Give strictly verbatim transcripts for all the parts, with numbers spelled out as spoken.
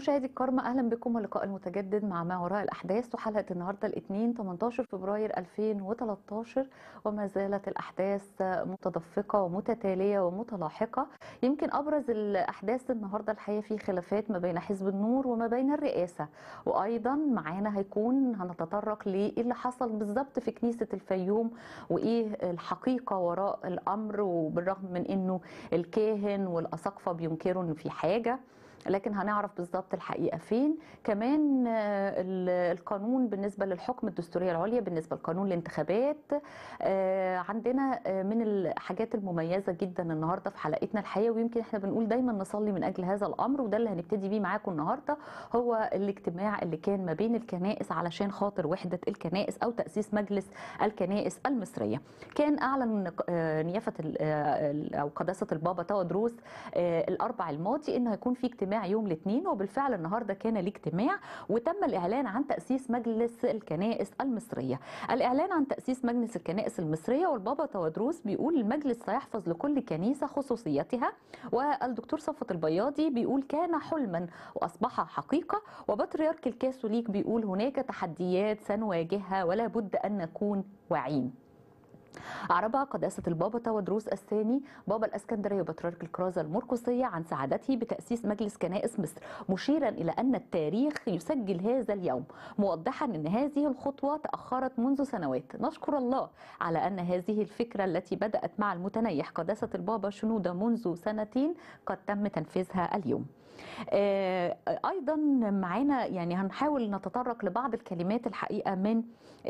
مشاهدي الكرام، اهلا بكم واللقاء المتجدد مع ما وراء الاحداث، وحلقه النهارده الاثنين ثمانية عشر فبراير ألفين وثلاثة عشر. وما زالت الاحداث متدفقه ومتتاليه ومتلاحقه. يمكن ابرز الاحداث النهارده الحقيقه في خلافات ما بين حزب النور وما بين الرئاسه، وايضا معانا هيكون هنتطرق لايه اللي حصل بالظبط في كنيسه الفيوم وايه الحقيقه وراء الامر، وبالرغم من انه الكاهن والاساقفه بينكروا ان في حاجه، لكن هنعرف بالظبط الحقيقه فين. كمان القانون بالنسبه للحكم الدستوريه العليا، بالنسبه لقانون الانتخابات، عندنا من الحاجات المميزه جدا النهارده في حلقتنا الحقيقه، ويمكن احنا بنقول دايما نصلي من اجل هذا الامر، وده اللي هنبتدي بيه معاكم النهارده. هو الاجتماع اللي كان ما بين الكنائس علشان خاطر وحده الكنائس او تاسيس مجلس الكنائس المصريه. كان اعلن نيافه او قداسه البابا تودروس الاربع الماضي انه هيكون في اجتماع يوم الاثنين، وبالفعل النهارده كان الاجتماع وتم الاعلان عن تاسيس مجلس الكنائس المصريه. الاعلان عن تاسيس مجلس الكنائس المصريه، والبابا تودروس بيقول المجلس سيحفظ لكل كنيسه خصوصيتها، والدكتور صفوت البياضي بيقول كان حلما واصبح حقيقه، وبطريرك الكاثوليك بيقول هناك تحديات سنواجهها ولا بد ان نكون واعيين. أعرب قداسة البابا تودروس الثاني بابا الإسكندرية وبطريرك الكرازة المرقسية عن سعادته بتأسيس مجلس كنائس مصر، مشيرا إلى أن التاريخ يسجل هذا اليوم، موضحا أن هذه الخطوة تأخرت منذ سنوات. نشكر الله على أن هذه الفكرة التي بدأت مع المتنيح قداسة البابا شنودة منذ سنتين قد تم تنفيذها اليوم. ايضا معانا يعني هنحاول نتطرق لبعض الكلمات الحقيقه من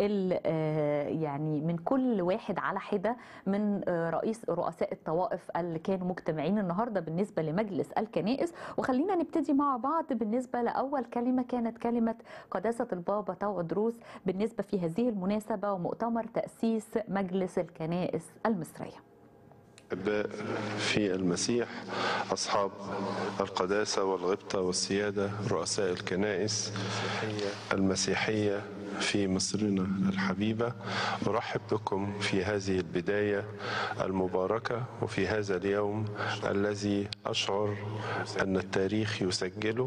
يعني من كل واحد على حده من رئيس رؤساء الطوائف اللي كانوا مجتمعين النهارده بالنسبه لمجلس الكنائس. وخلينا نبتدي مع بعض بالنسبه لاول كلمه، كانت كلمه قداسه البابا تودروس بالنسبه في هذه المناسبه ومؤتمر تاسيس مجلس الكنائس المصريه. أحباء في المسيح، أصحاب القداسة والغبطة والسيادة، رؤساء الكنائس المسيحية في مصرنا الحبيبة، أرحب بكم في هذه البداية المباركة وفي هذا اليوم الذي أشعر أن التاريخ يسجله.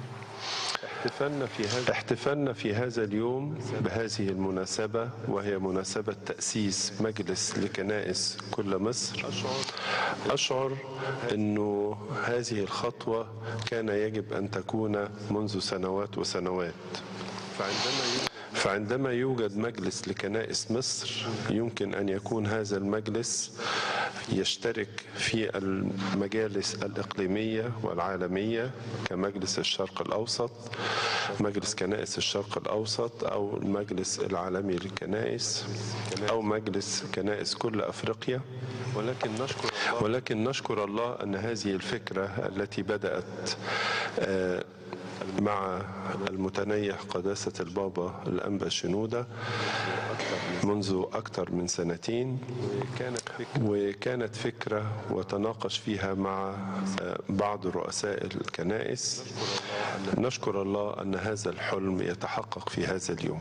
احتفلنا في هذا احتفلنا في هذا اليوم بهذه المناسبة، وهي مناسبة تأسيس مجلس لكنائس كل مصر. أشعر أنه هذه الخطوة كان يجب أن تكون منذ سنوات وسنوات. فعندما فعندما يوجد مجلس لكنائس مصر، يمكن أن يكون هذا المجلس يشترك في المجالس الإقليمية والعالمية كمجلس الشرق الأوسط، مجلس كنائس الشرق الأوسط، أو المجلس العالمي للكنائس، أو مجلس كنائس كل أفريقيا. ولكن نشكر الله, ولكن نشكر الله أن هذه الفكرة التي بدأت مع المتنيح قداسة البابا الأنبا شنودة منذ أكثر من سنتين، وكانت فكرة وتناقش فيها مع بعض رؤساء الكنائس. نشكر الله أن هذا الحلم يتحقق في هذا اليوم.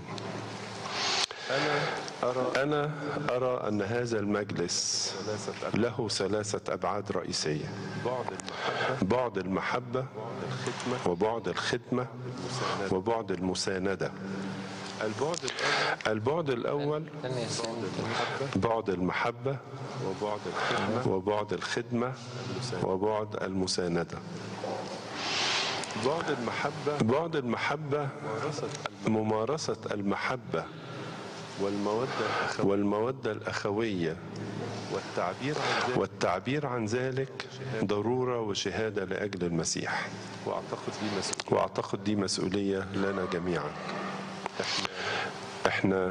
أنا أرى أن هذا المجلس له ثلاثة أبعاد رئيسية: بعد المحبة، وبعد الخدمة، وبعد المساندة. البعد الأول بعد المحبة، وبعد الخدمة، وبعد المساندة. بعد المحبة بعد المحبة ممارسة المحبة والمودة والمودة الأخوية، والتعبير عن ذلك, والتعبير عن ذلك ضرورة وشهادة لأجل المسيح. وأعتقد دي مسؤولية, وأعتقد دي مسؤولية لنا جميعا. احنا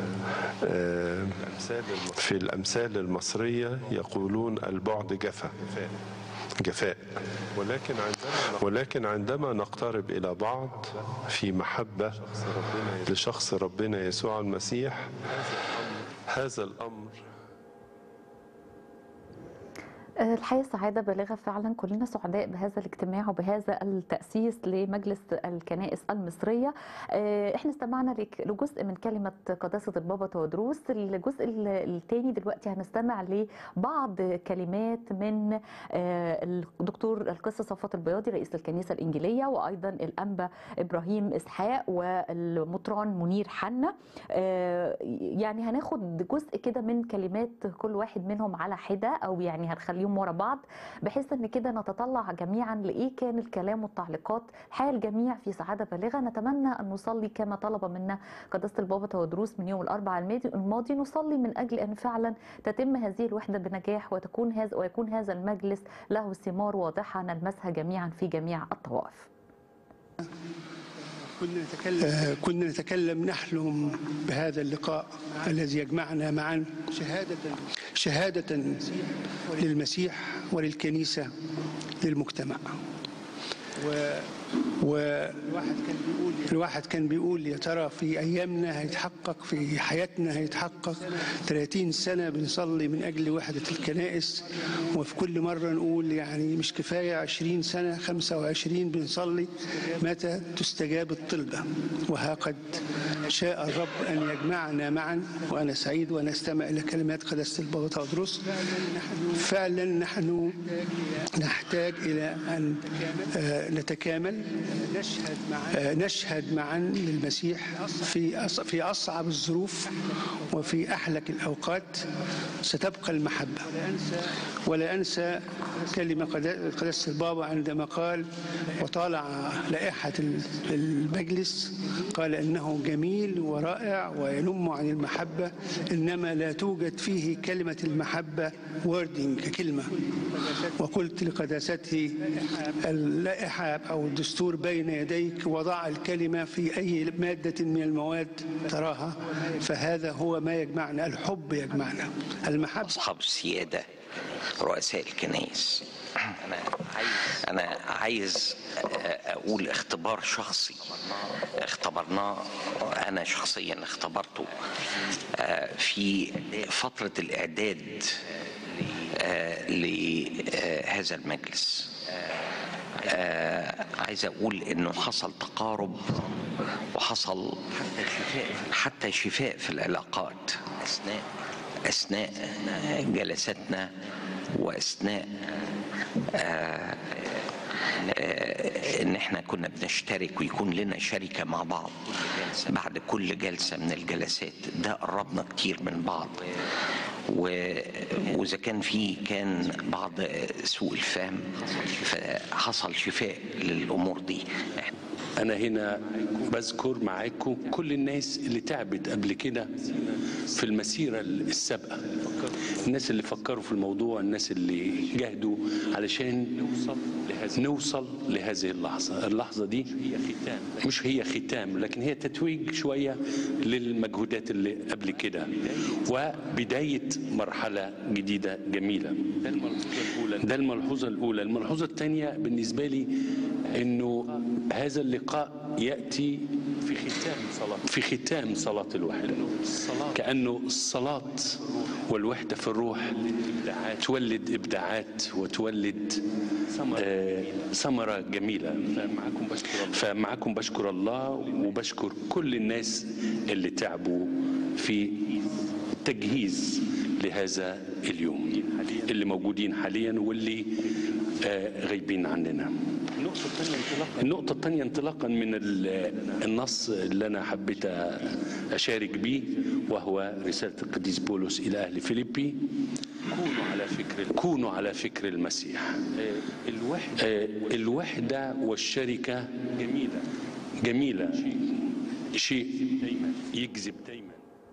في الأمثال المصرية يقولون البعد جفا جفاء، ولكن عندما ولكن عندما نقترب إلى بعض في محبة لشخص ربنا يسوع المسيح، هذا الأمر الحقيقة سعادة بالغة فعلا، كلنا سعداء بهذا الاجتماع وبهذا التأسيس لمجلس الكنائس المصرية. احنا استمعنا لجزء من كلمة قداسة البابا تودروس. الجزء الثاني دلوقتي هنستمع لبعض كلمات من الدكتور القس صفوت البياضي رئيس الكنيسة الإنجيلية، وأيضا الأنبا إبراهيم إسحاق والمطران منير حنا. يعني هناخد جزء كده من كلمات كل واحد منهم على حدة، أو يعني هنخليهم ورا بعض، بحيث ان كده نتطلع جميعا لايه كان الكلام والتعليقات. حال الجميع في سعاده بالغه. نتمنى ان نصلي كما طلب منا قداسه البابا تودروس من يوم الاربعاء الماضي، نصلي من اجل ان فعلا تتم هذه الوحده بنجاح، وتكون هذا ويكون هذا المجلس له ثمار واضحه نلمسها جميعا في جميع الطوائف. كنا نتكلم كنا نتكلم نحلم بهذا اللقاء الذي يجمعنا معا شهادة شهادة للمسيح وللكنيسة للمجتمع. و والواحد كان بيقول الواحد كان بيقول يا ترى في ايامنا هيتحقق، في حياتنا هيتحقق. ثلاثين سنة بنصلي من اجل وحدة الكنائس، وفي كل مرة نقول يعني مش كفاية عشرين سنة، خمسة وعشرين بنصلي متى تستجاب الطلبة. وها قد شاء الرب ان يجمعنا معا، وانا سعيد وانا استمع الى كلمات قداسة البابا تودروس. فعلا نحن نحتاج الى ان نتكامل، نشهد معا نشهد معا للمسيح في في اصعب الظروف وفي احلك الاوقات. ستبقى المحبه. ولا انسى كلمه قداسه البابا عندما قال وطالع لائحه المجلس، قال انه جميل ورائع وينم عن المحبه، انما لا توجد فيه كلمه المحبه ووردنج ككلمه. وقلت لقداسته اللائحه او الدستور بين يديك، وضع الكلمة في أي مادة من المواد تراها، فهذا هو ما يجمعنا. الحب يجمعنا، المحبة. أصحاب السيادة رؤساء الكنائس، أنا عايز أنا عايز أقول اختبار شخصي اختبرناه، أنا شخصيا اختبرته في فترة الإعداد لهذا المجلس. آه عايز أقول إنه حصل تقارب وحصل حتى شفاء في العلاقات أثناء أثناء جلساتنا، وأثناء آه آه إن إحنا كنا بنشترك ويكون لنا شركة مع بعض بعد كل جلسة من الجلسات. ده قربنا كتير من بعض، وإذا كان في كان بعض سوء الفهم فحصل شفاء للأمور دي. أنا هنا بذكر معاكم كل الناس اللي تعبت قبل كده في المسيرة السابقة، الناس اللي فكروا في الموضوع، الناس اللي جهدوا علشان نوصل لهذه نوصل لهذه اللحظة. اللحظة دي مش هي ختام، لكن هي تتويج شوية للمجهودات اللي قبل كده، وبداية مرحلة جديدة جميلة. ده الملحوظة الأولى. الملحوظة الثانية بالنسبة لي إنه هذا اللقاء يأتي في ختام صلاة في ختام صلاة الوحدة، كأنه الصلاة والوحدة في الروح تولد إبداعات وتولد ثمرة جميلة. فمعكم بشكر الله وبشكر كل الناس اللي تعبوا في تجهيز لهذا اليوم، اللي موجودين حاليا واللي غايبين عننا. النقطة الثانية انطلاقا من النص اللي أنا حبيت أشارك به، وهو رسالة القديس بولس إلى أهل فيليبي: كونوا على فكر كونوا على فكر المسيح. الوحدة الوحدة والشركة جميلة جميلة شيء يجذب دايما.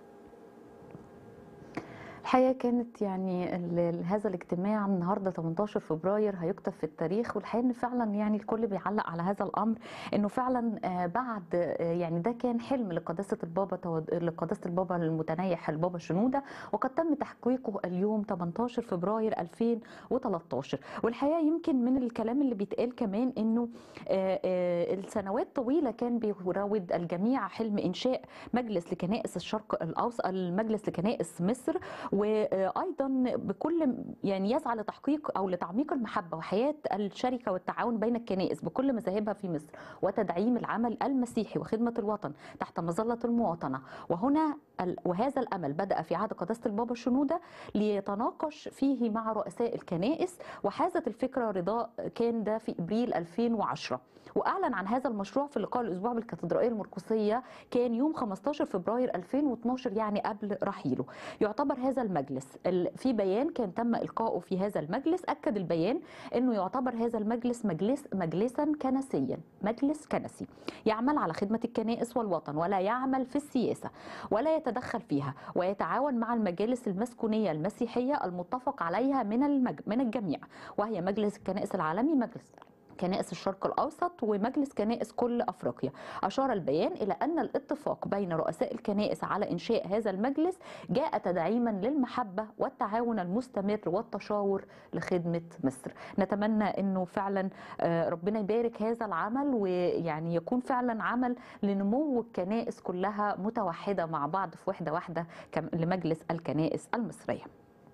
الحقيقة كانت يعني هذا الاجتماع النهارده ثمانية عشر فبراير هيكتب في التاريخ. والحقيقة ان فعلا يعني الكل بيعلق على هذا الامر، انه فعلا بعد يعني ده كان حلم لقداسة البابا لقداسة البابا المتنيح البابا شنودة، وقد تم تحقيقه اليوم ثمانية عشر فبراير ألفين وثلاثة عشر. والحقيقة يمكن من الكلام اللي بيتقال كمان انه السنوات طويلة كان بيراود الجميع حلم انشاء مجلس لكنائس الشرق الاوسط، المجلس لكنائس مصر، وايضا بكل يعني يسعى لتحقيق او لتعميق المحبه وحياه الشركه والتعاون بين الكنائس بكل مذاهبها في مصر، وتدعيم العمل المسيحي وخدمه الوطن تحت مظله المواطنه. وهنا وهذا الامل بدا في عهد قداسه البابا شنوده ليتناقش فيه مع رؤساء الكنائس، وحازت الفكره رضاء كان ده في ابريل ألفين وعشرة. واعلن عن هذا المشروع في لقاء الاسبوع بالكاتدرائيه المرقسيه كان يوم خمستاشر فبراير ألفين واثناشر، يعني قبل رحيله. يعتبر هذا المجلس في بيان كان تم القائه في هذا المجلس، اكد البيان انه يعتبر هذا المجلس مجلس مجلسا كنسيا، مجلس كنسي يعمل على خدمه الكنائس والوطن، ولا يعمل في السياسه ولا يتدخل فيها، ويتعاون مع المجالس المسكونيه المسيحيه المتفق عليها من المج... من الجميع، وهي مجلس الكنائس العالمي، مجلس كنائس الشرق الأوسط، ومجلس كنائس كل أفريقيا. أشار البيان إلى أن الاتفاق بين رؤساء الكنائس على إنشاء هذا المجلس جاء تدعيما للمحبة والتعاون المستمر والتشاور لخدمة مصر. نتمنى أنه فعلا ربنا يبارك هذا العمل، ويعني يكون فعلا عمل لنمو الكنائس كلها متوحدة مع بعض في وحدة واحدة لمجلس الكنائس المصرية.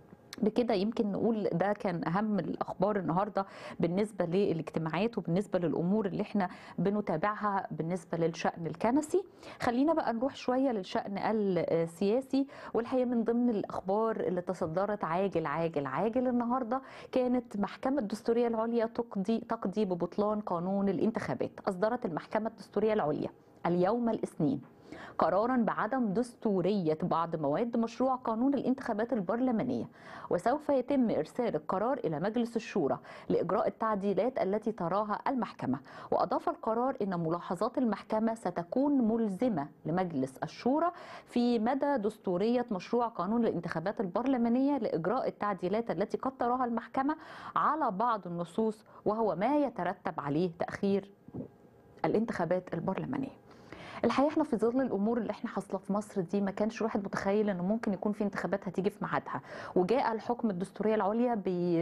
بكده يمكن نقول ده كان أهم الأخبار النهاردة بالنسبة للاجتماعات وبالنسبة للأمور اللي احنا بنتابعها بالنسبة للشأن الكنسي. خلينا بقى نروح شوية للشأن السياسي، والحقيقة من ضمن الأخبار اللي تصدرت عاجل عاجل عاجل النهاردة كانت محكمة الدستورية العليا تقضي تقضي ببطلان قانون الانتخابات. أصدرت المحكمة الدستورية العليا اليوم الاثنين قرارا بعدم دستورية بعض مواد مشروع قانون الانتخابات البرلمانية، وسوف يتم إرسال القرار إلى مجلس الشورى لإجراء التعديلات التي تراها المحكمة. وأضاف القرار أن ملاحظات المحكمة ستكون ملزمة لمجلس الشورى في مدى دستورية مشروع قانون الانتخابات البرلمانية لإجراء التعديلات التي قد تراها المحكمة على بعض النصوص، وهو ما يترتب عليه تأخير الانتخابات البرلمانية. الحقيقه احنا في ظل الامور اللي احنا حاصله في مصر دي ما كانش الواحد متخيل انه ممكن يكون في انتخابات هتيجي في ميعادها، وجاء الحكم الدستوريه العليا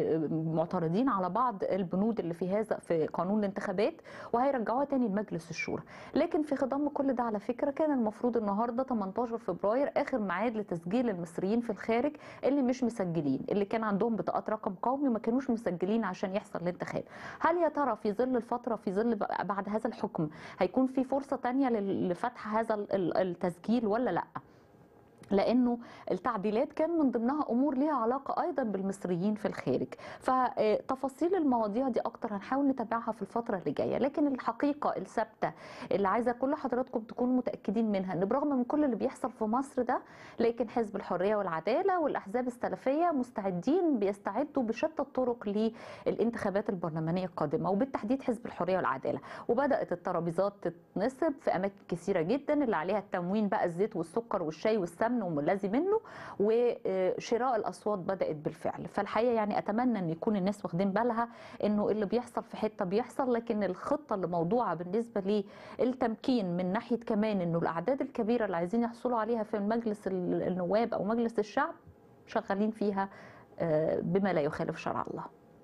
بمعترضين على بعض البنود اللي في هذا في قانون الانتخابات وهيرجعوها تاني لمجلس الشورى. لكن في خضم كل ده على فكره كان المفروض النهارده تمنتاشر فبراير اخر ميعاد لتسجيل المصريين في الخارج اللي مش مسجلين، اللي كان عندهم بطاقات رقم قومي وما كانوش مسجلين عشان يحصل الانتخاب. هل يا ترى في ظل الفتره في ظل بعد هذا الحكم هيكون في فرصه ثانيه لفتح هذا التسجيل ولا لا؟ لانه التعديلات كان من ضمنها امور ليها علاقه ايضا بالمصريين في الخارج. فتفاصيل المواضيع دي اكتر هنحاول نتابعها في الفتره اللي جايه، لكن الحقيقه الثابته اللي عايزه كل حضراتكم تكونوا متاكدين منها ان برغم من كل اللي بيحصل في مصر ده، لكن حزب الحريه والعداله والاحزاب السلفيه مستعدين بيستعدوا بشتى الطرق للانتخابات البرلمانيه القادمه، وبالتحديد حزب الحريه والعداله. وبدات الترابيزات تتنصب في اماكن كثيره جدا اللي عليها التموين بقى الزيت والسكر والشاي والسمن والذي منه، وشراء الاصوات بدات بالفعل. فالحقيقه يعني اتمنى ان يكون الناس واخدين بالها انه اللي بيحصل في حته بيحصل، لكن الخطه اللي موضوعه بالنسبه للتمكين من ناحيه كمان انه الاعداد الكبيره اللي عايزين يحصلوا عليها في مجلس النواب او مجلس الشعب شغالين فيها بما لا يخالف شرع الله.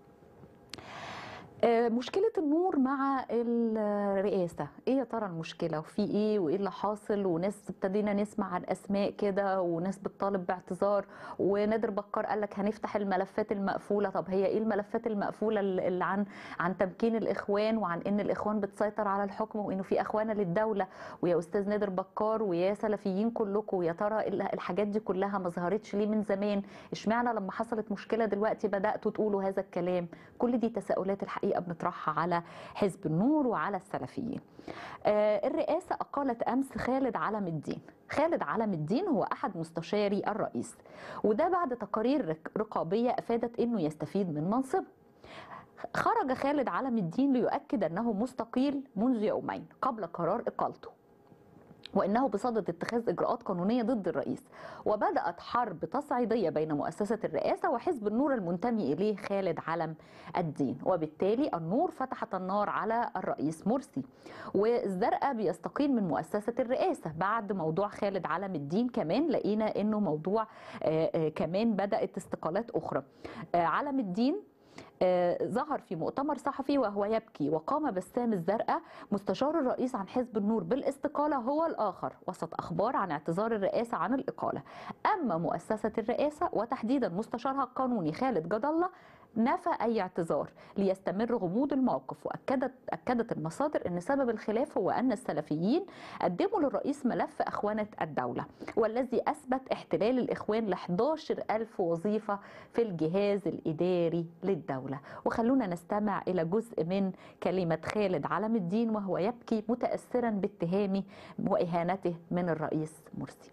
مشكلة النور مع الرئاسة، ايه يا ترى المشكلة وفي ايه وايه اللي حاصل؟ وناس ابتدينا نسمع عن اسماء كده وناس بتطالب باعتذار، ونادر بكار قال لك هنفتح الملفات المقفولة. طب هي ايه الملفات المقفولة اللي عن عن تمكين الاخوان وعن ان الاخوان بتسيطر على الحكم وانه في اخوانة للدولة؟ ويا استاذ نادر بكار ويا سلفيين كلكم، يا ترى الحاجات دي كلها ما ظهرتش ليه من زمان؟ اشمعنى لما حصلت مشكلة دلوقتي بدأتوا تقولوا هذا الكلام؟ كل دي تساؤلات الحقيقة بنطرحها على حزب النور وعلى السلفيين. آه الرئاسة أقالت أمس خالد علم الدين. خالد علم الدين هو أحد مستشاري الرئيس، وده بعد تقارير رقابية أفادت أنه يستفيد من منصبه. خرج خالد علم الدين ليؤكد أنه مستقيل منذ يومين قبل قرار إقالته، وإنه بصدد اتخاذ إجراءات قانونية ضد الرئيس. وبدأت حرب تصعيدية بين مؤسسة الرئاسة وحزب النور المنتمي إليه خالد علم الدين، وبالتالي النور فتحت النار على الرئيس مرسي. والزرقاء بيستقيل من مؤسسة الرئاسة بعد موضوع خالد علم الدين. كمان لقينا إنه موضوع آآ آآ كمان بدأت استقالات أخرى. علم الدين ظهر في مؤتمر صحفي وهو يبكي، وقام بسام الزرقاء مستشار الرئيس عن حزب النور بالاستقالة هو الآخر وسط أخبار عن اعتذار الرئاسة عن الإقالة. أما مؤسسة الرئاسة وتحديدا مستشارها القانوني خالد جد الله نفى أي اعتذار ليستمر غموض الموقف. وأكدت أكدت المصادر أن سبب الخلاف هو أن السلفيين قدموا للرئيس ملف أخوانة الدولة، والذي أثبت احتلال الإخوان ل إحدى عشر ألف وظيفة في الجهاز الإداري للدولة. وخلونا نستمع إلى جزء من كلمة خالد علم الدين وهو يبكي متأثرا باتهامه وإهانته من الرئيس مرسي.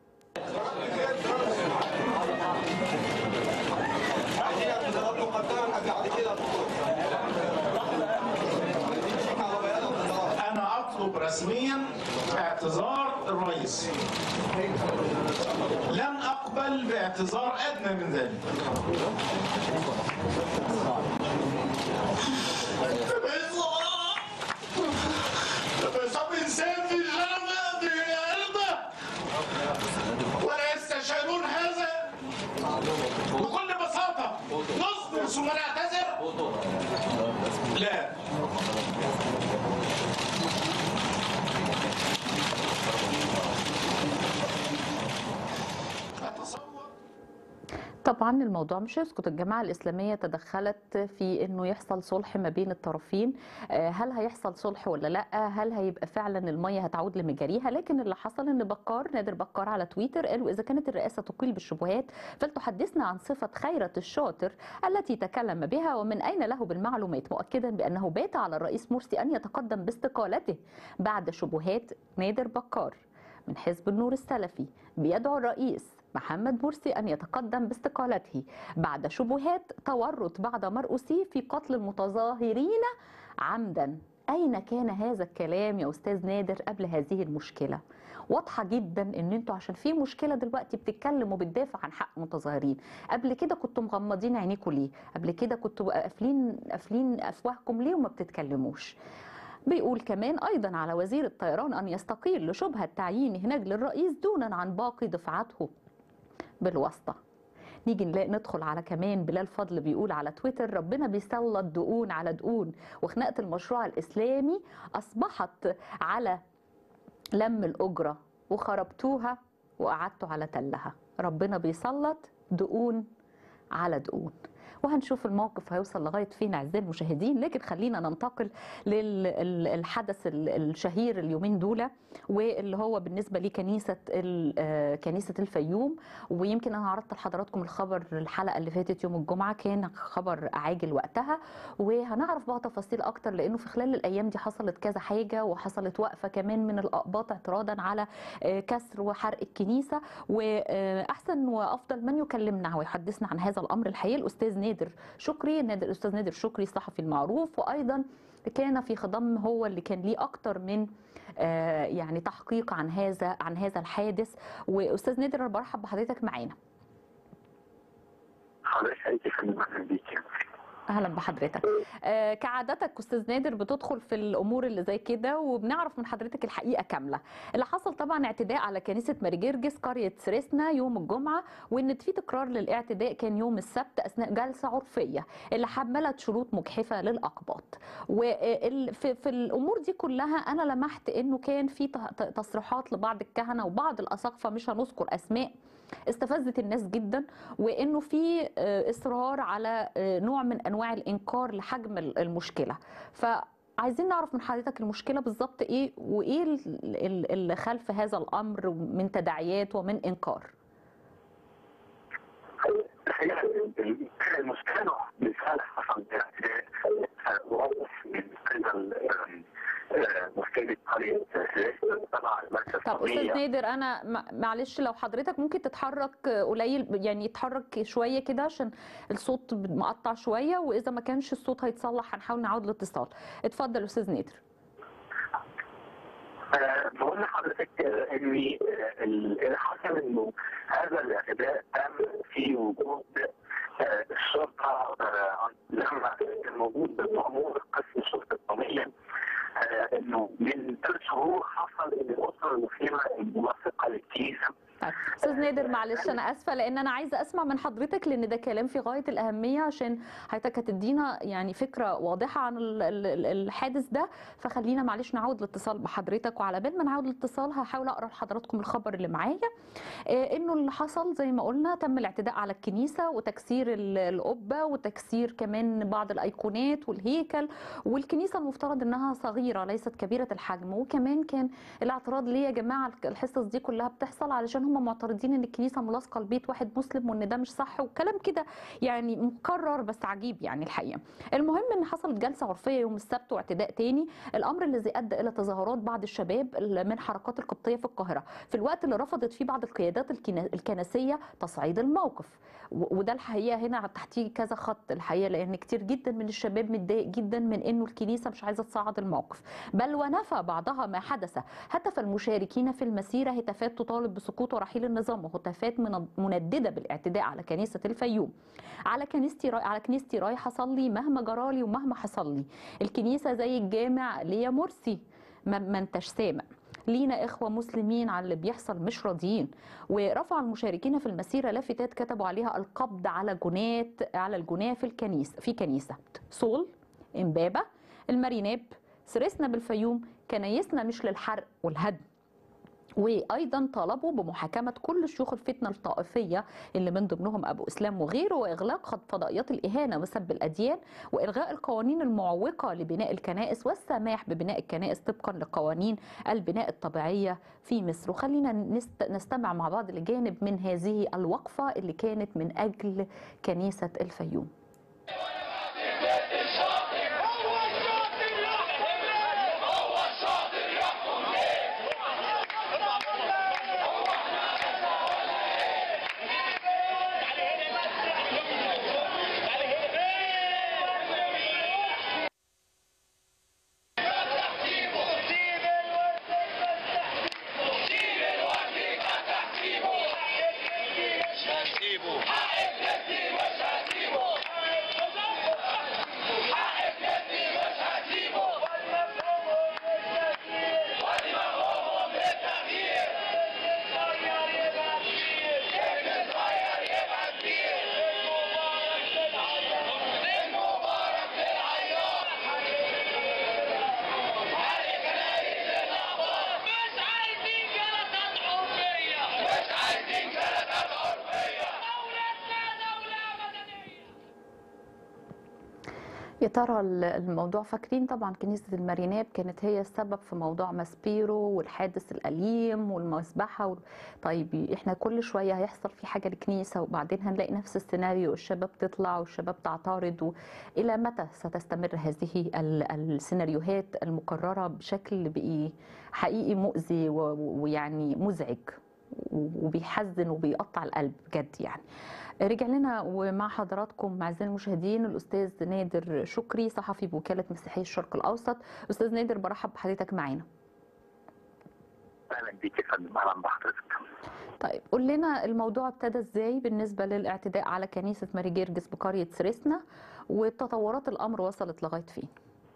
أنا أطلب رسميا اعتذار الرئيس، لن أقبل باعتذار أدنى من ذلك. طب إنسان في الجنة في قلبه ولا يستشعرون هذا بكل بساطة. نصبر ثم نعتذر؟ لا. طبعا الموضوع مش هيسكت. الجماعة الإسلامية تدخلت في أنه يحصل صلح ما بين الطرفين. هل هيحصل صلح ولا لا؟ هل هيبقى فعلا المية هتعود لمجاريها؟ لكن اللي حصل أن بكار نادر بكار على تويتر قال: وإذا كانت الرئاسة تقيل بالشبهات فلتحدثنا عن صفة خيرت الشاطر التي تكلم بها ومن أين له بالمعلومات، مؤكدا بأنه بات على الرئيس مرسي أن يتقدم باستقالته بعد شبهات. نادر بكار من حزب النور السلفي بيدعو الرئيس محمد مرسي أن يتقدم باستقالته بعد شبهات تورط بعض مرؤوسيه في قتل المتظاهرين عمدا. أين كان هذا الكلام يا أستاذ نادر قبل هذه المشكلة؟ واضحة جدا ان انتوا عشان في مشكلة دلوقتي بتتكلموا وبتدافع عن حق متظاهرين. قبل كده كنتوا مغمضين عينيكم ليه؟ قبل كده كنتوا قافلين قافلين افواهكم ليه وما بتتكلموش؟ بيقول كمان أيضا على وزير الطيران أن يستقيل لشبهة تعيين نجل الرئيس دونا عن باقي دفعاته بالواسطة. نيجي نلاقي ندخل على كمان بلال فضل بيقول على تويتر: ربنا بيسلط دقون على دقون، وخناقة المشروع الإسلامي أصبحت على لم الأجرة وخربتوها وقعدتوا على تلها. ربنا بيسلط دقون على دقون. وهنشوف الموقف هيوصل لغاية فين أعزائي المشاهدين. لكن خلينا ننتقل للحدث الشهير اليومين دول، واللي هو بالنسبة لكنيسة كنيسة الفيوم. ويمكن أنا عرضت لحضراتكم الخبر الحلقة اللي فاتت يوم الجمعة، كان خبر عاجل وقتها، وهنعرف بقى تفاصيل أكتر لأنه في خلال الأيام دي حصلت كذا حاجة، وحصلت وقفة كمان من الأقباط اعتراضا على كسر وحرق الكنيسة. وأحسن وأفضل من يكلمنا ويحدثنا عن هذا الأمر الحقيقي الأستاذ نادر شكري. نادر الأستاذ نادر شكري الصحفي المعروف، وأيضا كان في خضم هو اللي كان ليه أكتر من آه يعني تحقيق عن هذا عن هذا الحادث. وأستاذ نادر أنا برحب بحضرتك معانا. اهلا بحضرتك. آه كعادتك استاذ نادر بتدخل في الامور اللي زي كده وبنعرف من حضرتك الحقيقه كامله. اللي حصل طبعا اعتداء على كنيسه ماري جرجس قريه سريسنا يوم الجمعه، وان في تكرار للاعتداء كان يوم السبت اثناء جلسه عرفيه اللي حملت شروط مجحفه للاقباط. وفي في الامور دي كلها انا لمحت انه كان في تصريحات لبعض الكهنه وبعض الاساقفه، مش هنذكر اسماء، استفزت الناس جدا، وانه في اصرار على نوع من انواع الانكار لحجم المشكله. فعايزين نعرف من حضرتك المشكله بالظبط ايه، وايه اللي خلف هذا الامر من تداعيات ومن انكار. الحقيقه المشكله بالفعل حصل واضح من قبل مشكله قريه طبعا. طب استاذ نادر انا معلش لو حضرتك ممكن تتحرك قليل، يعني يتحرك شويه كده عشان الصوت مقطع شويه، واذا ما كانش الصوت هيتصلح هنحاول نعود الاتصال. اتفضل استاذ نادر. بقول لحضرتك ان اللي حصل انه هذا الاعتداء تم في وجود الشرطه لما كان موجود بالمأمور قسم الشرطه القوميه، انه من ثلاث شهور حصل ان الاسره المسلمه الموافقه للكنيسه استاذ نادر معلش انا اسفه لان انا عايزه اسمع من حضرتك لان ده كلام في غايه الاهميه عشان حضرتك هتدينا يعني فكره واضحه عن الحادث ده، فخلينا معلش نعود الاتصال بحضرتك. وعلى بال ما نعود الاتصال هحاول اقرا لحضراتكم الخبر اللي معايا. انه اللي حصل زي ما قلنا تم الاعتداء على الكنيسه وتكسير القبه وتكسير كمان بعض الايقونات والهيكل، والكنيسه المفترض انها صغيره ليست كبيره الحجم. وكمان كان الاعتراض ليه يا جماعه الحصص دي كلها بتحصل علشان هم معترضين ان الكنيسه ملاصقه لبيت واحد مسلم وان ده مش صح وكلام كده يعني مكرر بس عجيب يعني الحقيقه. المهم ان حصلت جلسه عرفيه يوم السبت واعتداء تاني، الامر الذي ادى الى تظاهرات بعض الشباب من حركات القبطيه في القاهره في الوقت اللي رفضت فيه بعض القيادات الكنسيه تصعيد الموقف. وده الحقيقه هنا تحتيه كذا خط الحقيقه، لان كتير جدا من الشباب متضايق جدا من انه الكنيسه مش عايزه تصعد الموقف، بل ونفى بعضها ما حدث. هتف المشاركين في المسيره هتافات تطالب بسقوط ورحيل النظام وهتافات مندده بالاعتداء على كنيسه الفيوم. على كنيستي راي... على كنيستي رايحه اصلي مهما جرالي ومهما حصل لي، الكنيسه زي الجامع ليا مرسي ما, ما انتش سامع، لينا اخوه مسلمين على اللي بيحصل مش راضيين. ورفع المشاركين في المسيره لافتات كتبوا عليها القبض على جنات على الجناه في الكنيسه في كنيسه صول، امبابه، الماريناب، سرسنا بالفيوم، كنايسنا مش للحرق والهدم. وايضا طالبوا بمحاكمه كل شيوخ الفتنه الطائفيه اللي من ضمنهم ابو اسلام وغيره، واغلاق فضائيات الاهانه وسب الاديان، والغاء القوانين المعوقه لبناء الكنائس والسماح ببناء الكنائس طبقا لقوانين البناء الطبيعيه في مصر. وخلينا نستمع مع بعض لجانب من هذه الوقفه اللي كانت من اجل كنيسه الفيوم. يا ترى الموضوع فاكرين طبعا كنيسة الماريناب كانت هي السبب في موضوع ماسبيرو والحادث الأليم والمذبحة و... طيب احنا كل شوية هيحصل في حاجة للكنيسة وبعدين هنلاقي نفس السيناريو، الشباب تطلع والشباب تعترض و... إلى متى ستستمر هذه السيناريوهات المكررة بشكل بقي حقيقي مؤذي و... ويعني مزعج وبيحزن وبيقطع القلب بجد يعني. رجع لنا ومع حضراتكم اعزائي المشاهدين الاستاذ نادر شكري صحفي بوكاله مسيحي الشرق الاوسط. استاذ نادر برحب بحضرتك معانا. اهلا بيك يا فندم. اهلا بحضرتك. طيب قول لنا الموضوع ابتدى ازاي بالنسبه للاعتداء على كنيسه ماري جرجس بقريه سرسنا، وتطورات الامر وصلت لغايه فين؟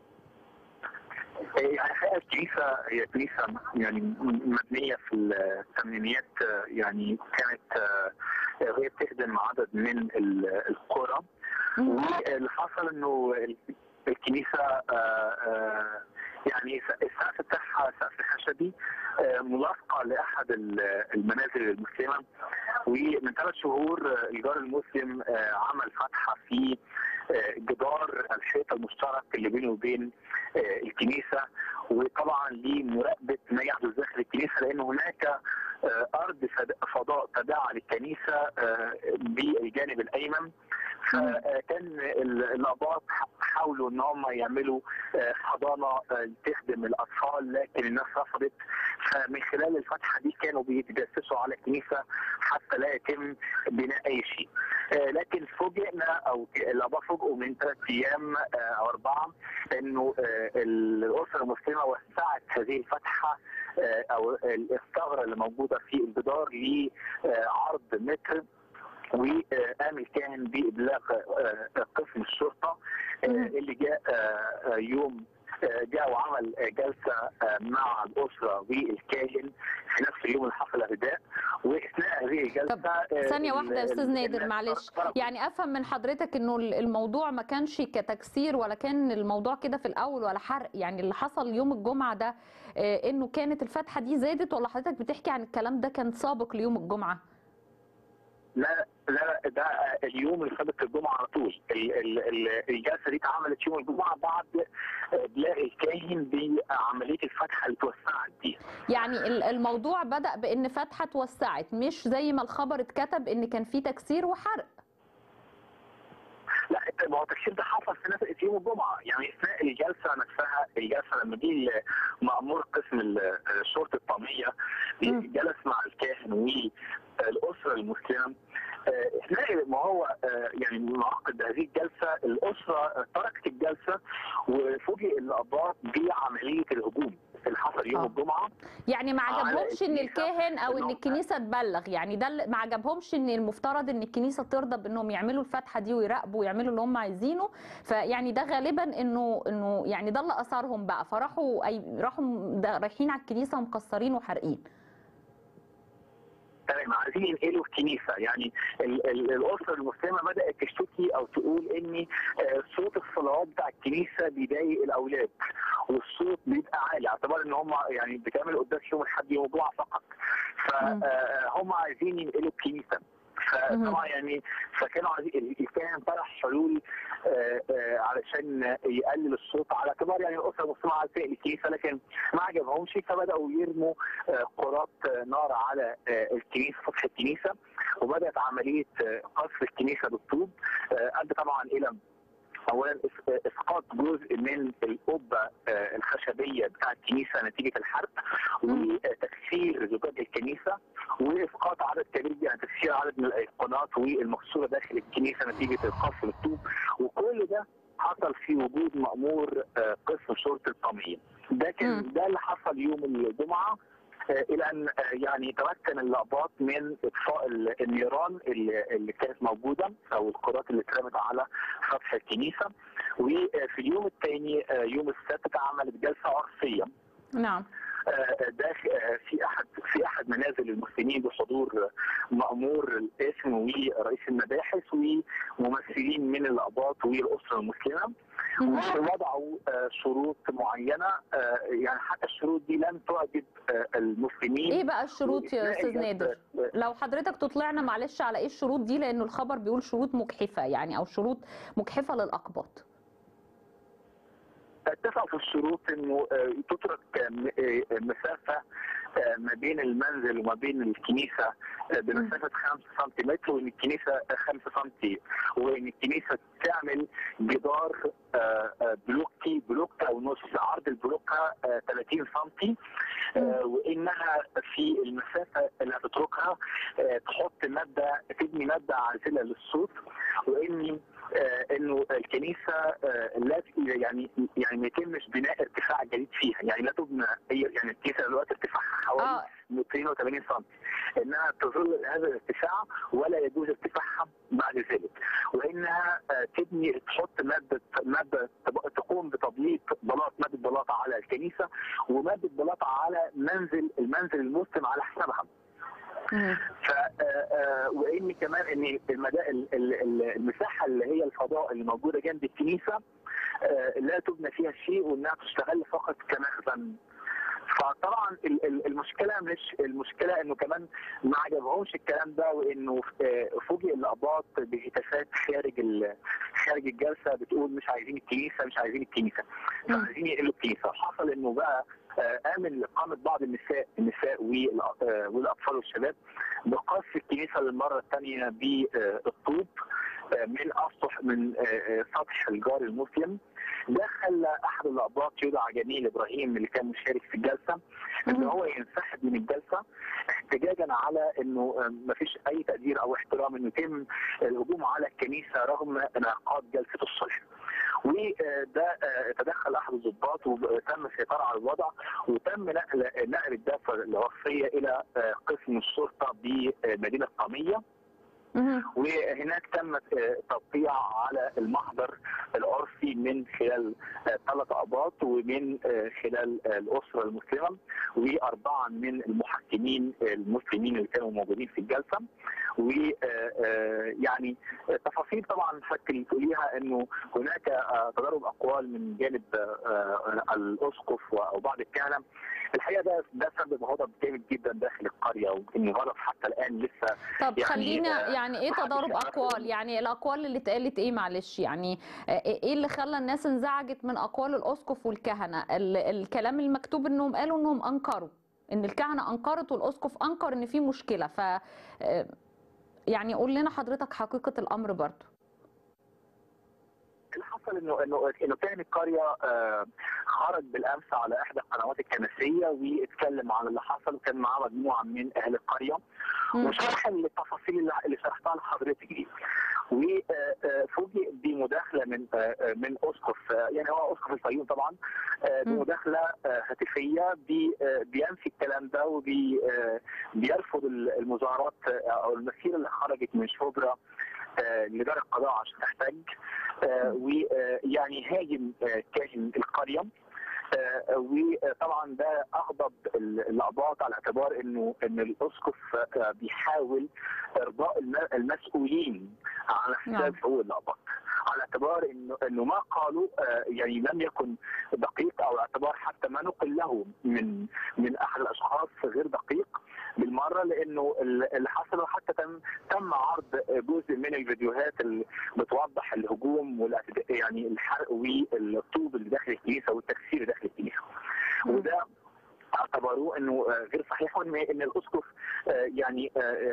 الحقيقه الكنيسه هي كنيسه يعني مبنيه في الثمانينيات، يعني كانت هي بتخدم عدد من القرى، واللي حصل انه الكنيسه يعني السقف بتاعها سقف خشبي ملاصقه لاحد المنازل المسلمه، ومن ثلاث شهور الجار المسلم عمل فتحه في جدار الحيط المشترك اللي بينه وبين الكنيسه، وطبعا لمراقبه ما يحدث داخل الكنيسه، لان هناك ارض فضاء تابعه للكنيسه بالجانب الايمن. فكان الاباط حاولوا ان هم يعملوا حضانه تخدم الاطفال، لكن الناس رفضت. فمن خلال الفتحه دي كانوا بيتجسسوا على الكنيسه حتى لا يتم بناء اي شيء. لكن فوجئنا او الاباط فوجئوا من ثلاث ايام او اربعه انه الاسره المسلمه وسعت هذه الفتحه او الثغره اللي موجوده في الجدار لعرض متر، وقام الكاهن بابلاغ قسم الشرطه اللي جاء يوم جاء وعمل جلسه مع الاسره والكاهن في نفس اليوم اللي حصل الرداء، واثناء هذه الجلسه طب ثانيه واحده يا استاذ نادر معلش، يعني افهم من حضرتك انه الموضوع ما كانش كتكسير ولا كان الموضوع كده في الاول ولا حرق، يعني اللي حصل يوم الجمعه ده انه كانت الفتحه دي زادت، ولا حضرتك بتحكي عن الكلام ده كان سابق ليوم الجمعه؟ لا لا ده اليوم اللي سابق الجمعه على طول. الجلسه دي اتعملت يوم الجمعه بعد بلاغ الكاهن بعمليه الفتحه اللي اتوسعت دي. يعني الموضوع بدأ بان فتحه اتوسعت، مش زي ما الخبر اتكتب ان كان في تكسير وحرق. لا ما هو التكسير ده حصل في نفس يوم الجمعه، يعني اثناء الجلسه نفسها. الجلسه لما جه مأمور قسم شرطه الطعميه جلس مع الكاهن والاسره المسلمه، اثناء ما هو يعني معقد هذه الجلسه الاسره تركت الجلسه وفوجئ الاباط بعمليه الهجوم اللي حصل يوم آه. الجمعه. يعني ما عجبهمش ان الكاهن او ان الكنيسه تبلغ، يعني ده ما عجبهمش ان المفترض ان الكنيسه ترضى بانهم يعملوا الفتحه دي ويراقبوا ويعملوا اللي هم عايزينه، فيعني ده غالبا انه انه يعني ده اللي اثرهم بقى، فراحوا اي راحوا رايحين على الكنيسه ومكسرين وحارقين. تمام، عايزين ينقلوا الكنيسه، يعني ال ال الاسره المسلمه بدات تشتكي او تقول ان صوت الصلوات بتاع الكنيسه بيضايق الاولاد، والصوت بيبقى عالي، اعتبار ان هم يعني بتعمل قداس يوم الاحد يوم الجمعه فقط، فهم عايزين ينقلوا الكنيسه. فطبعا يعني فكانوا عايزين الكاهن طرح حلول آآ آآ علشان يقلل الصوت، على اعتبار يعني الاسره المسلمه عايزه الكنيسه، لكن ما عجبهمش، فبداوا يرموا قارات نار على الكنيسه، سطح الكنيسه، وبدات عمليه قصف الكنيسه بالطوب، ادى طبعا الى اولا اسقاط جزء من القبه الخشبيه بتاع الكنيسه نتيجه الحرق، وتكسير زجاج الكنيسه، واسقاط عدد كبير، يعني تكسير عدد من الايقونات والمكسوره داخل الكنيسه نتيجه القصف بالطوب، وكل ده حصل في وجود مأمور قسم شرطه الطعميه. ده كان ده اللي حصل يوم الجمعه، الى ان يعني تمكن الاباط من اطفاء النيران اللي كانت موجوده او القارات اللي اترمت على سطح الكنيسه. وفي اليوم الثاني يوم السبت اتعملت جلسه عرفيه. نعم. ده في احد في احد منازل المسلمين بحضور مأمور القسم ورئيس المباحث وممثلين من الاباط والاسره المسلمه، ووضعوا شروط معينه، يعني حتى الشروط دي لم تعجب المسلمين. ايه بقى الشروط يا استاذ نادر؟ لو حضرتك تطلعنا معلش على ايه الشروط دي، لانه الخبر بيقول شروط مجحفه يعني، او شروط مجحفه للاقباط. اتفقوا في الشروط انه تترك مسافه ما بين المنزل وما بين الكنيسه بمسافه خمسة سنتيمتر، وان الكنيسه خمسة سنتي، وان الكنيسه تعمل جدار بلوكي بلوك او نص عرض البلوكه ثلاثين سنتي، وانها في المسافه اللي هتتركها تحط ماده تبني ماده عازله للصوت، وان انه الكنيسه لا يعني يعني ما يتمش بناء ارتفاع جديد فيها، يعني لا تبنى هي يعني الكنيسه دلوقتي ارتفاعها حوالي مئتين وثمانين سم، انها تظل هذا الارتفاع ولا يجوز ارتفاعها بعد ذلك، وانها تبني تحط ماده ماده تقوم بتبليط بلاط ماده بلاط على الكنيسه وماده بلاط على منزل المنزل المسلم على حسابها. ف وان كمان ان المساحه اللي هي الفضاء اللي موجوده جنب الكنيسه لا تبنى فيها شيء، وانها تستغل فقط كمخزن. فطبعا المشكله مش المشكله انه كمان ما عجبهمش الكلام ده، وانه فوجئ الاباط بهتافات خارج خارج الجلسه بتقول مش عايزين الكنيسه مش عايزين الكنيسه مش عايزين يقلوا الكنيسه. حصل انه بقى آمن قامة بعض النساء النساء والاطفال والشباب بقصف الكنيسه للمره الثانيه بالطوب من اسطح من سطح الجار المسلم. ده خلى احد الاباط يدعى جميل ابراهيم اللي كان مشارك في الجلسه ان هو ينسحب من الجلسه احتجاجا على انه ما فيش اي تقدير او احترام انه يتم الهجوم على الكنيسه رغم انعقاد جلسه الصلح. وده تدخل احد الضباط وتم السيطره على الوضع، وتم نقل نقل الدافه الوصيه الى قسم الشرطه بمدينه طعميه. وهناك تم توقيع على المحضر العرفي من خلال ثلاث أقباط ومن خلال الأسرة المسلمة وأربعة من المحكمين المسلمين اللي كانوا موجودين في الجلسة. ويعني تفاصيل طبعا شكل تقوليها انه هناك تضارب اقوال من جانب الاسقف وبعض الكهنه. الحقيقه ده ده سبب غضب جامد جدا داخل القريه، ويمكن غضب حتى الان لسه. طب يعني خلينا يعني ايه تضارب اقوال؟ يعني الاقوال اللي اتقالت ايه؟ معلش يعني ايه اللي خلى الناس انزعجت من اقوال الاسقف والكهنه؟ الكلام المكتوب انهم قالوا انهم انكروا، ان الكهنه انكرت والاسقف انكر ان في مشكله. ف يعني قول لنا حضرتك حقيقه الامر برضه. اللي حصل انه انه انه كان القريه خرج بالامس على احدى القنوات الكنسيه واتكلم عن اللي حصل، وكان معاه مجموعه من اهل القريه وشرح التفاصيل اللي شرحتها لحضرتك دي. وفوجئ بمداخله من من اسقف، يعني هو اسقف الفيوم طبعا، بمداخله هاتفيه بينفي الكلام ده وبيرفض المظاهرات او المسيره اللي خرجت من شبرا لدار القضاء عشان تحتاج، ويعني هاجم كاهن القريه. وطبعا ده اغضب الاقباط على اعتبار انه ان الاسقف بيحاول ارضاء المسؤولين على حساب حقوق الاقباط، على اعتبار انه انه ما قالوا يعني لم يكن دقيق، او اعتبار حتى ما نقل له من من احد الاشخاص غير دقيق بالمره، لانه اللي حصل حتى تم تم عرض جزء من الفيديوهات اللي بتوضح الهجوم يعني الحرق والطوب اللي داخل الكنيسه والتكسير داخل الكنيسه. وده اعتبروه انه غير صحيح، وان ان الاسقف يعني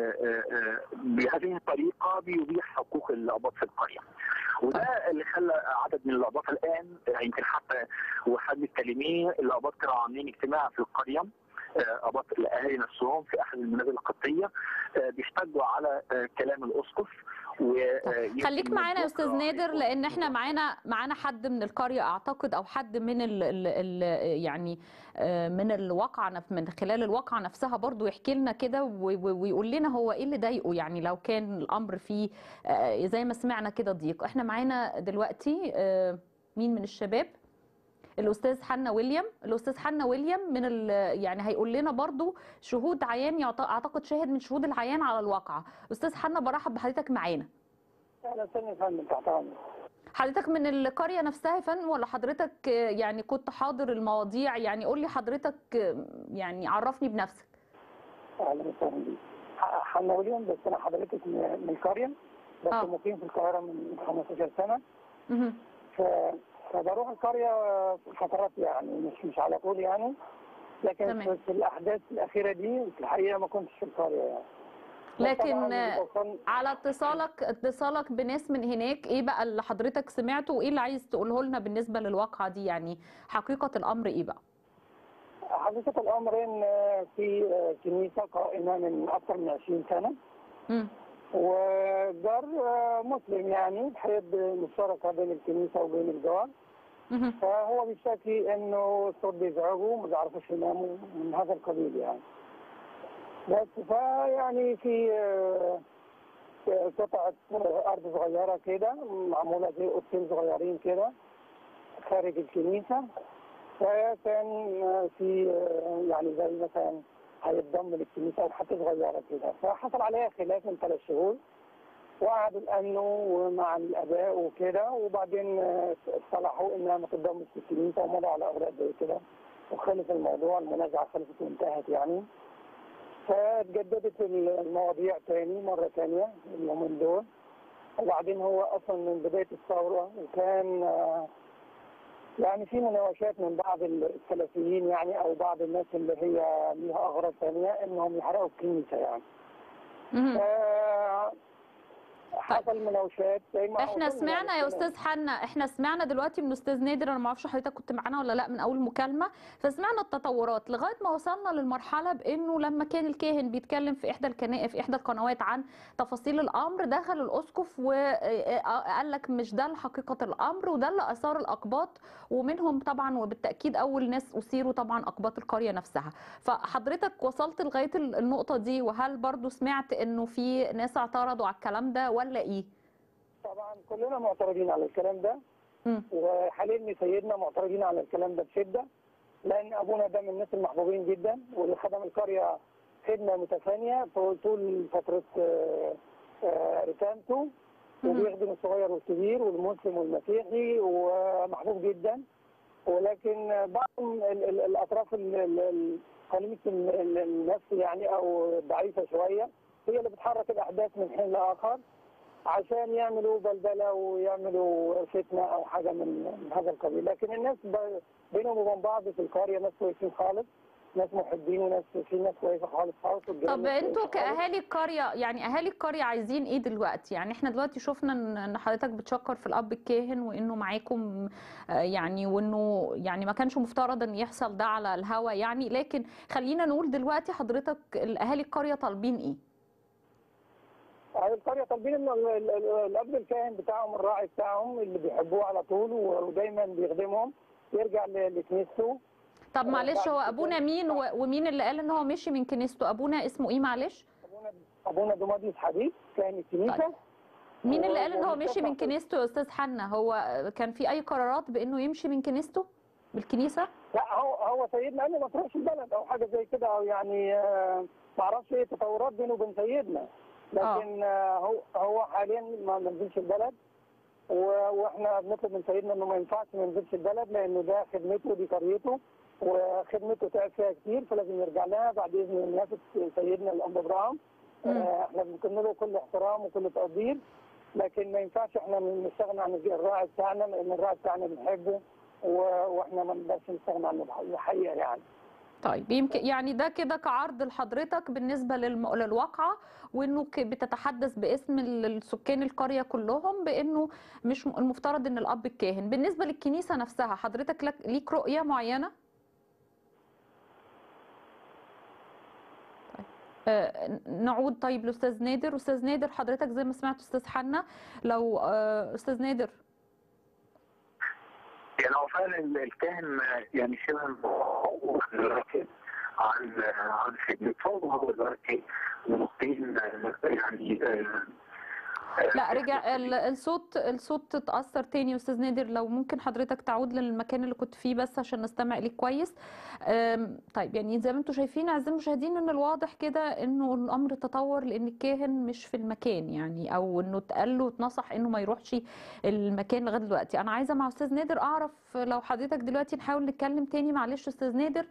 بهذه الطريقه بيبيح حقوق الاقباط في القريه. وده اللي خلى عدد من الاقباط الان يمكن حتى وحد الكلميه الاقباط كانوا عاملين اجتماع في القريه، أقباط الاهالي نفسهم في احد المنازل القبطيه بيحتجوا على كلام الاسقف. خليك معانا يا استاذ نادر، لان احنا معانا معانا حد من القريه اعتقد، او حد من ال ال ال يعني من الواقعه، من خلال الواقعه نفسها برضو يحكي لنا كده ويقول لنا هو ايه اللي ضايقه، يعني لو كان الامر فيه زي ما سمعنا كده ضيق. احنا معانا دلوقتي مين من الشباب؟ الاستاذ حنا ويليام. الاستاذ حنا ويليام من ال يعني هيقول لنا برضو شهود عيان، اعتقد شاهد من شهود العيان على الواقعه. استاذ حنا برحب بحضرتك معانا. اهلا وسهلا يا فندم، تحت امرك. حضرتك من القريه نفسها يا فندم، ولا حضرتك يعني كنت حاضر المواضيع؟ يعني قول لي حضرتك، يعني عرفني بنفسك. اهلا وسهلا بيك. حنا ويليام، بس انا حضرتك من القريه، بس آه. مقيم في القاهره من خمستاشر سنه. اها ف فبروح القريه فترات، يعني مش مش على طول يعني، لكن تمام. في الاحداث الاخيره دي في الحقيقه ما كنتش في القريه يعني. لكن على اتصالك اتصالك بناس من هناك، ايه بقى اللي حضرتك سمعته وايه اللي عايز تقوله لنا بالنسبه للواقعه دي؟ يعني حقيقه الامر ايه بقى؟ حقيقه الامر ان في كنيسه قائمه من اكثر من عشرين سنه، امم وجار مسلم يعني حيث مشتركه بين الكنيسه وبين الجار، فهو بيشتكي انه الصوت بيزعجه، ما بيعرفوش يناموا من هذا القبيل يعني. بس فيعني في قطعه ارض صغيره كده معموله زي اوضتين صغيرين كده خارج الكنيسه، فكان في يعني زي مثلا هيتضم للكنيسه او حتى صغيره كده، فحصل عليها خلاف من ثلاث شهور، وقعدوا الامنوا مع الاباء وكده، وبعدين صلحوا انها ما تتضمش في الكنيسه ومضوا على اوراق زي كده، وخلص الموضوع، المنازعه خلصت وانتهت يعني. فتجددت المواضيع تاني مره ثانيه اليومين دول، وبعدين هو اصلا من بدايه الثوره وكان يعني في مناوشات من بعض السلفيين يعني، او بعض الناس اللي هي ليها اغراض ثانيه انهم يحرقوا الكنيسه يعني. حصل مناوشات زي ما احنا وصلنا سمعنا يا للكلام. استاذ حنا، احنا سمعنا دلوقتي من استاذ نادر، انا ما اعرفش حضرتك كنت معانا ولا لا من اول مكالمه، فسمعنا التطورات لغايه ما وصلنا للمرحله بانه لما كان الكاهن بيتكلم في احدى الكنائس في احدى القنوات عن تفاصيل الامر، دخل الاسقف وقال لك مش ده حقيقه الامر، وده اللي اثار الاقباط، ومنهم طبعا وبالتاكيد اول ناس اثيروا طبعا اقباط القريه نفسها. فحضرتك وصلت لغايه النقطه دي، وهل برضو سمعت انه في ناس اعترضوا على الكلام ده ولا ايه؟ طبعا كلنا معترضين على الكلام ده، م. وحاليا سيدنا معترضين على الكلام ده بشده، لان ابونا ده من الناس المحبوبين جدا، واللي خدم القريه خدمه متفانيه طول فتره رسالته، وبيخدم الصغير والكبير والمسلم والمسيحي، ومحبوب جدا. ولكن بعض الاطراف قليله النفس يعني او ضعيفه شويه هي اللي بتحرك الاحداث من حين لاخر عشان يعملوا بلبله ويعملوا فتنه او حاجه من هذا القبيل. لكن الناس بينهم وبين بعض في القريه ناس كويسين خالص، ناس محبين وناس في ناس كويسه خالص خالص. طب انتوا كاهالي القريه، يعني اهالي القريه عايزين ايه دلوقتي؟ يعني احنا دلوقتي شفنا ان حضرتك بتشكر في الاب الكاهن وانه معاكم يعني، وانه يعني ما كانش مفترض ان يحصل ده على الهوا يعني، لكن خلينا نقول دلوقتي حضرتك الاهالي القريه طالبين ايه؟ اهالي القريه طالبين ان الاب الكاهن بتاعهم الراعي بتاعهم اللي بيحبوه على طول ودايما بيخدمهم يرجع لكنيسته. طب معلش، هو ابونا مين ومين اللي قال ان هو مشي من كنيسته؟ ابونا اسمه ايه معلش؟ ابونا ابونا دوماديوس حديد كان الكنيسه. طيب. مين اللي قال ان هو مشي من كنيسته يا استاذ حنا؟ هو كان في اي قرارات بانه يمشي من كنيسته بالكنيسه؟ لا، هو هو سيدنا قال له ما تروحش البلد او حاجه زي كده، او يعني ما اعرفش ايه التطورات بينه وبين سيدنا، لكن آه. هو هو حاليا ما نزلش البلد، واحنا بنطلب من سيدنا انه ما ينفعش ما ينزلش البلد، لانه ده خدمته دي قريته وخدمته تعب فيها كتير، فلازم يرجع لها بعد اذن الناس سيدنا الاب ابراهيم. آه احنا بنكن له كل احترام وكل تقدير، لكن ما ينفعش احنا نستغنى عن الراعي بتاعنا، لان الراعي بتاعنا بنحبه واحنا ما نقدرش نستغنى عنه الحقيقه يعني. طيب يمكن يعني ده كده كعرض لحضرتك بالنسبه للواقعه، وانه بتتحدث باسم السكان القريه كلهم بانه مش المفترض ان الاب الكاهن. بالنسبه للكنيسه نفسها حضرتك لك ليك رؤيه معينه؟ طيب. آه نعود طيب لاستاذ نادر. استاذ نادر حضرتك زي ما سمعت استاذ حنا، لو آه استاذ نادر. يعني هو فعلا الكاهن يعني شبه دلوقتي عن عن خدمته، وهو دلوقتي مقيم يعني لا رجع الصوت الصوت اتأثر تاني يا استاذ نادر، لو ممكن حضرتك تعود للمكان اللي كنت فيه بس عشان نستمع ليك كويس. طيب يعني زي ما انتم شايفين اعزائي المشاهدين ان الواضح كده انه الامر تطور، لان الكاهن مش في المكان يعني، او انه اتقال له اتنصح انه ما يروحش المكان لغايه دلوقتي. انا عايزه مع استاذ نادر اعرف لو حضرتك دلوقتي نحاول نتكلم تاني معلش استاذ نادر،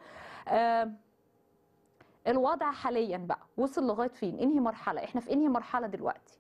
الوضع حاليا بقى وصل لغايه فين؟ انهي مرحله؟ احنا في انهي مرحله دلوقتي؟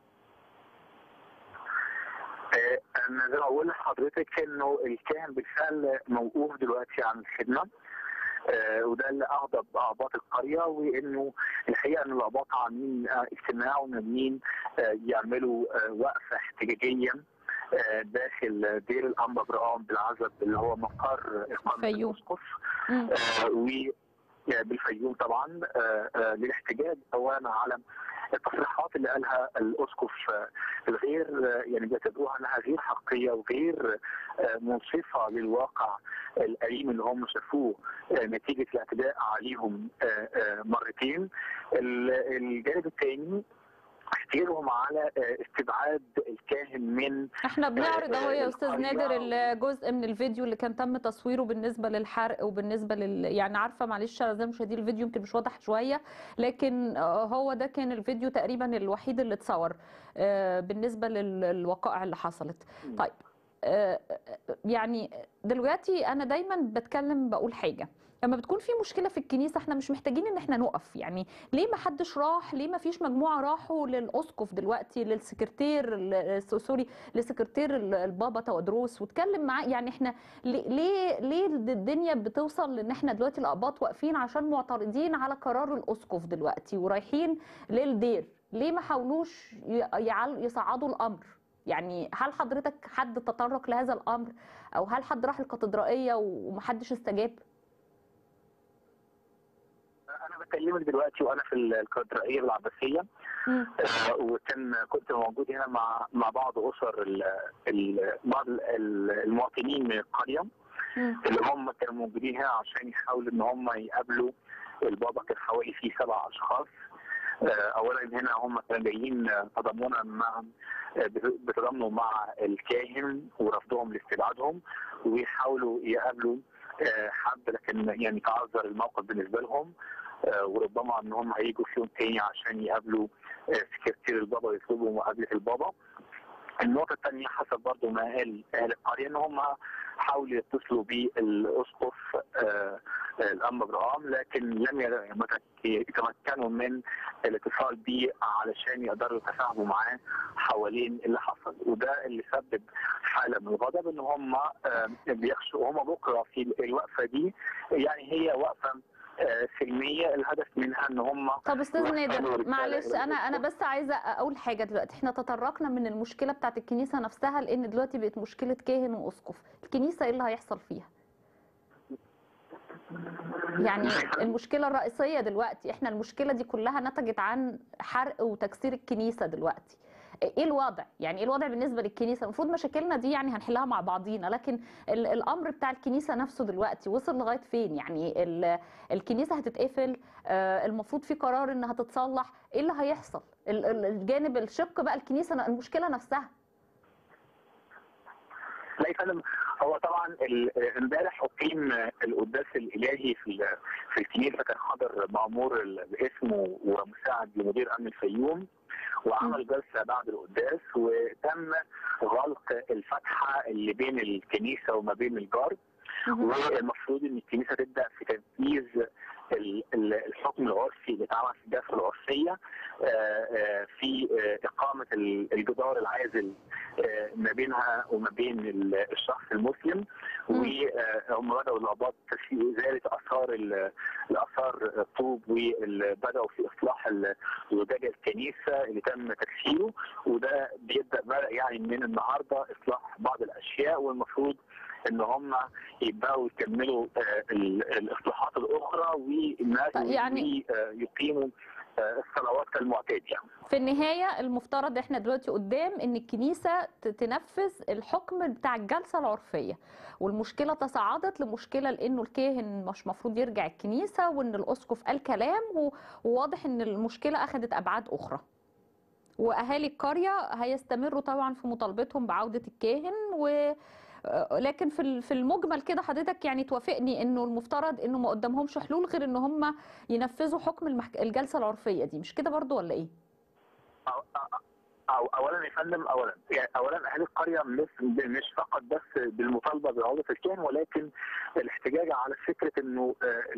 انا زي ما بقول لحضرتك انه الكاهن بالفعل موقوف دلوقتي عن الخدمه، آه وده اللي اغضب اعباط القريه، وانه الحقيقه ان الاعباط عاملين آه اجتماع ونازلين آه يعملوا آه وقفه احتجاجيه آه داخل دير الانبا ابراهيم بالعزب اللي هو مقر اقامه الاسقف، آه بالفيوم طبعا، آه آه للاحتجاج اولا على التصريحات اللي قالها الاسقف الغير يعني بيعتبروها انها غير حقيقيه وغير منصفه للواقع الاليم اللي هم شافوه نتيجه الاعتداء عليهم مرتين. الجانب الثاني احتيالهم على استبعاد الكاهن من احنا بنعرض اهو يا استاذ نادر الجزء من الفيديو اللي كان تم تصويره بالنسبه للحرق وبالنسبه لل يعني عارفه معلش زي مشاهدين الفيديو يمكن مش واضح شويه، لكن هو ده كان الفيديو تقريبا الوحيد اللي اتصور بالنسبه للوقائع اللي حصلت. طيب يعني دلوقتي انا دايما بتكلم بقول حاجه، لما بتكون في مشكله في الكنيسه احنا مش محتاجين ان احنا نقف، يعني ليه ما حدش راح؟ ليه ما فيش مجموعه راحوا للاسقف دلوقتي، للسكرتير ال- سوري لسكرتير ال- البابا تودروس واتكلم معاه؟ يعني احنا ليه ليه ليه الدنيا بتوصل لان احنا دلوقتي الاباط واقفين عشان معترضين على قرار الاسقف دلوقتي ورايحين للدير؟ ليه ما حاولوش ي- يعل- يصعدوا الامر؟ يعني هل حضرتك حد تطرق لهذا الامر، او هل حد راح الكاتدرائيه ومحدش استجاب؟ انا بكلمك دلوقتي وانا في الكاتدرائيه بالعباسيه، آه وكان كنت موجود هنا مع مع بعض اسر ال ال بعض ال- المواطنين من القريه اللي هم كانوا موجودين هنا عشان يحاولوا ان هم يقابلوا البابا. كان حوالي فيه سبع اشخاص. آه اولا هنا هم كانوا جايين تضامنا مع بتضامنوا مع الكاهن ورفضهم لاستبعادهم، ويحاولوا يقابلوا آه حد، لكن يعني تعذر الموقف بالنسبه لهم. آه وربما ان هم هيجوا في يوم تاني عشان يقابلوا آه سكرتير البابا ويطلبوا مقابله البابا. النقطة الثانية حسب برضو ما قال أهل القرية إن هم حاولوا يتصلوا بالأسقف آه الأنبا إبراهام، لكن لم يتمكنوا من الاتصال بيه علشان يقدروا يتفاهموا معاه حوالين اللي حصل، وده اللي سبب حالة من الغضب. إن هم آه بيخشوا هم بكرة في الوقفة دي، يعني هي وقفة سلميه الهدف منها ان هم. طب استاذ نادر معلش، انا انا بس عايزه اقول حاجه دلوقتي. احنا تطرقنا من المشكله بتاعت الكنيسه نفسها، لان دلوقتي بقت مشكله كاهن واسقف. الكنيسه ايه اللي هيحصل فيها؟ يعني المشكله الرئيسيه دلوقتي، احنا المشكله دي كلها نتجت عن حرق وتكسير الكنيسه دلوقتي. ايه الوضع؟ يعني ايه الوضع بالنسبه للكنيسه؟ المفروض مشاكلنا دي يعني هنحلها مع بعضينا، لكن الامر بتاع الكنيسه نفسه دلوقتي وصل لغايه فين؟ يعني الكنيسه هتتقفل، المفروض في قرار انها تتصلح، ايه اللي هيحصل؟ الجانب الشق بقى الكنيسه المشكله نفسها. لا يا فندم، هو طبعا امبارح اقيم القداس الالهي في في الكنيسه. كان حاضر مأمور الاسم ومساعد لمدير امن الفيوم، وعمل جلسه بعد القداس، وتم غلق الفتحه اللي بين الكنيسه وما بين الجار. والمفروض ان الكنيسه تبدا في تنفيذ الحكم العرفي اللي اتعمل في الدافه العرفيه في اقامه الجدار العازل ما بينها وما بين الشخص المسلم. وهم بداوا الاباط في ازاله اثار الاثار الطوب، وبداوا في اصلاح زجاج الكنيسه اللي تم تكسيره، وده بيبدا يعني من النهارده اصلاح بعض الاشياء، والمفروض ان هم يبداوا يكملوا الاصلاحات الاخرى والناس يعني يقيموا الصلوات كالمعتاد. يعني في النهايه المفترض احنا دلوقتي قدام ان الكنيسه تنفذ الحكم بتاع الجلسه العرفيه، والمشكله تصاعدت لمشكله لانه الكاهن مش مفروض يرجع الكنيسه، وان الاسقف قال كلام، وواضح ان المشكله اخذت ابعاد اخرى. واهالي القريه هيستمروا طبعا في مطالبتهم بعوده الكاهن، و لكن في في المجمل كده حضرتك يعني توافقني انه المفترض انه ما قدامهمش حلول غير ان هم ينفذوا حكم المحك... الجلسه العرفيه دي، مش كده برضو ولا ايه؟ أو أو اولا يا فندم، اولا يعني اولا اهالي القريه مش مش فقط بس بالمطالبه بعوده الكاهن، ولكن الاحتجاج على فكره انه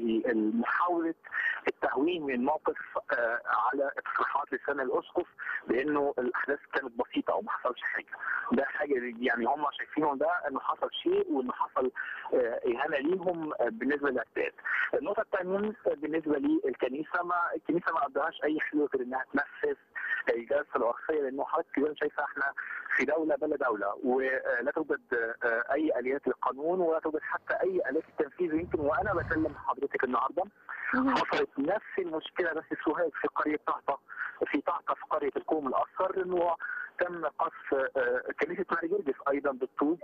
محاوله التهوين من الموقف على تصريحات لسان الاسقف بانه الاحداث كانت بسيطه وما حصلش حاجه. ده حاجه يعني هم شايفينه ده انه حصل شيء، وانه حصل اهانه ليهم بالنسبه للاعتاد. النقطه الثانيه بالنسبه للكنيسه، ما الكنيسه ما قدمهاش اي حلول غير انها تنفذ الجلسه العرفيه، لانه حضرتك كده شايفه احنا في دوله بلا دوله، ولا توجد اي اليات للقانون ولا توجد حتى اي اليات التنفيذ. يمكن وانا بكلم حضرتك النهارده حصلت نفس المشكله بس في سوهاج، في قريه طهطا، في طهطا في قريه الكوم الاصفر، انه تم قصف كنيسه ماري جرجس ايضا بالطوب،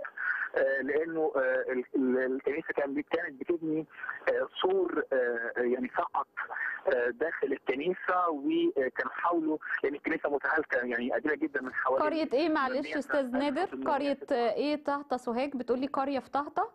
لانه الكنيسه كانت كانت بتبني سور يعني سقط داخل الكنيسه، وكانوا حاولوا لان الكنيسه متهالكه يعني قديمه جدا من حوالي. قريه ايه معلش استاذ نادر؟ قريه ايه طهطا سوهاج؟ بتقولي قريه في طهطا؟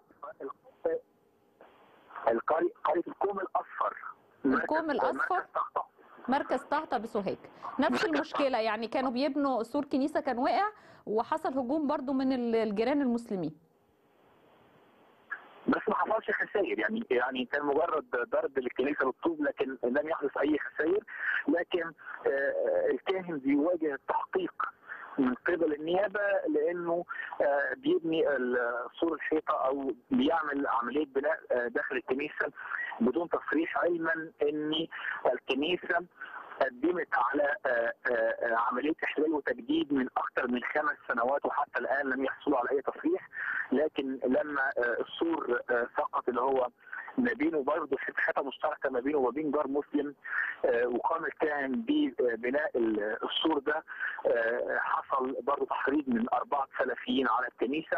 القريه قريه الكوم الاصفر. الكوم الاصفر مركز طهطا بسوهاج. نفس المشكله يعني، كانوا بيبنوا سور كنيسه كان وقع، وحصل هجوم برضو من الجيران المسلمين. بس ما حصلش خسائر، يعني يعني كان مجرد ضرب للكنيسه بالطوب لكن لم يحدث اي خسائر. لكن الكاهن بيواجه التحقيق من قبل النيابه لانه بيبني سور الحيطه او بيعمل عمليه بناء داخل الكنيسه بدون تصريح، علما ان الكنيسه قدمت على عمليه احلال وتجديد من اكثر من خمس سنوات وحتى الان لم يحصلوا على اي تصريح. لكن لما السور سقط اللي هو ما بينه برضه حته مشتركه ما بينه وبين جار مسلم، وقام الكاهن ببناء السور ده، حصل برضه تحريض من اربعه سلفيين على الكنيسه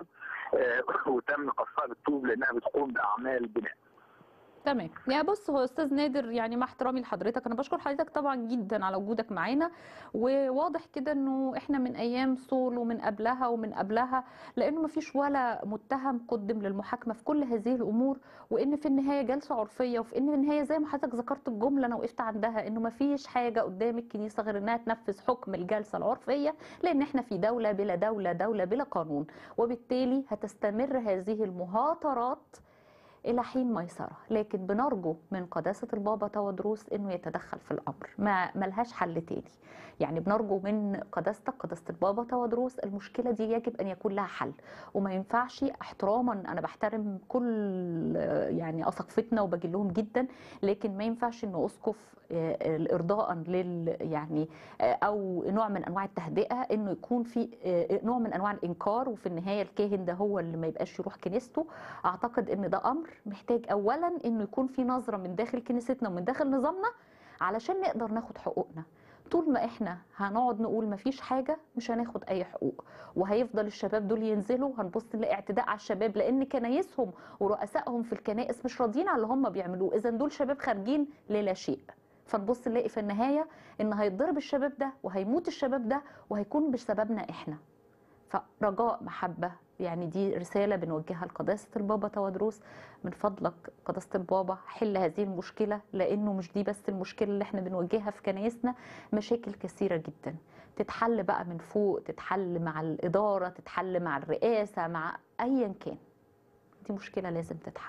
وتم قصها بالطوب لانها بتقوم باعمال بناء. تمام. يعني بص، هو استاذ نادر، يعني مع احترامي لحضرتك، انا بشكر حضرتك طبعا جدا على وجودك معانا، وواضح كده انه احنا من ايام صول ومن قبلها ومن قبلها، لانه ما فيش ولا متهم قدم للمحاكمه في كل هذه الامور، وان في النهايه جلسه عرفيه، وفي ان النهايه زي ما حضرتك ذكرت الجمله انا وقفت عندها، انه ما فيش حاجه قدام الكنيسه غير انها تنفذ حكم الجلسه العرفيه، لان احنا في دوله بلا دوله، دوله بلا قانون، وبالتالي هتستمر هذه المهاترات إلى حين ميسرة. لكن بنرجو من قداسة البابا تودروس إنه يتدخل في الأمر، ما ملهاش حل تاني. يعني بنرجو من قداستك قداسة البابا تودروس، المشكلة دي يجب أن يكون لها حل، وما ينفعش احتراما، أنا بحترم كل يعني أساقفتنا وبجلهم جدا، لكن ما ينفعش إنه أسقف إرضاء لل يعني أو نوع من أنواع التهدئة، إنه يكون في نوع من أنواع الإنكار، وفي النهاية الكاهن ده هو اللي ما يبقاش يروح كنيسته. أعتقد إن ده أمر محتاج اولا انه يكون في نظره من داخل كنيستنا ومن داخل نظامنا علشان نقدر ناخد حقوقنا. طول ما احنا هنقعد نقول مفيش حاجه مش هناخد اي حقوق، وهيفضل الشباب دول ينزلوا، هنبص نلاقي اعتداء على الشباب لان كنايسهم ورؤسائهم في الكنائس مش راضيين على اللي هم بيعملوه، اذا دول شباب خارجين للا شيء. فنبص نلاقي في النهايه ان هيتضرب الشباب ده وهيموت الشباب ده وهيكون بسببنا احنا. فرجاء محبه، يعني دي رسالة بنوجهها لقداسة البابا تودروس، من فضلك قداسة البابا حل هذه المشكلة، لأنه مش دي بس المشكلة اللي احنا بنواجهها في كنايسنا، مشاكل كثيرة جدا تتحل بقى من فوق، تتحل مع الإدارة، تتحل مع الرئاسة، مع أيا كان. دي مشكلة لازم تتحل.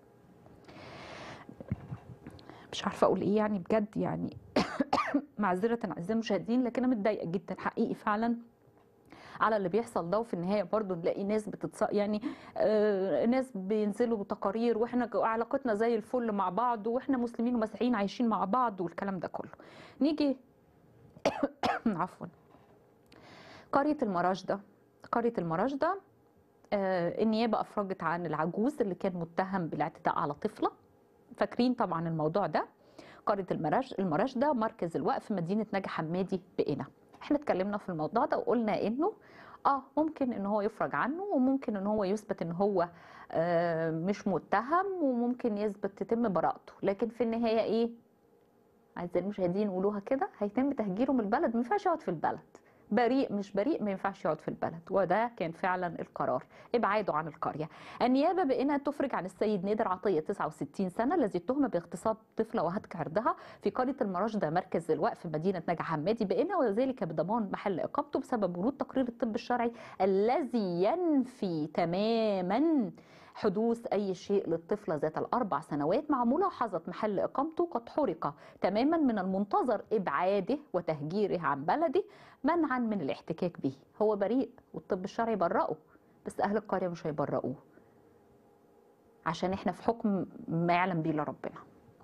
مش عارفة أقول إيه يعني بجد، يعني معذرة أعزائي المشاهدين، لكن أنا متضايقة جدا حقيقي فعلا على اللي بيحصل ده. وفي النهايه برضو نلاقي ناس بتتص يعني آه ناس بينزلوا تقارير واحنا علاقتنا زي الفل مع بعض، واحنا مسلمين ومسيحيين عايشين مع بعض والكلام ده كله. نيجي عفوا قريه المراشده. قريه المراشده آه النيابه افرجت عن العجوز اللي كان متهم بالاعتداء على طفله. فاكرين طبعا الموضوع ده. قريه المراشده مركز الوقف مدينه نجا حمادي بقنا. احنا اتكلمنا في الموضوع ده وقلنا انه اه ممكن ان هو يفرج عنه، وممكن ان هو يثبت ان هو آه مش متهم، وممكن يثبت تتم براءته، لكن في النهايه ايه؟ اعزائي المشاهدين قولوها كده، هيتم تهجيره من البلد، ما ينفعش يقعد في البلد. بريء مش بريء ما ينفعش يقعد في البلد، وده كان فعلا القرار، ابعاده عن القريه. النيابه بقينا تفرج عن السيد نادر عطيه تسعة وستين سنه الذي اتهم باغتصاب طفله وهتك عرضها في قريه المراشده مركز الوقف مدينه نجا حمادي بقينا، وذلك بضمان محل اقامته بسبب ورود تقرير الطب الشرعي الذي ينفي تماما حدوث أي شيء للطفلة ذات الأربع سنوات، مع ملاحظة محل إقامته قد حرق تماما، من المنتظر إبعاده وتهجيره عن بلده منعا من الاحتكاك به. هو بريء والطب الشرعي برأه، بس أهل القرية مش هيبرؤوه عشان إحنا في حكم ما يعلم به إلا ربنا.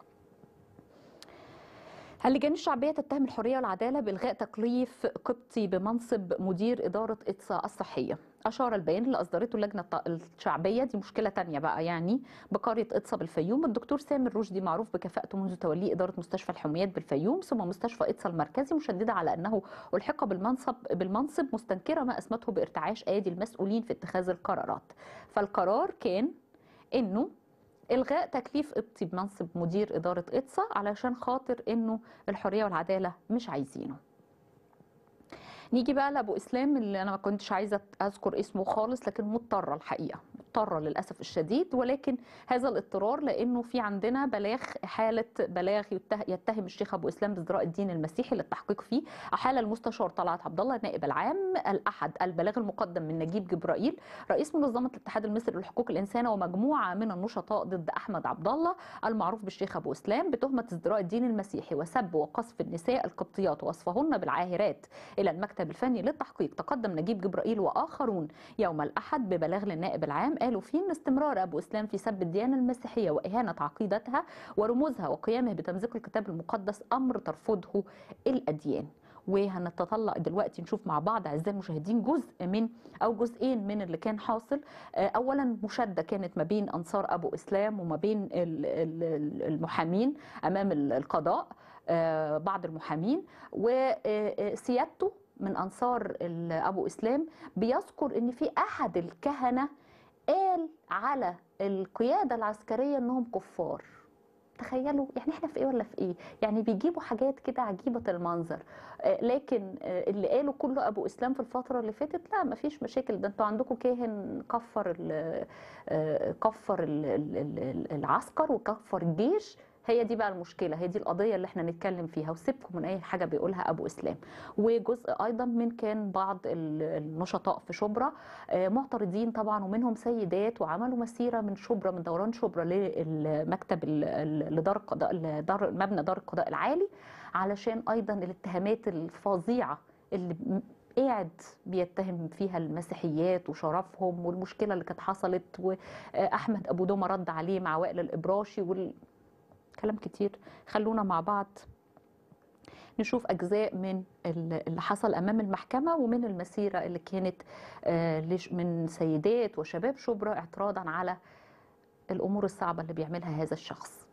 اللجان الشعبية تتهم الحرية والعدالة بإلغاء تكليف قبطي بمنصب مدير إدارة إطسا الصحية. أشار البيان اللي أصدرته اللجنة الشعبية، دي مشكلة تانية بقى يعني، بقرية إطسا بالفيوم، الدكتور سامر رشدي معروف بكفاءته منذ توليه إدارة مستشفى الحميات بالفيوم ثم مستشفى إطسا المركزي، مشددة على أنه ألحق بالمنصب بالمنصب مستنكرة ما أسمته بارتعاش أيدي المسؤولين في اتخاذ القرارات. فالقرار كان إنه إلغاء تكليف قبطي بمنصب مدير إدارة إطسا علشان خاطر إنه الحرية والعدالة مش عايزينه. نيجي بقى لأبو إسلام اللي أنا ما كنتش عايزة أذكر اسمه خالص، لكن مضطرة الحقيقة مضطرة للأسف الشديد، ولكن هذا الاضطرار لأنه في عندنا بلاغ حالة بلاغ يتهم الشيخ أبو إسلام بازدراء الدين المسيحي للتحقيق فيه. أحال المستشار طلعت عبد الله النائب العام الأحد البلاغ المقدم من نجيب جبرائيل رئيس منظمة الاتحاد المصري لحقوق الإنسان ومجموعة من النشطاء ضد أحمد عبد الله المعروف بالشيخ أبو إسلام بتهمة ازدراء الدين المسيحي وسب وقذف النساء القبطيات ووصفهن بالعاهرات إلى المكتب الفني للتحقيق. تقدم نجيب جبرائيل وآخرون يوم الأحد ببلاغ للنائب العام قالوا فيه ان استمرار أبو إسلام في سب الديانة المسيحية وإهانة عقيدتها ورموزها وقيامه بتمزيق الكتاب المقدس أمر ترفضه الأديان. وهنتطلع دلوقتي نشوف مع بعض اعزائي المشاهدين جزء من او جزئين من اللي كان حاصل. اولا مشاده كانت ما بين انصار ابو اسلام وما بين المحامين امام القضاء، بعض المحامين، وسيادته من انصار ابو اسلام بيذكر ان في احد الكهنه قال على القياده العسكريه انهم كفار. تخيلوا يعني احنا في ايه ولا في ايه؟ يعني بيجيبوا حاجات كده عجيبه المنظر. لكن اللي قاله كله ابو اسلام في الفتره اللي فاتت لا ما فيش مشاكل، ده انتوا عندكم كاهن كفر ال كفر ال العسكر وكفر الجيش. هي دي بقى المشكله، هي دي القضيه اللي احنا نتكلم فيها، وسيبكم من اي حاجه بيقولها ابو اسلام. وجزء ايضا من كان بعض النشطاء في شبرا معترضين طبعا ومنهم سيدات، وعملوا مسيره من شبرا من دوران شبرا للمكتب لدار القضاء لدار مبنى دار القضاء العالي علشان ايضا الاتهامات الفظيعه اللي قاعد بيتهم فيها المسيحيات وشرفهم والمشكله اللي كانت حصلت، واحمد ابو دومه رد عليه مع وائل الابراشي وال كلام كتير. خلونا مع بعض نشوف أجزاء من اللي حصل أمام المحكمة ومن المسيرة اللي كانت من سيدات وشباب شبرا اعتراضا على الأمور الصعبة اللي بيعملها هذا الشخص.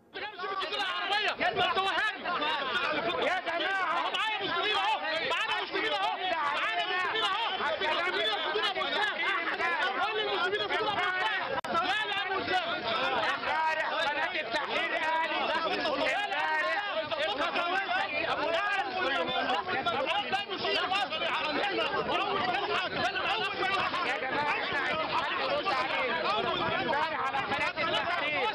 يا جماعة معايا مسلمين اهو، معانا مسلمين اهو، معانا مسلمين اهو، المسلمين ياخدونا مرتاح، كل المسلمين ياخدونا مرتاح. لا لا يا مسلم امبارح قناة التحرير قالت يا جماعة احنا عايزين حد يرد علينا امبارح على قناة التحرير.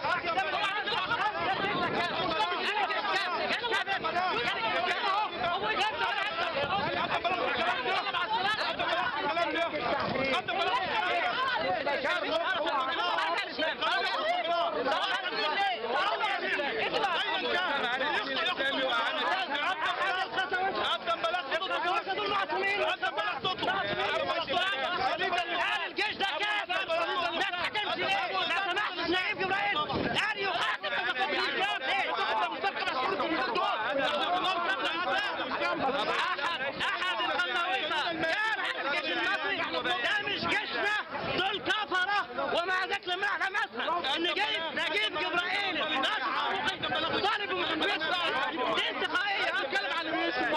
الجيش ده كافر ما تحكمش ليه؟ لو سمحت نائب جبرائيل قال يحاكم الاسلام ليه؟ احد احد القناويطه قال على الجيش المصري ده مش جيشنا، دول كفره، ومع ذلك لما احنا مثلا ان جايب نجيب جبرائيل ناس حقوقي طالب من دي انتقائيه بتتكلم عن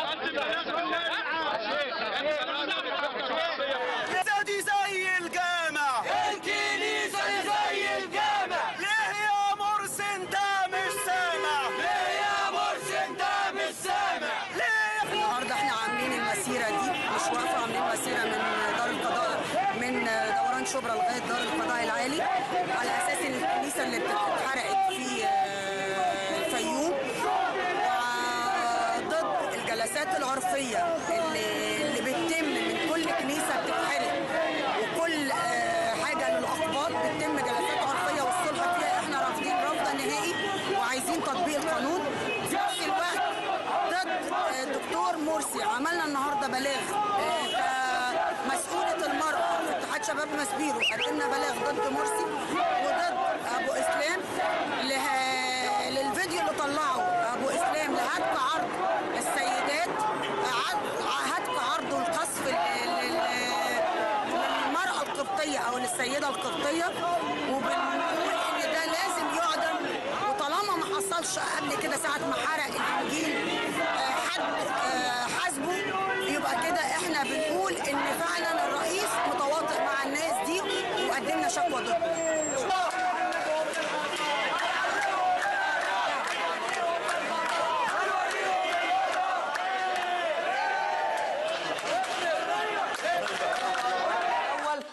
دي زي الجامع، الكنيسة دي زي الجامع. ليه يا مرسي انت مش سامع؟ ليه يا مرسي انت مش سامع؟ ليه؟ النهارده احنا عاملين المسيرة دي مش واقفة، عاملين مسيرة من دار القضاء من دوران شبرا لغاية دار القضاء العالي على أساس إن الكنيسة اللي اتحرقت في الفيوم وضد الجلسات العرفية اللي اللي بتتم من كل كنيسة بتتحرق وكل حاجة للأقباط بتتم جلسات عرفية والصلح فيها. احنا رافضين رفضا نهائي وعايزين تطبيق القانون. في نفس الوقت ضد الدكتور مرسي عملنا النهارده بلاغ كمسؤولة المرأة في اتحاد شباب مسبيرو، قدمنا بلاغ ضد مرسي وضد أبو إسلام للفيديو اللي طلعه أبو إسلام لهتك عرض السيدات، هتك عرض والقصف للمرأة القبطية أو للسيدة القبطية، وبنقول إن ده لازم يعدم. وطالما ما حصلش قبل كده ساعة ما حرق الإنجيل حد حاسبه، يبقى كده احنا بنقول إن فعلا الرئيس متواطئ مع الناس دي وقدمنا شكوى ضده.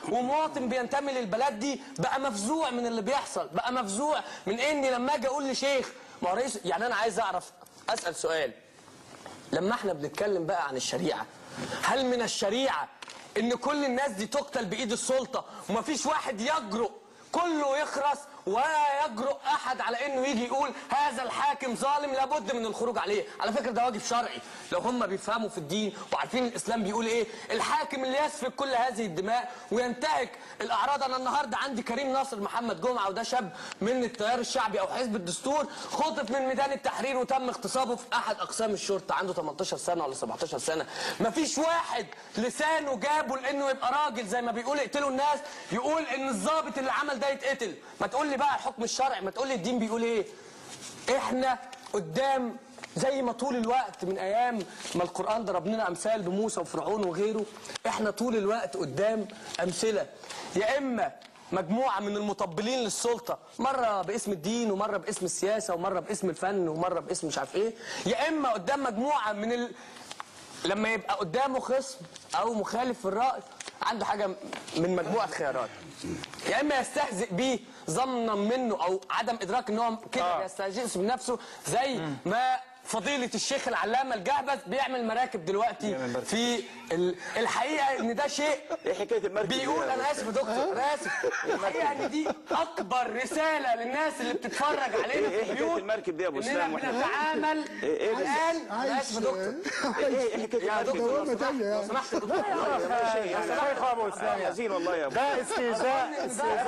ومواطن بينتمي للبلد دي بقى مفزوع من اللي بيحصل، بقى مفزوع من اني لما اجي اقول لشيخ ما هو رئيس. يعني انا عايز اعرف، اسال سؤال، لما احنا بنتكلم بقى عن الشريعه، هل من الشريعه ان كل الناس دي تقتل بايد السلطه ومفيش واحد يجرؤ كله يخرس ولا يجرؤ احد على انه يجي يقول هذا الحاكم ظالم لابد من الخروج عليه؟ على فكره ده واجب شرعي لو هم بيفهموا في الدين وعارفين الاسلام بيقول ايه. الحاكم اللي يسفك كل هذه الدماء وينتهك الاعراض. انا النهارده عندي كريم ناصر محمد جمعه، وده شاب من التيار الشعبي او حزب الدستور، خطف من ميدان التحرير وتم اغتصابه في احد اقسام الشرطه، عنده تمنتاشر سنه ولا سبعتاشر سنه. مفيش واحد لسانه جابه لانه يبقى راجل زي ما بيقول اقتلوا الناس يقول ان الضابط اللي عمل ده يتقتل. ما تقول لي بقى الحكم الشرعي، ما تقول لي الدين بيقول ايه. احنا قدام زي ما طول الوقت من ايام ما القرآن ضرب لنا امثال بموسى وفرعون وغيره، احنا طول الوقت قدام امثله، يا اما مجموعه من المطبلين للسلطه، مره باسم الدين ومره باسم السياسه ومره باسم الفن ومره باسم مش عارف ايه، يا اما قدام مجموعه من ال... لما يبقى قدامه خصم او مخالف في الراي عنده حاجه من مجموعه خيارات، يا اما يستهزئ بيه ظنا منه او عدم ادراك ان هو كده آه. بيستهزئ بنفسه، زي ما فضيلة الشيخ العلامة الجهبذ بيعمل مراكب دلوقتي في الحقيقة ان ده شيء ايه حكاية المركب بيقول. انا اسف يا دكتور انا اسف. الحقيقة ان دي اكبر رسالة للناس اللي بتتفرج علينا في البيوت. ايه حكاية المركب دي يا ابو اسلام؟ اننا بنتعامل الان. انا اسف يا دكتور. ايه حكاية المركب دي؟ لو سمحت يا دكتور. يا شيخ ابو اسلام يزين والله يا ابو. ده استهزاء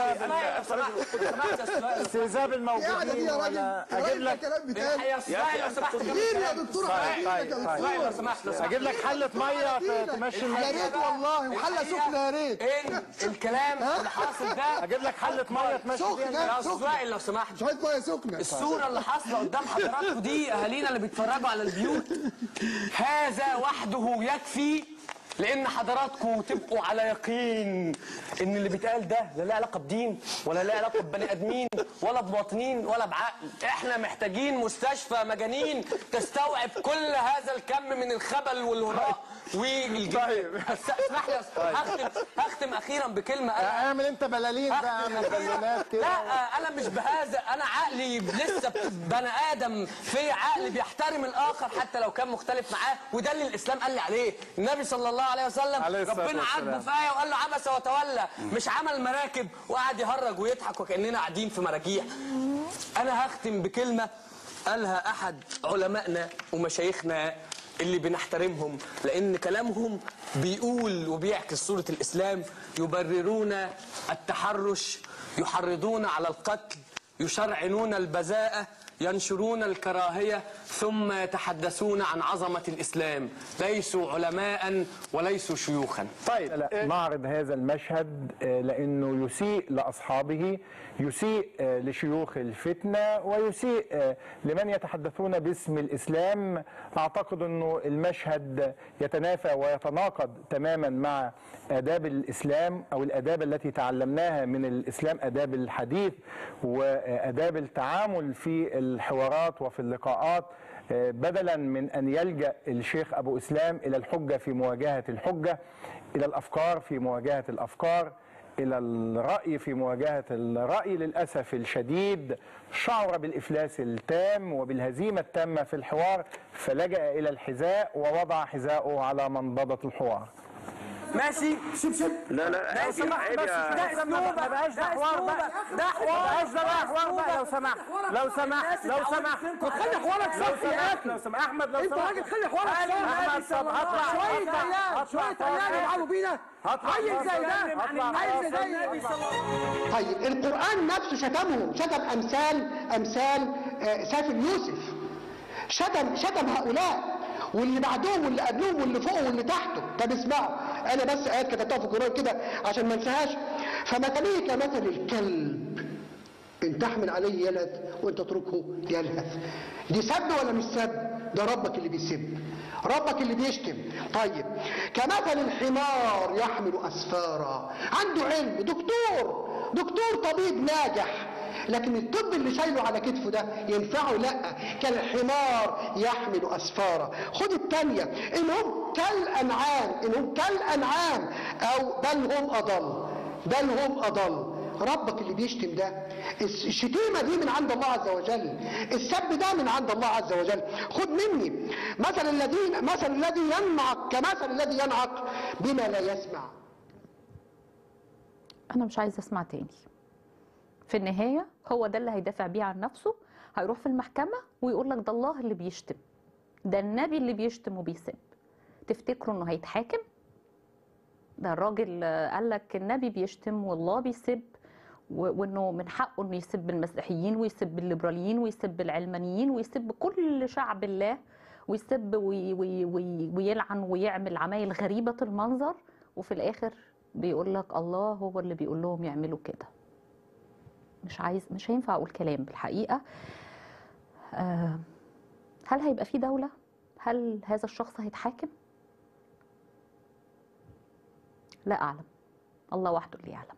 استهزاء بالموجودين. ولا اجيب لك لو سمحت يا دكتور لو سمحت اجيب لك حله ميه تمشي يا ريت والله، وحله سخنه يا ريت. ان الكلام اللي حاصل ده اجيب لك حله ميه تمشي فيها يا استاذ وائل لو سمحت. شويه ميه سخنه. الصوره اللي حاصله قدام حضراتكم دي اهالينا اللي بيتفرجوا على البيوت، هذا وحده يكفي لان حضراتكم تبقوا على يقين ان اللي بيتقال ده لا له علاقه بدين ولا له علاقه ببني ادمين ولا بمواطنين ولا بعقل. احنا محتاجين مستشفى مجانين تستوعب كل هذا الكم من الخبل والهراء والجهل. اسمح لي هختم هختم اخيرا بكلمه. اعمل انت بلالين بقى، اعمل بالونات كده. لا انا مش بهذا، انا عقلي لسه بني ادم في عقل بيحترم الاخر حتى لو كان مختلف معاه، وده اللي الاسلام قال لي عليه. النبي صلى الله عليه وسلم ربنا عاتبه في ايه وقال له عبس وتولى، مش عمل مراكب وقعد يهرج ويضحك وكاننا قاعدين في مراجيح. انا هختم بكلمه قالها احد علمائنا ومشايخنا اللي بنحترمهم، لان كلامهم بيقول وبيعكس صوره الاسلام. يبررون التحرش، يحرضون على القتل، يشرعنون البذاءة، ينشرون الكراهية، ثم يتحدثون عن عظمة الإسلام. ليسوا علماء وليسوا شيوخا. طيب نعرض هذا المشهد لأنه يسيء لأصحابه، يسيء لشيوخ الفتنة، ويسيء لمن يتحدثون باسم الإسلام. أعتقد أنه المشهد يتنافى ويتناقض تماما مع آداب الإسلام أو الآداب التي تعلمناها من الإسلام، آداب الحديث وآداب التعامل في الحوارات وفي اللقاءات، بدلا من أن يلجأ الشيخ أبو إسلام إلى الحجة في مواجهة الحجة، إلى الأفكار في مواجهة الأفكار، إلى الرأي في مواجهة الرأي. للأسف الشديد شعر بالإفلاس التام وبالهزيمة التامة في الحوار، فلجأ إلى الحذاء ووضع حذاءه على منضدة الحوار. ماشي شب شب. لا لا لو سمحت بس ده اسلوبك، ما بقاش ده حوار بقى، ده حوار، ما بقاش ده بقى حوار بقى. لو سمحت لو سمحت لو سمحت ما تخلي حوارك صح يا اخي. لو سمحت احمد لو سمحت انت راجل خلي حوارك صح. احمد طب هطلع شويه عيال شويه عيال يلعبوا بينا. عيل زي ده عيل زي ده. طيب القرآن نفسه شتمهم، شتم امثال امثال سافر يوسف، شتم شتم هؤلاء واللي بعدهم واللي قبلهم واللي فوقهم واللي تحته. طب اسمعوا، انا بس ايات كتبتها في القرآن كده عشان ما انساهاش. فمثله كمثل الكلب ان تحمل عليه يلد وان تتركه يلهث. دي سب ولا مش سب؟ ده ربك اللي بيسب، ربك اللي بيشتم. طيب كمثل الحمار يحمل اسفارا، عنده علم، دكتور دكتور طبيب ناجح، لكن الطب اللي شايله على كتفه ده ينفعه؟ لا. كالحمار يحمل اسفارا. خد الثانيه، انهم كالانعام، انهم كالانعام او بل هم اضل. بل هم اضل. ربك اللي بيشتم ده، الشتيمه دي من عند الله عز وجل، السب ده من عند الله عز وجل. خد مني مثل الذين مثل الذي ينعق كمثل الذي ينعق بما لا يسمع. انا مش عايزه اسمع تاني. في النهايه هو ده اللي هيدافع بيه عن نفسه، هيروح في المحكمه ويقول لك ده الله اللي بيشتم، ده النبي اللي بيشتم وبيسب. تفتكروا انه هيتحاكم؟ ده الراجل قال لك النبي بيشتم والله بيسب، وانه من حقه انه يسب المسيحيين ويسب الليبراليين ويسب العلمانيين ويسب كل شعب الله، ويسب وي وي وي ويلعن ويعمل عمايل غريبه المنظر، وفي الاخر بيقول لك الله هو اللي بيقول لهم يعملوا كده. مش عايز مش هينفع اقول كلام بالحقيقه. آه هل هيبقى في دوله؟ هل هذا الشخص هيتحاكم؟ لا اعلم، الله وحده اللي يعلم.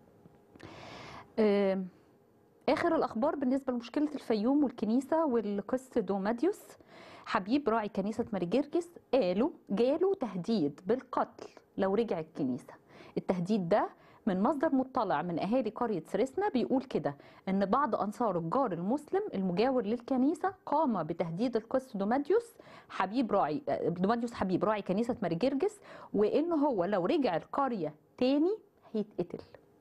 آه اخر الاخبار بالنسبه لمشكله الفيوم والكنيسه والقس دوماديوس حبيب راعي كنيسه ماري جرجس، قالوا جاله تهديد بالقتل لو رجع الكنيسه. التهديد ده من مصدر مطلع من اهالي قريه سرسنا، بيقول كده ان بعض انصار الجار المسلم المجاور للكنيسه قام بتهديد القس دوماديوس حبيب راعي دوماديوس حبيب راعي كنيسه ماري جرجس، وان هو لو رجع القريه تاني هيتقتل.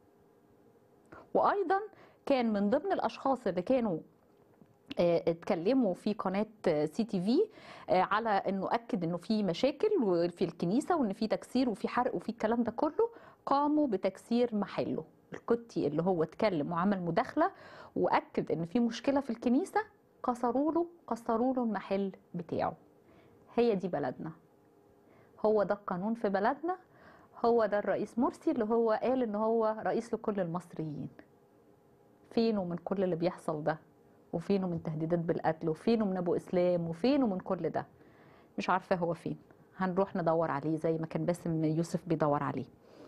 وايضا كان من ضمن الاشخاص اللي كانوا اتكلموا في قناه سي تي في على انه اكد انه في مشاكل في الكنيسه وان في تكسير وفي حرق وفي الكلام ده كله، قاموا بتكسير محله. القدسي اللي هو اتكلم وعمل مداخله واكد ان في مشكله في الكنيسه، كسروا له كسروا له المحل بتاعه. هي دي بلدنا، هو ده القانون في بلدنا، هو ده الرئيس مرسي اللي هو قال ان هو رئيس لكل المصريين. فينه من كل اللي بيحصل ده؟ وفينه من تهديدات بالقتل؟ وفينه من ابو اسلام؟ وفينه من كل ده؟ مش عارفه هو فين. هنروح ندور عليه زي ما كان باسم يوسف بيدور عليه.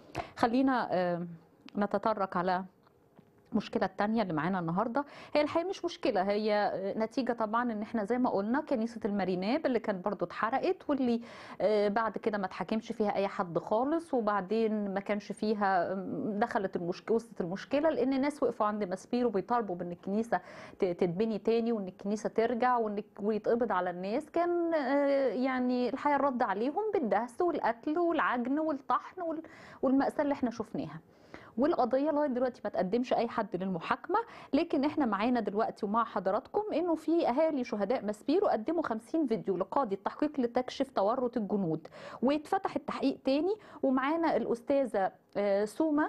خلينا نتطرق على المشكله الثانيه اللي معانا النهارده. هي الحقيقه مش مشكله، هي نتيجه طبعا ان احنا زي ما قلنا كنيسه الماريناب اللي كانت برضو اتحرقت، واللي بعد كده ما اتحكمش فيها اي حد خالص، وبعدين ما كانش فيها دخلت المشكله وسط المشكله لان الناس وقفوا عند ماسبيرو بيطالبوا بان الكنيسه تتبني تاني وان الكنيسه ترجع وان ويتقبض على الناس. كان يعني الحقيقه الرد عليهم بالدهس والقتل والعجن والطحن والمأساة اللي احنا شفناها. والقضيه لغايه دلوقتي ما تقدمش اي حد للمحاكمه، لكن احنا معانا دلوقتي ومع حضراتكم انه في اهالي شهداء ماسبيرو قدموا خمسين فيديو لقاضي التحقيق لتكشف تورط الجنود، واتفتح التحقيق تاني. ومعانا الاستاذه سومه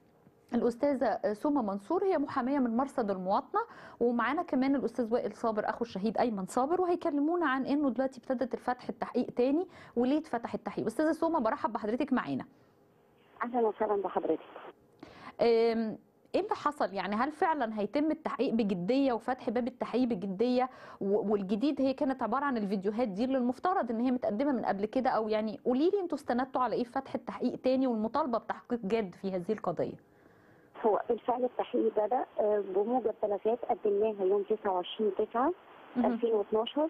الأستاذة سومة منصور، هي محامية من مرصد المواطنة، ومعانا كمان الأستاذ وائل صابر أخو الشهيد أيمن صابر، وهيكلمونا عن إنه دلوقتي ابتدت الفتح التحقيق تاني وليه اتفتح التحقيق. أستاذة سومة برحب بحضرتك معانا. أهلا وسهلا بحضرتك. ايه اللي حصل؟ يعني هل فعلا هيتم التحقيق بجديه وفتح باب التحقيق بجديه؟ والجديد هي كانت عباره عن الفيديوهات دي اللي المفترض ان هي متقدمه من قبل كده، او يعني قولي لي انتوا استندتوا على ايه في فتح التحقيق تاني والمطالبه بتحقيق جاد في هذه القضيه؟ هو بالفعل التحقيق بدا بموجب بلاغات قدمناها يوم تسعة وعشرين تسعة ألفين واثناشر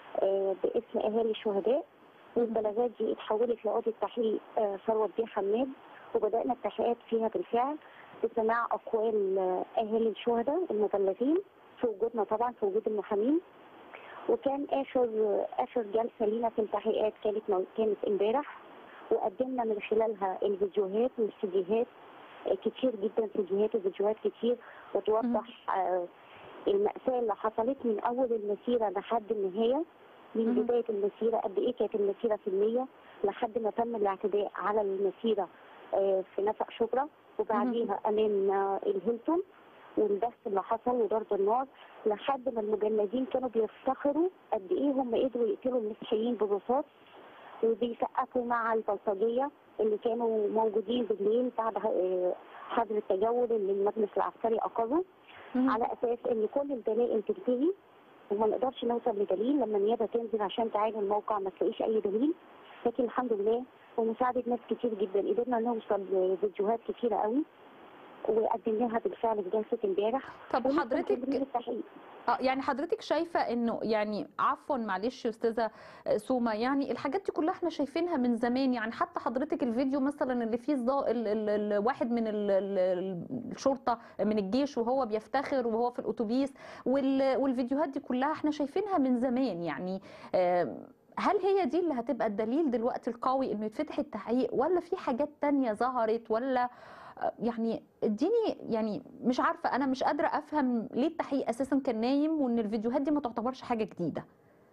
باسم اهالي الشهداء، والبلاغات دي اتحولت لقاضي التحقيق ثروت بيه حماد، وبدانا التحقيقات فيها بالفعل بسماع اقوال اهالي الشهداء المبلغين في وجودنا طبعا في وجود المحامين. وكان اخر اخر جلسه لينا في التحقيقات كانت كانت امبارح، وقدمنا من خلالها الفيديوهات والسيديهات كتير جدا، سيديهات وفيديوهات كتير وتوضح المأساة اللي حصلت من اول المسيره لحد النهايه، من بدايه المسيره قد ايه كانت المسيره في المية لحد ما تم الاعتداء على المسيره في نفق شبرا، وبعديها امام الهيلتون والبث اللي حصل وضرب النار، لحد ما المجندين كانوا بيفتخروا قد ايه هم قدروا يقتلوا المسيحيين بالرصاص، وبيسقفوا مع البلطجيه اللي كانوا موجودين بالليل بعد حظر التجول اللي المجلس العسكري اقره، على اساس ان كل الدلائل تنتهي وما نقدرش نوصل لدليل لما النيابه تنزل عشان تعاين الموقع ما تلاقيش اي دليل. لكن الحمد لله ومساعده ناس كتير جدا قدرنا نوصل لفيديوهات كتيره قوي وقدمناها بالفعل في جلسه امبارح. طب وحضرتك اه يعني حضرتك شايفه انه يعني عفوا معلش يا استاذه سوما، يعني الحاجات دي كلها احنا شايفينها من زمان، يعني حتى حضرتك الفيديو مثلا اللي فيه الضا- ال- ال- ال- واحد من ال- ال- الشرطه من الجيش وهو بيفتخر وهو في الاتوبيس، وال- والفيديوهات دي كلها احنا شايفينها من زمان، يعني آه، هل هي دي اللي هتبقى الدليل دلوقتي القوي انه يتفتح التحقيق، ولا في حاجات تانية ظهرت، ولا يعني اديني، يعني مش عارفه، انا مش قادره افهم ليه التحقيق اساسا كان نايم وان الفيديوهات دي ما تعتبرش حاجه جديده.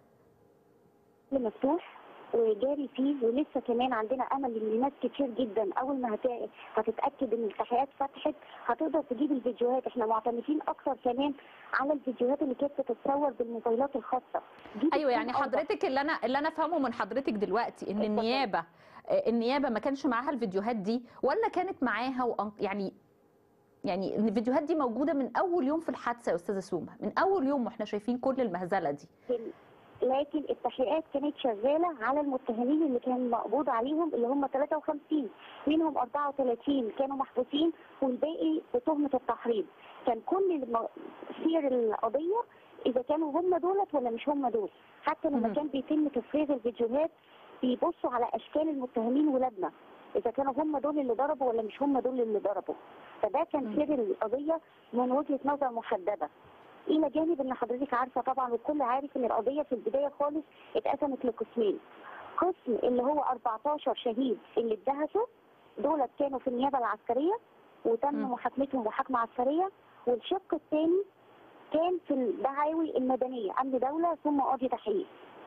مفتوح وجاري فيه، ولسه كمان عندنا امل ان ناس كتير جدا اول ما هت- هتتاكد ان التحقيقات فتحت هتقدر تجيب الفيديوهات. احنا معتمدين اكتر كمان على الفيديوهات اللي كانت بتتصور بالموبايلات الخاصه. ايوه يعني حضرتك اللي انا اللي انا افهمه من حضرتك دلوقتي ان النيابه النيابه ما كانش معاها الفيديوهات دي، ولا كانت معاها وأن... يعني يعني ان الفيديوهات دي موجوده من اول يوم في الحادثه يا استاذه سوما، من اول يوم واحنا شايفين كل المهزله دي. لكن التحقيقات كانت شغاله على المتهمين اللي كان مقبوض عليهم اللي هم ثلاثة وخمسين، منهم أربعة وثلاثين كانوا محبوسين والباقي بتهمه التحريض. كان كل الم- سير القضيه اذا كانوا هم دولت ولا مش هم دول. حتى لما مم. كان بيتم تفريغ الفيديوهات بيبصوا على اشكال المتهمين ولادنا، اذا كانوا هم دول اللي ضربوا ولا مش هم دول اللي ضربوا. فده كان سير القضيه من وجهه نظر محدده. الى جانب ان حضرتك عارفه طبعا والكل عارف ان القضيه في البدايه خالص اتقسمت لقسمين. قسم اللي هو أربعتاشر شهيد اللي اتدهسوا، دولت كانوا في النيابه العسكريه وتم محاكمتهم محاكمه عسكريه، والشق الثاني كان في الدعاوي المدنيه، امن دوله ثم قاضي تحقيق.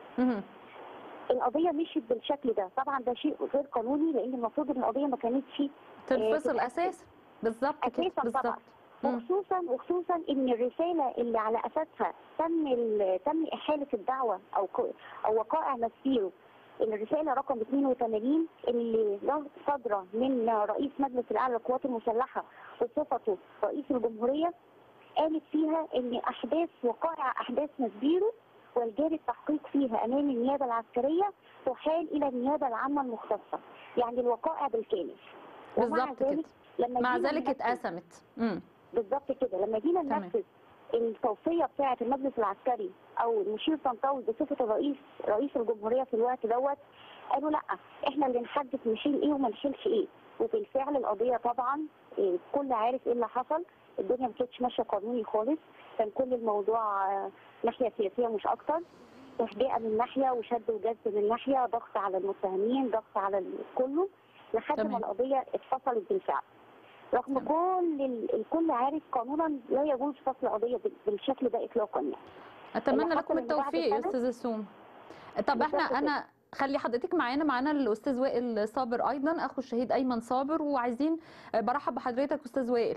القضيه مشيت بالشكل ده، طبعا ده شيء غير قانوني لان المفروض ان القضيه ما كانتش تنفصل اساسا. بالظبط كده بالظبط. وخصوصا وخصوصا ان الرساله اللي على اساسها تم ال- تم احاله الدعوه او ك- او وقائع مسيره، الرساله رقم اثنين وثمانين اللي صادره من رئيس مجلس الاعلى للقوات المسلحه بصفته رئيس الجمهوريه، قالت فيها ان احداث وقائع احداث مسبيرو والجاري التحقيق فيها امام النيابه العسكريه تحال الى النيابه العامه المختصه، يعني الوقائع بالكامل. ومع بالظبط كده. ذلك لما مع جينا ذلك ننفذ- اتقسمت. امم بالظبط كده، لما جينا تمام. ننفذ التوصيه بتاعه المجلس العسكري او المشير طنطاوي بصفه الرئيس رئيس الجمهوريه في الوقت دوت، قالوا لا احنا اللي نحدد نشيل ايه وما نشيلش ايه. وبالفعل القضيه طبعا إيه، الكل عارف ايه اللي حصل، الدنيا ما كانتش ماشيه قانوني خالص، كان كل الموضوع آه، ناحيه سياسيه مش اكتر، تهدئه من ناحيه وشد وجذب من ناحيه، ضغط على المتهمين، ضغط على ال- كله، لحد ما القضيه اتفصلت بالفعل. رغم كل ال- الكل عارف قانونا لا يجوز فصل قضيه بال- بالشكل ده اطلاقا يعني. اتمنى اللي لكم حصل إن بعد التوفيق يا سنة- استاذه سوم. طب احنا بالظبط كده. انا خلي حضرتك معانا معانا الاستاذ وائل صابر ايضا اخو الشهيد ايمن صابر، وعايزين برحب بحضرتك استاذ وائل.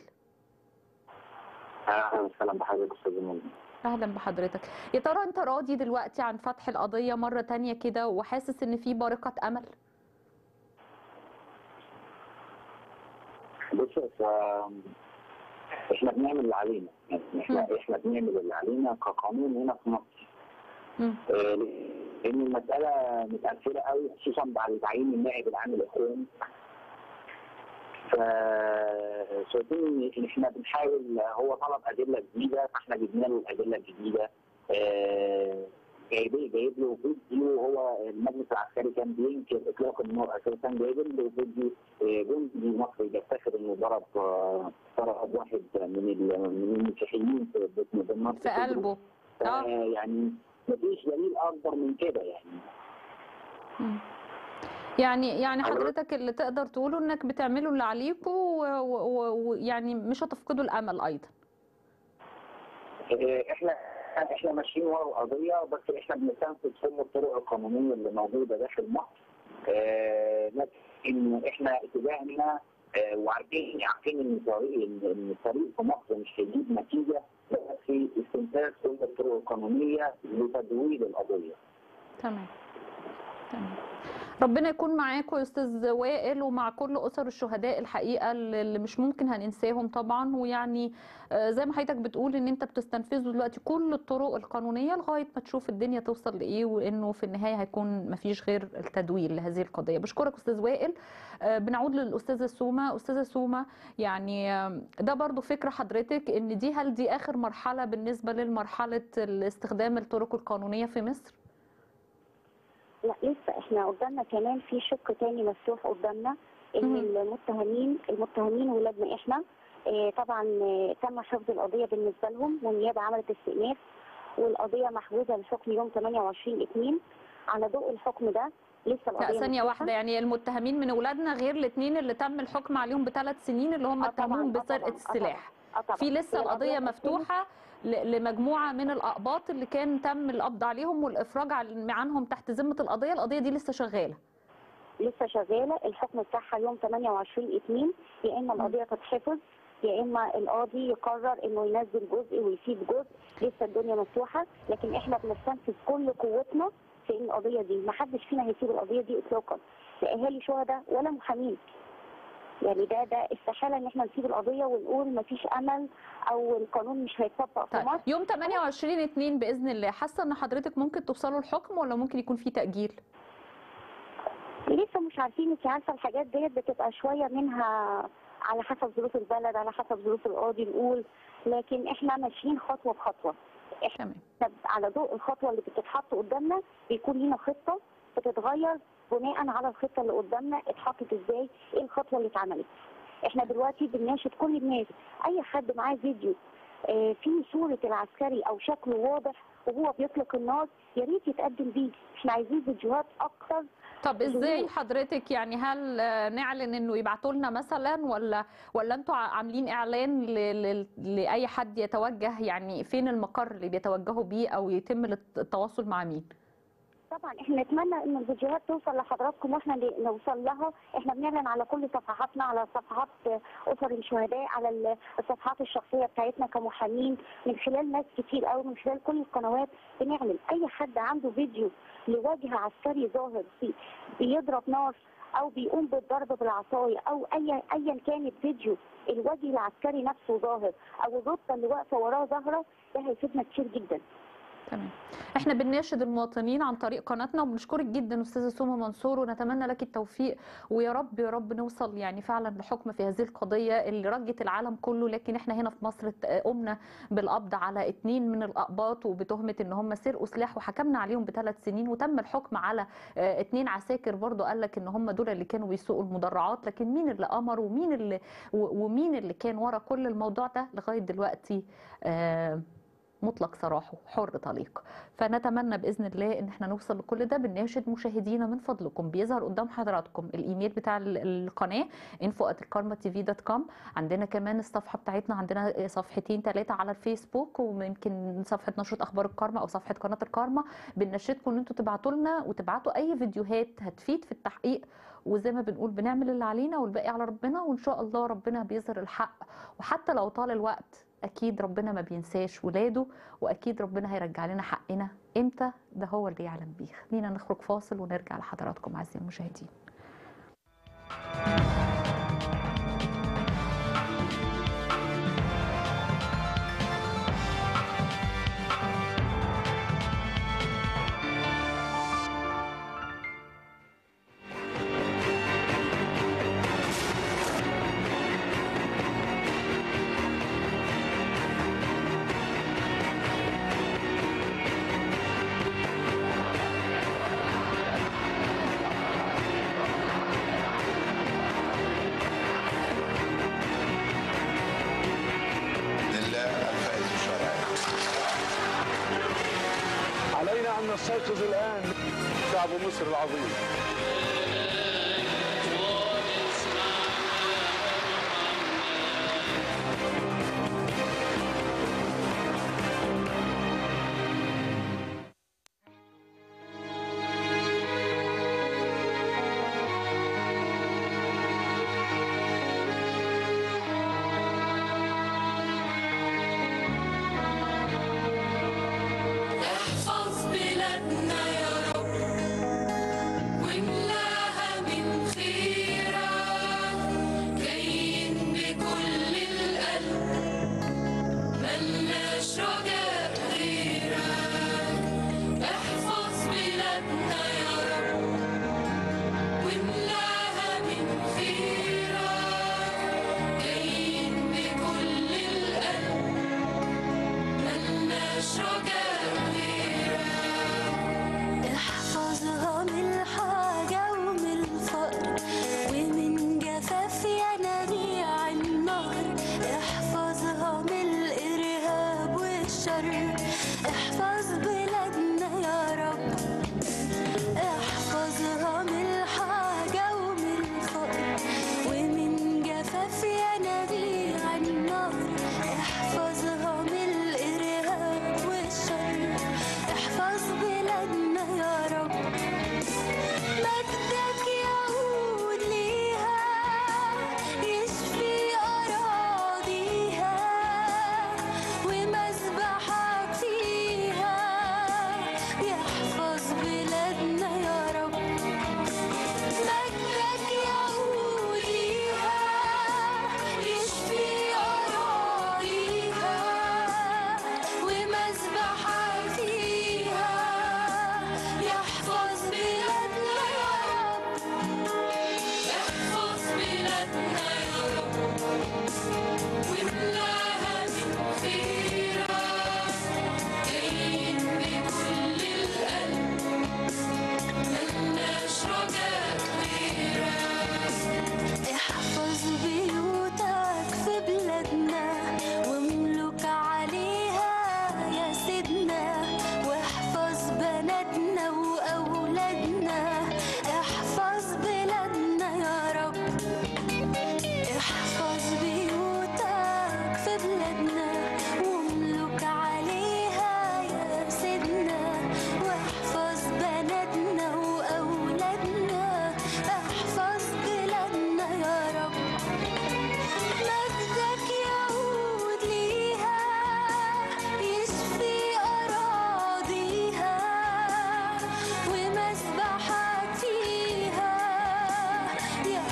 اهلا وسهلا بحضرتك استاذ منى. اهلا بحضرتك. يا ترى انت راضي دلوقتي عن فتح القضيه مره تانية كده وحاسس ان في بارقه امل؟ بص ف- احنا بنعمل اللي علينا، يعني احنا احنا بنعمل اللي علينا كقانون هنا في مصر. آه، لان المساله متاثره قوي خصوصا بعد تعيين النائب العام الاخواني. فشايفين ان احنا بنحاول، هو طلب ادله جديده فاحنا جبنا له الادله الجديده. آه، جايب جايب له فيديو، هو المجلس العسكري كان بينكر اطلاق النار اساسا، جايب له فيديو آه، جندي مصري بيفتخر انه ضرب آه، ضرب واحد من ال- من المسيحيين في باسم بالنار في قلبه. اه يعني مفيش دليل اكبر من كده يعني. مم. يعني يعني حضرتك اللي تقدر تقوله انك بتعملوا اللي عليكم ويعني مش هتفقدوا الامل ايضا. آه، احنا احنا ماشيين ورا القضيه، بس احنا بنستنفذ كل الطرق القانونيه اللي موجوده داخل مصر. آه، لكن احنا اتجاهنا آه، وعارفين عارفين ان الطريق ان الطريق في مصر مش هيجيب نتيجه، بس في استنتاج كل الطرق القانونيه لتدوير القضيه. تمام تمام. ربنا يكون معاكم يا استاذ وائل ومع كل اسر الشهداء الحقيقه اللي مش ممكن هننساهم طبعا. ويعني زي ما حضرتك بتقول ان انت بتستنفذوا دلوقتي كل الطرق القانونيه لغايه ما تشوف الدنيا توصل لايه، وانه في النهايه هيكون مفيش غير التدوير لهذه القضيه. بشكرك استاذ وائل. بنعود للاستاذه سومه. استاذه سومه، يعني ده برضو فكره حضرتك ان دي هل دي اخر مرحله بالنسبه للمرحله استخدام الطرق القانونيه في مصر؟ لا لسه احنا قدامنا كمان في شق تاني مفتوح قدامنا، ان المتهمين المتهمين ولادنا احنا اه طبعا اه تم حفظ القضيه بالنسبه لهم، والنيابه عملت استئناف والقضيه محجوزه لحكم يوم ثمانية وعشرين اتنين. على ضوء الحكم ده لسه القضيه لا ثانيه واحده، يعني المتهمين من اولادنا غير الاثنين اللي تم الحكم عليهم بثلاث سنين اللي هم اتهموهم بسرقه السلاح. في لسه القضيه مفتوحه لمجموعه من الاقباط اللي كان تم القبض عليهم والافراج عنهم تحت ذمه القضيه. القضيه دي لسه شغاله لسه شغاله الحكم بتاعها يوم ثمانية وعشرين اتنين. يا اما القضيه تتحفظ يا اما القاضي يقرر انه ينزل جزء ويسيب جزء. لسه الدنيا مفتوحه، لكن احنا بنستنفذ كل قوتنا في القضيه دي. ما حدش فينا هيسيب القضيه دي اطلاقا، لا اهالي شهداء ولا محامين. يعني ده ده استحاله ان احنا نسيب القضيه ونقول ما فيش امل او القانون مش هيتطبق في مصر. يوم ثمانية وعشرين اتنين باذن الله، حاسه ان حضرتك ممكن توصلوا الحكم ولا ممكن يكون في تاجيل؟ لسه مش عارفين. انت عارفه الحاجات ديت بتبقى شويه منها على حسب ظروف البلد، على حسب ظروف القاضي نقول، لكن احنا ماشيين خطوه بخطوه. احنا على ضوء الخطوه اللي بتتحط قدامنا بيكون لينا خطه بتتغير بناء على الخطه اللي قدامنا اتحطت ازاي، ايه الخطوه اللي اتعملت. احنا دلوقتي بنناشد كل الناس، اي حد معاه فيديو اه في صوره العسكري او شكله واضح وهو بيطلق النار يا ريت يتقدم بيه. احنا عايزين فيديوهات اكتر. طب ازاي حضرتك يعني هل نعلن انه يبعتوا لنا مثلا، ولا ولا انتوا عاملين اعلان لاي حد يتوجه؟ يعني فين المقر اللي بيتوجهوا بيه او يتم التواصل مع مين؟ طبعا احنا نتمنى ان الفيديوهات توصل لحضراتكم واحنا نوصل لها. احنا بنعلن على كل صفحاتنا، على صفحات اسر الشهداء، على الصفحات الشخصيه بتاعتنا كمحامين، من خلال ناس كتير قوي، من خلال كل القنوات بنعلن. اي حد عنده فيديو لوجه عسكري ظاهر بيضرب نار او بيقوم بالضرب بالعصايه او اي ايا كان الفيديو الوجه العسكري نفسه ظاهر او الرتبه اللي واقفه وراه ظاهره، ده هيفيدنا كتير جدا. تمام. احنا بنناشد المواطنين عن طريق قناتنا، وبنشكرك جدا استاذه سومه منصور، ونتمنى لك التوفيق، ويا رب يا رب نوصل يعني فعلا لحكم في هذه القضيه اللي رجت العالم كله. لكن احنا هنا في مصر قمنا بالقبض على اثنين من الاقباط وبتهمه ان هم سرقوا سلاح، وحكمنا عليهم بثلاث سنين، وتم الحكم على اثنين عساكر برضو قال لك ان هم دول اللي كانوا بيسوقوا المدرعات. لكن مين اللي امر ومين اللي ومين اللي كان ورا كل الموضوع ده لغايه دلوقتي آه مطلق سراحه حر طليق. فنتمنى باذن الله ان احنا نوصل لكل ده. بنناشد مشاهدينا من فضلكم بيظهر قدام حضراتكم الايميل بتاع القناه انفو ات الكارما تي في دوت كوم. عندنا كمان الصفحه بتاعتنا، عندنا صفحتين ثلاثه على الفيسبوك، وممكن صفحه نشره اخبار الكارما او صفحه قناه الكارما. بنناشدكم ان انتم تبعتوا لنا وتبعتوا اي فيديوهات هتفيد في التحقيق، وزي ما بنقول بنعمل اللي علينا والباقي على ربنا، وان شاء الله ربنا بيظهر الحق. وحتى لو طال الوقت اكيد ربنا ما بينساش ولاده، واكيد ربنا هيرجع لنا حقنا امتى ده هو اللي يعلم بيه. خلينا نخرج فاصل ونرجع لحضراتكم اعزائي المشاهدين. نستيقظ الآن شعب مصر العظيم. احفظ بلادنا يا رب واملأ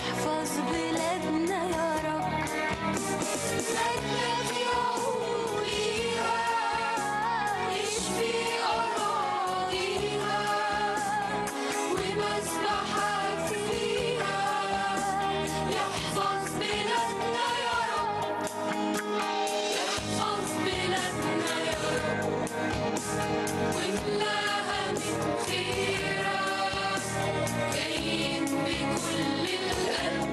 يحفظ بلادنا يا رب. مجدك يعوليها يشفي أراضيها ومسبحك فيها يحفظ بلادنا يا رب. يحفظ بلادنا يا رب واملاها من خيرك جايين بكل القلب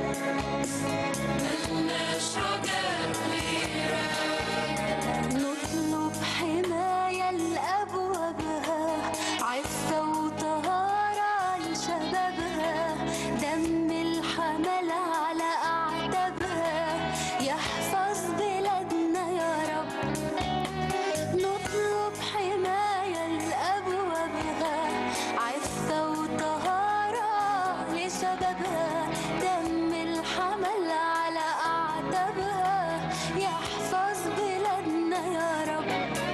ملناش رجاء غيرك. نطلب حماية لأبوابها عفة وطهارة لشبابها دم الحمل على أعتابها يحفظ بلادنا يا رب. نطلب حماية لأبوابها عفة وطهارة لشبابها دم الحمل على أعتابها يحفظ بلادنا يا رب.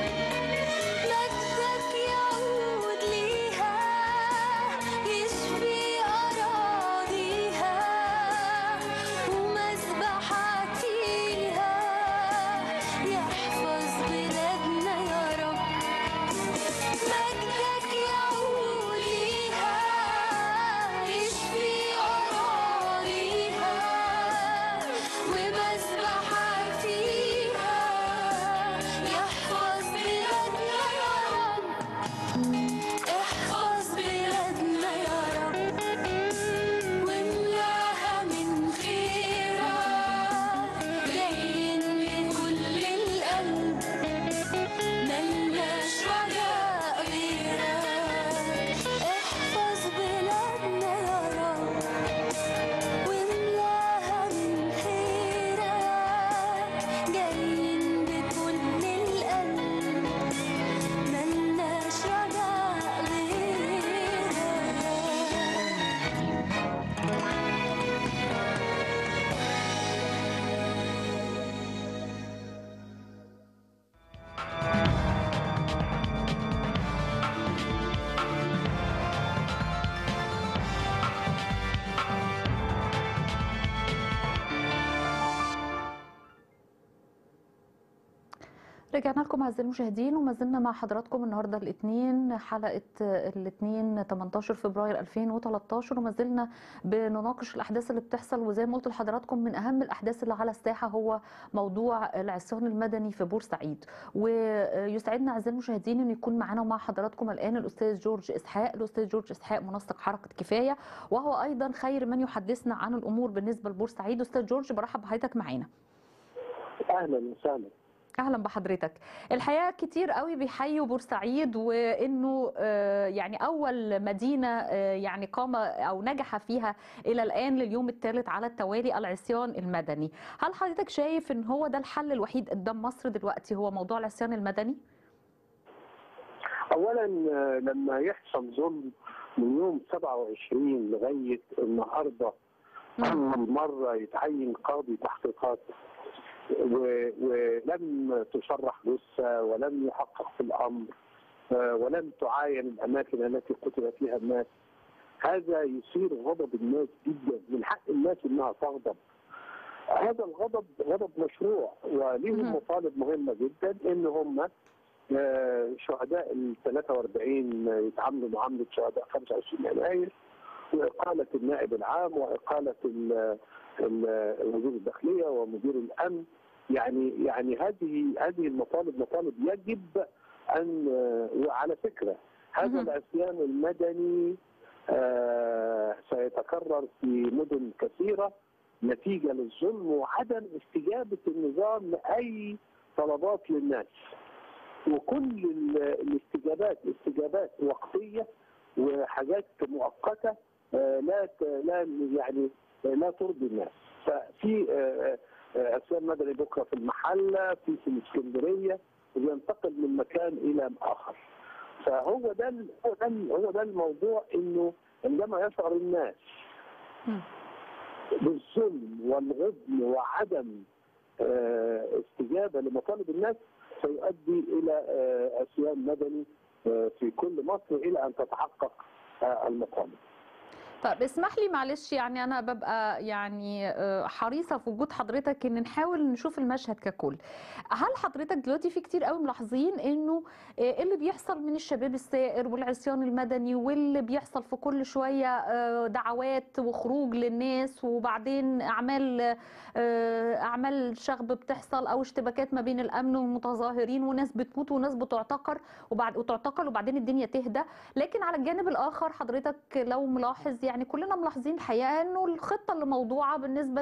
مجدك يعود ليها يشفي أراضيها ومسبحك فيها يحفظ بلادنا يا رب. مجدك يعود ليها يشفي أراضيها ومسبحك فيها يحفظ بلادنا يا رب. احفظ بلادنا يا رب واملاها من خيرك جايين بكل القلب ملناش رجاء غيرك. احفظ بلادنا يا رب واملاها من خيرك جايين بكل القلب ملناش رجاء رجعنا لكم اعزائي المشاهدين وما زلنا مع حضراتكم النهارده الاثنين حلقه الاثنين تمنتاشر فبراير ألفين وتلتاشر وما زلنا بنناقش الاحداث اللي بتحصل. وزي ما قلت لحضراتكم من اهم الاحداث اللي على الساحه هو موضوع العصيان المدني في بورسعيد. ويسعدنا اعزائي المشاهدين ان يكون معانا ومع حضراتكم الان الاستاذ جورج اسحاق. الاستاذ جورج اسحاق منسق حركه كفايه وهو ايضا خير من يحدثنا عن الامور بالنسبه لبورسعيد. استاذ جورج برحب بحضرتك معانا. اهلا وسهلا. اهلا بحضرتك. الحقيقه كتير قوي بيحيوا بورسعيد وانه يعني اول مدينه يعني قام او نجح فيها الى الان لليوم الثالث على التوالي العصيان المدني. هل حضرتك شايف ان هو ده الحل الوحيد قدام مصر دلوقتي هو موضوع العصيان المدني؟ اولا لما يحصل ظلم من يوم سبعة وعشرين لغايه النهارده اول مره يتعين قاضي تحقيقات ولم تشرح جثه ولم يحقق في الامر ولم تعاين الاماكن التي قتل فيها الناس، هذا يثير غضب الناس جدا. من حق الناس انها تغضب. هذا الغضب غضب مشروع وليهم مطالب مهمه جدا ان هم شهداء ال ثلاثة وأربعين يتعاملوا معامله شهداء خمسة وعشرين يناير واقاله النائب العام واقاله وزير الداخليه ومدير الامن. يعني يعني هذه هذه المطالب مطالب يجب ان، وعلى فكره هذا العصيان المدني آه سيتكرر في مدن كثيره نتيجه للظلم وعدم استجابه النظام لاي طلبات للناس. وكل الاستجابات استجابات وقتيه وحاجات مؤقته آه لا لا يعني لا ترضي الناس. ففي عصيان مدني بكره في المحله، في في الاسكندريه، وبينتقل من مكان الى اخر. فهو ده هو ده هو ده الموضوع، انه عندما يشعر الناس بالظلم والغبن وعدم استجابه لمطالب الناس سيؤدي الى عصيان مدني في كل مصر الى ان تتحقق المطالب. طب اسمح لي معلش، يعني انا ببقى يعني آه، حريصه في وجود حضرتك ان نحاول نشوف المشهد ككل. هل حضرتك دلوقتي في كتير قوي ملاحظين انه آه، اللي بيحصل من الشباب الثائر والعصيان المدني، واللي بيحصل في كل شويه آه، دعوات وخروج للناس، وبعدين اعمال آه، اعمال شغب بتحصل او اشتباكات ما بين الامن والمتظاهرين، وناس بتموت وناس بتعتقل وبعد وتعتقل وبعدين الدنيا تهدى. لكن على الجانب الاخر حضرتك لو ملاحظ، يعني كلنا ملاحظين الحقيقه انه الخطه اللي موضوعه بالنسبه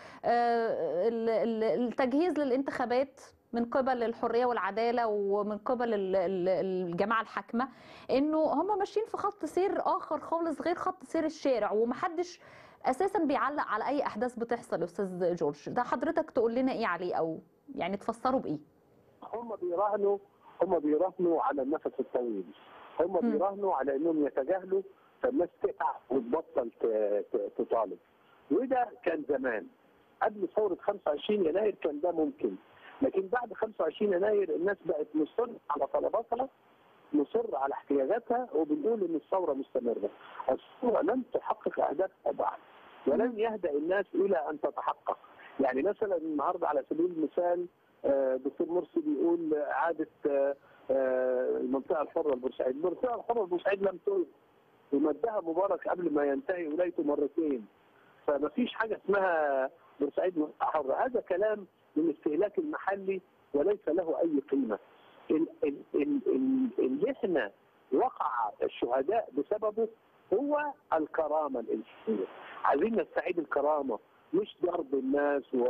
للتجهيز للانتخابات من قبل الحريه والعداله ومن قبل ال- ال- الجماعه الحاكمه، انه هم ماشيين في خط سير اخر خالص غير خط سير الشارع، ومحدش اساسا بيعلق على اي احداث بتحصل. يا استاذ جورج، ده حضرتك تقول لنا ايه عليه، او يعني تفسره بايه؟ هم بيراهنوا هم بيراهنوا على النفس الطويل. هم بيراهنوا على انهم يتجاهلوا فالناس تقع وتبطل ت- ت- تطالب. وده كان زمان قبل ثوره خمسة وعشرين يناير كان ده ممكن، لكن بعد خمسة وعشرين يناير الناس بقت مصر على طلباتها، مصر على احتياجاتها، وبنقول ان الثوره مستمره. الثوره لن تحقق اهدافها بعد، ولن يهدأ الناس الى ان تتحقق. يعني مثلا النهارده على سبيل المثال آه، دكتور مرسي بيقول اعاده آه، آه، المنطقه الحره لبورسعيد، المنطقه الحره لبورسعيد لم تولد، ومدها مبارك قبل ما ينتهي ولايته مرتين. فما فيش حاجه اسمها بورسعيد منطقه حره، هذا كلام للاستهلاك المحلي وليس له اي قيمه. ال- ال- ال- ال- اللي احنا وقع الشهداء بسببه هو الكرامه الانسانيه. عايزين نستعيد الكرامه، مش ضرب الناس و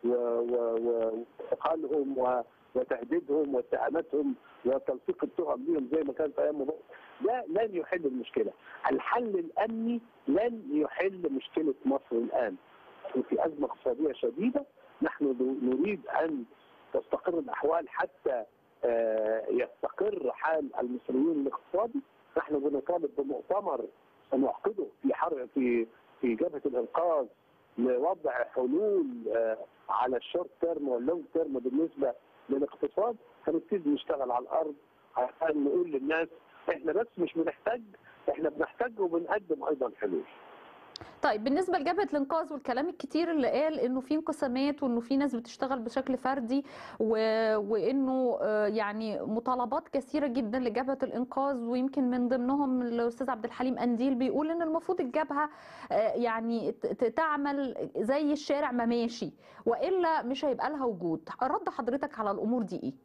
واعتقالهم و... وتهديدهم واتهاماتهم وتلصيق التهم بهم زي ما كان في ايام مبارك. ده لن يحل المشكله. الحل الامني لن يحل مشكله مصر الان. في ازمه اقتصاديه شديده، نحن نريد ان تستقر الاحوال حتى آه، يستقر حال المصريين الاقتصادي. نحن بنطالب بمؤتمر سنعقده في حر في في جبهه الانقاذ لوضع حلول آه، على الشورت تيرم واللونج تيرم بالنسبه للاقتصاد. هنبتدي نشتغل على الارض عشان نقول للناس احنا بس مش بنحتاج، احنا بنحتاج وبنقدم ايضا حلول. طيب بالنسبه لجبهه الانقاذ والكلام الكتير اللي قال انه في انقسامات وانه في ناس بتشتغل بشكل فردي و... وانه آه، يعني مطالبات كثيره جدا لجبهه الانقاذ، ويمكن من ضمنهم الاستاذ عبد الحليم قنديل بيقول ان المفروض الجبهه آه، يعني ت- ت- تعمل زي الشارع ما ماشي، والا مش هيبقى لها وجود. رد حضرتك على الامور دي ايه؟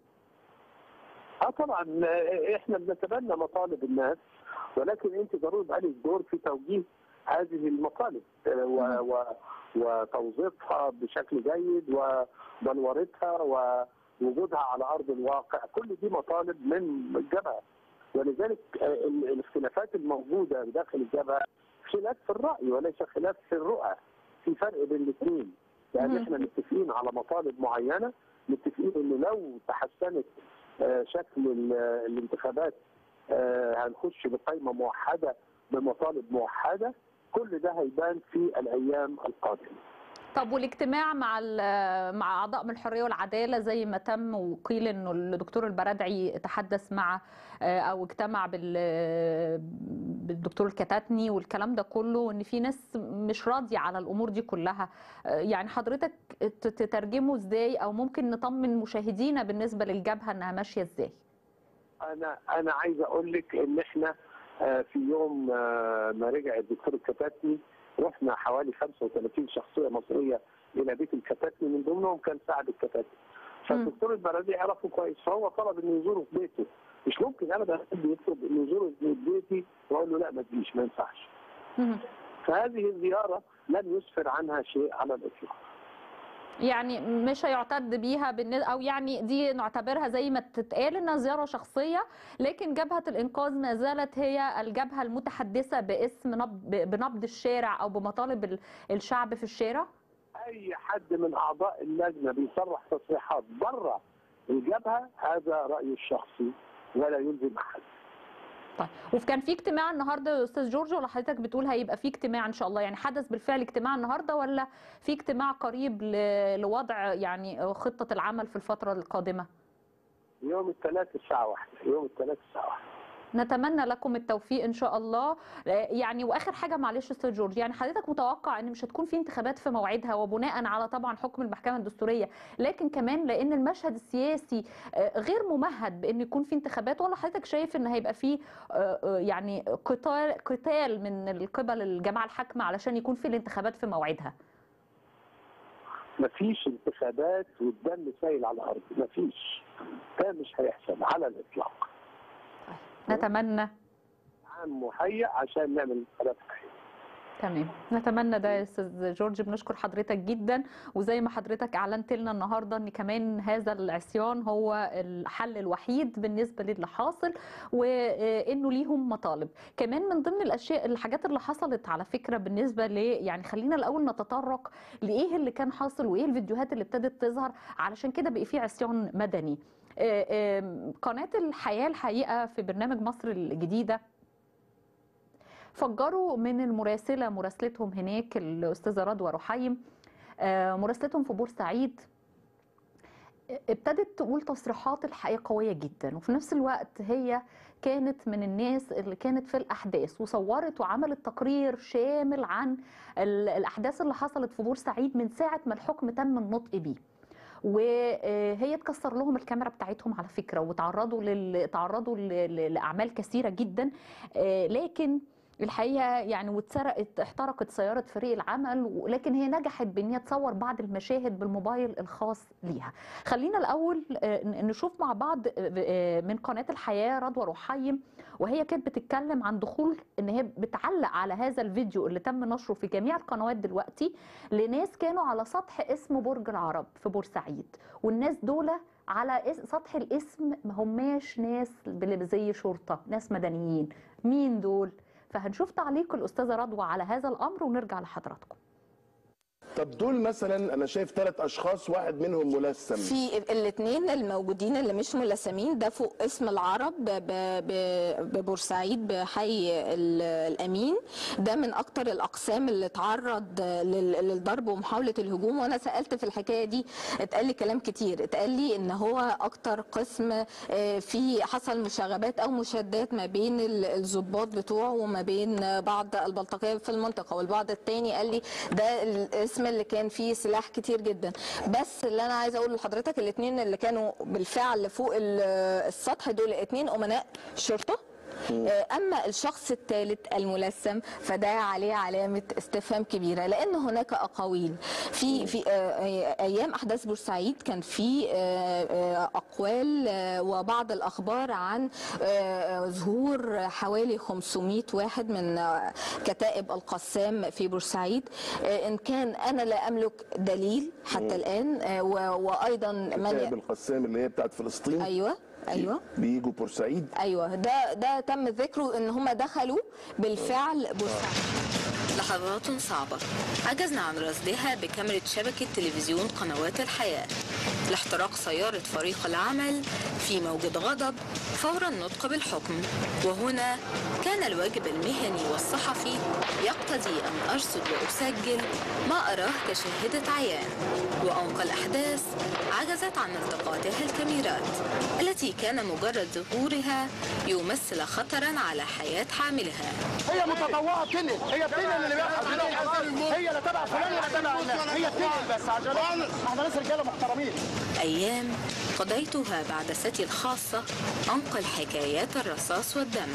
اه طبعا آه، احنا بنتبنى مطالب الناس، ولكن انت ضروري يبقى لك دور في توجيه هذه المطالب آه، و- و- وتوظيفها بشكل جيد وبلورتها ووجودها على ارض الواقع. كل دي مطالب من الجبهه، ولذلك آه، ال- الاختلافات الموجوده داخل الجبهه خلاف في الراي وليس خلاف في الرؤى. في فرق بين الاثنين، يعني احنا متفقين على مطالب معينه، متفقين انه لو تحسنت آه، شكل ال- الانتخابات آه، هنخش بقائمه موحده بمطالب موحده. كل ده هيبان في الايام القادمه. طب والاجتماع مع ال- مع اعضاء من الحريه والعداله زي ما تم، وقيل انه الدكتور البرادعي تحدث مع آه، او اجتمع بال بالدكتور الكتاتني والكلام ده كله، وان في ناس مش راضيه على الامور دي كلها. آه، يعني حضرتك ت- تترجمه ازاي، او ممكن نطمن مشاهدينا بالنسبه للجبهه انها ماشيه ازاي؟ انا انا عايز اقول لك ان احنا آه، في يوم آه، ما رجع الدكتور الكتاتني رحنا حوالي خمسة وثلاثين شخصيه مصريه الى بيت الكتاتني، من ضمنهم كان سعد الكتاتني. فالدكتور البرادعي عرفه كويس، فهو طلب انه يزوره في بيته. مش ممكن ابدا حد يطلب انه يزوره في بيتي واقول له لا ما تجيش، ما ينفعش. فهذه الزياره لم يسفر عنها شيء على الاطلاق. يعني مش هيعتد بيها بالن- او يعني دي نعتبرها زي ما تتقال انها زياره شخصيه، لكن جبهه الانقاذ ما زالت هي الجبهه المتحدثه باسم نبض بنبض الشارع او بمطالب ال- الشعب في الشارع. اي حد من اعضاء اللجنه بيصرح تصريحات بره الجبهه هذا رايه الشخصي ولا يلزم احد. طيب، وكان في اجتماع النهارده يا استاذ جورج، ولا حضرتك بتقول هيبقى في اجتماع ان شاء الله؟ يعني حدث بالفعل اجتماع النهارده، ولا في اجتماع قريب ل- لوضع يعني خطه العمل في الفتره القادمه؟ يوم الثلاث الساعه واحدة، يوم الثلاث الساعه واحدة. نتمنى لكم التوفيق ان شاء الله. يعني واخر حاجه معلش استاذ جورج، يعني حضرتك متوقع ان مش هتكون في انتخابات في موعدها وبناء على طبعا حكم المحكمه الدستوريه، لكن كمان لان المشهد السياسي غير ممهد بان يكون في انتخابات، ولا حضرتك شايف ان هيبقى في يعني قتال قتال من قبل الجماعه الحاكمه علشان يكون في الانتخابات في موعدها؟ مفيش انتخابات والدم سايل على الارض، مفيش، ده مش هيحصل على الاطلاق. نتمنى عام مهيأ عشان نعمل انتخابات صحيحه. تمام، نتمنى ده يا استاذ جورج. بنشكر حضرتك جدا، وزي ما حضرتك اعلنت لنا النهارده ان كمان هذا العصيان هو الحل الوحيد بالنسبه للي حاصل، وانه ليهم مطالب كمان من ضمن الاشياء الحاجات اللي حصلت على فكره بالنسبه ل يعني خلينا الاول نتطرق لايه اللي كان حاصل وايه الفيديوهات اللي ابتدت تظهر علشان كده بقى في عصيان مدني. قناه الحياه الحقيقه في برنامج مصر الجديده فجروا من المراسله مراسلتهم هناك الاستاذه رضوى رحيم، مراسلتهم في بورسعيد، ابتدت تقول تصريحات الحقيقه قويه جدا، وفي نفس الوقت هي كانت من الناس اللي كانت في الاحداث وصورت وعملت تقرير شامل عن الاحداث اللي حصلت في بورسعيد من ساعه ما الحكم تم النطق بيه. وهي اتكسر لهم الكاميرا بتاعتهم على فكره، وتعرضوا لل... تعرضوا ل... لاعمال كثيره جدا، لكن الحقيقه يعني واتسرقت احترقت سياره فريق العمل، لكن هي نجحت بان هي تصور بعض المشاهد بالموبايل الخاص ليها. خلينا الاول نشوف مع بعض من قناه الحياه رضوى رحيم وهي كانت بتتكلم عن دخول ان هي بتعلق على هذا الفيديو اللي تم نشره في جميع القنوات دلوقتي لناس كانوا على سطح اسم برج العرب في بورسعيد، والناس دول على سطح الاسم ما هماش ناس زي شرطه، ناس مدنيين. مين دول؟ فهنشوف تعليق الأستاذة رضوى على هذا الأمر ونرجع لحضراتكم. طب دول مثلا انا شايف ثلاث اشخاص واحد منهم ملثم. في الاثنين الموجودين اللي مش ملثمين ده فوق اسم العرب ببورسعيد بحي الامين، ده من اكتر الاقسام اللي تعرض للضرب ومحاوله الهجوم، وانا سالت في الحكايه دي اتقال لي كلام كتير، اتقال لي ان هو اكتر قسم في حصل مشاغبات او مشادات ما بين الضباط بتوعه وما بين بعض البلطجيه في المنطقه، والبعض الثاني قال لي ده الاسم اللي كان فيه سلاح كتير جدا. بس اللي انا عايزه اقول لحضرتك الاثنين اللي كانوا بالفعل فوق السطح دول اثنين امناء شرطه، اما الشخص الثالث الملثم فده عليه علامه استفهام كبيره، لان هناك اقاويل في في ايام احداث بورسعيد كان في اقوال وبعض الاخبار عن ظهور حوالي خمسمائة واحد من كتائب القسام في بورسعيد. ان كان انا لا املك دليل حتى الان، وايضا من كتائب القسام اللي هي بتاعت فلسطين. ايوه ايوه بيجوا بورسعيد. ايوه ده ده تم ذكره ان هم دخلوا بالفعل بورسعيد. لحظات صعبة عجزنا عن رصدها بكاميرا شبكة تلفزيون قنوات الحياة لاحتراق سيارة فريق العمل في موجة غضب فور النطق بالحكم، وهنا كان الواجب المهني والصحفي يقتضي أن أرصد وأسجل ما أراه كشاهدة عيان، وأنقى الأحداث عجزت عن التقاطها الكاميرات التي كان مجرد ظهورها يمثل خطرا على حياة حاملها. هي متطوعة بتنقل، هي بتنقل اللي بيحصل، هي لا تبع فلان ولا تبع فلان، هي بتنقل بس عشان احنا ناس رجاله محترمين. أيام قضيتها بعد ستي الخاصة أنقل حكايات الرصاص والدم.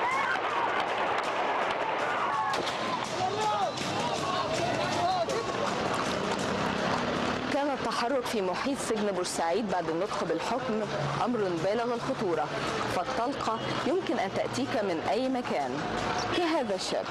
كان التحرك في محيط سجن بورسعيد بعد النطق بالحكم أمر بالغ الخطورة، فالطلقة يمكن أن تأتيك من أي مكان كهذا الشاب.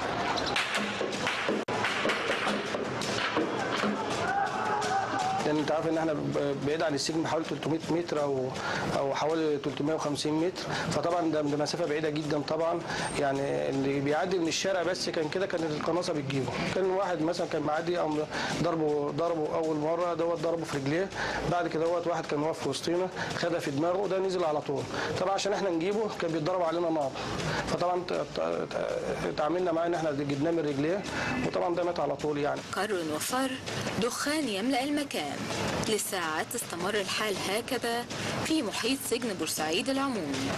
لان انت عارف ان احنا بعيد عن السجن بحوالي ثلاثمائة متر او او حوالي ثلاثمائة وخمسين متر، فطبعا ده مسافه بعيده جدا طبعا. يعني اللي بيعدي من الشارع بس كان كده كانت القناصه بتجيبه، كان واحد مثلا كان معدي قام ضربه ضربه اول مره دوت ضربه في رجليه، بعد كده دوت واحد كان واقف في وسطينا خدها في دماغه وده نزل على طول. طبعا عشان احنا نجيبه كان بيتضرب علينا نار، فطبعا تعاملنا معاه ان احنا جبناه من رجليه وطبعا ده مات على طول. يعني قر وفر، دخان يملأ المكان. لساعات استمر الحال هكذا في محيط سجن بورسعيد العمومي.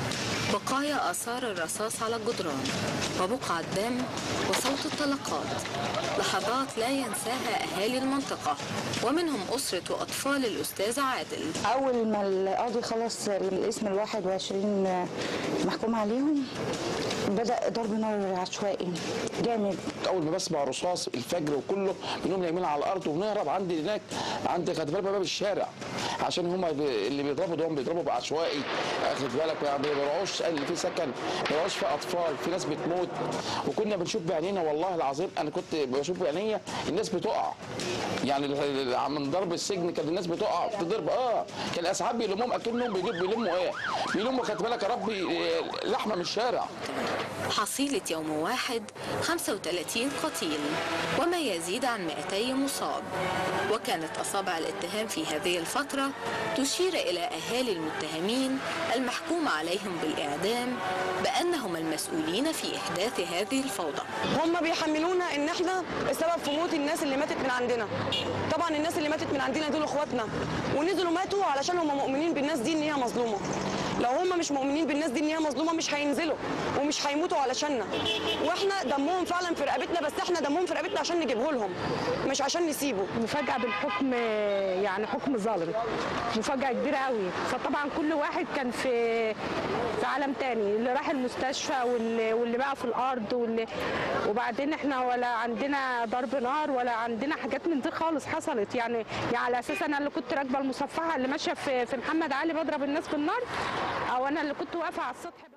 بقايا آثار الرصاص على الجدران وبقعة دم وصوت الطلقات، لحظات لا ينساها أهالي المنطقة ومنهم أسرة وأطفال الأستاذ عادل. أول ما القاضي خلص الاسم الواحد وعشرين محكوم عليهم بدأ ضرب نار عشوائي جامد. اول ما بسمع رصاص الفجر وكله بنقوم نايمين على الارض وبنهرب عندي هناك عند خد بالك باب الشارع، عشان هم اللي بيضربوا دول بيضربوا بعشوائي، اخد بالك ما بيروحوش في سكن، ما بيروحوش في اطفال، في ناس بتموت. وكنا بنشوف بعينينا والله العظيم، انا كنت بشوف بعينيا الناس بتقع، يعني من ضرب السجن كان الناس بتقع بتضرب. اه كان الاسعاب بيلموهم اكنهم بيلموا ايه؟ بيلموا خد بالك يا ربي لحمه من الشارع. حصيلة يوم واحد خمسة وثلاثين قتيل وما يزيد عن مئتي مصاب. وكانت أصابع الاتهام في هذه الفترة تشير إلى أهالي المتهمين المحكوم عليهم بالإعدام بأنهم المسؤولين في إحداث هذه الفوضى. هم بيحملونا إن احنا السبب في موت الناس اللي ماتت من عندنا. طبعا الناس اللي ماتت من عندنا دول اخواتنا، ونزلوا ماتوا علشان هم مؤمنين بالناس دي إن هي مظلومة. لو هم مش مؤمنين بالناس دي ان هي مظلومه مش هينزلوا ومش هيموتوا علشاننا، واحنا دمهم فعلا في رقبتنا، بس احنا دمهم في رقبتنا عشان نجيبه لهم مش عشان نسيبه. مفاجاه بالحكم، يعني حكم ظالم، مفاجاه كبيره قوي. فطبعا كل واحد كان في في عالم تاني، اللي راح المستشفى واللي, واللي بقى في الارض واللي وبعدين احنا ولا عندنا ضرب نار ولا عندنا حاجات من دي خالص حصلت. يعني يعني على اساس انا اللي كنت راكبه المصفحه اللي ماشيه في في محمد علي بضرب الناس بالنار، او انا اللي كنت واقفه على السطح.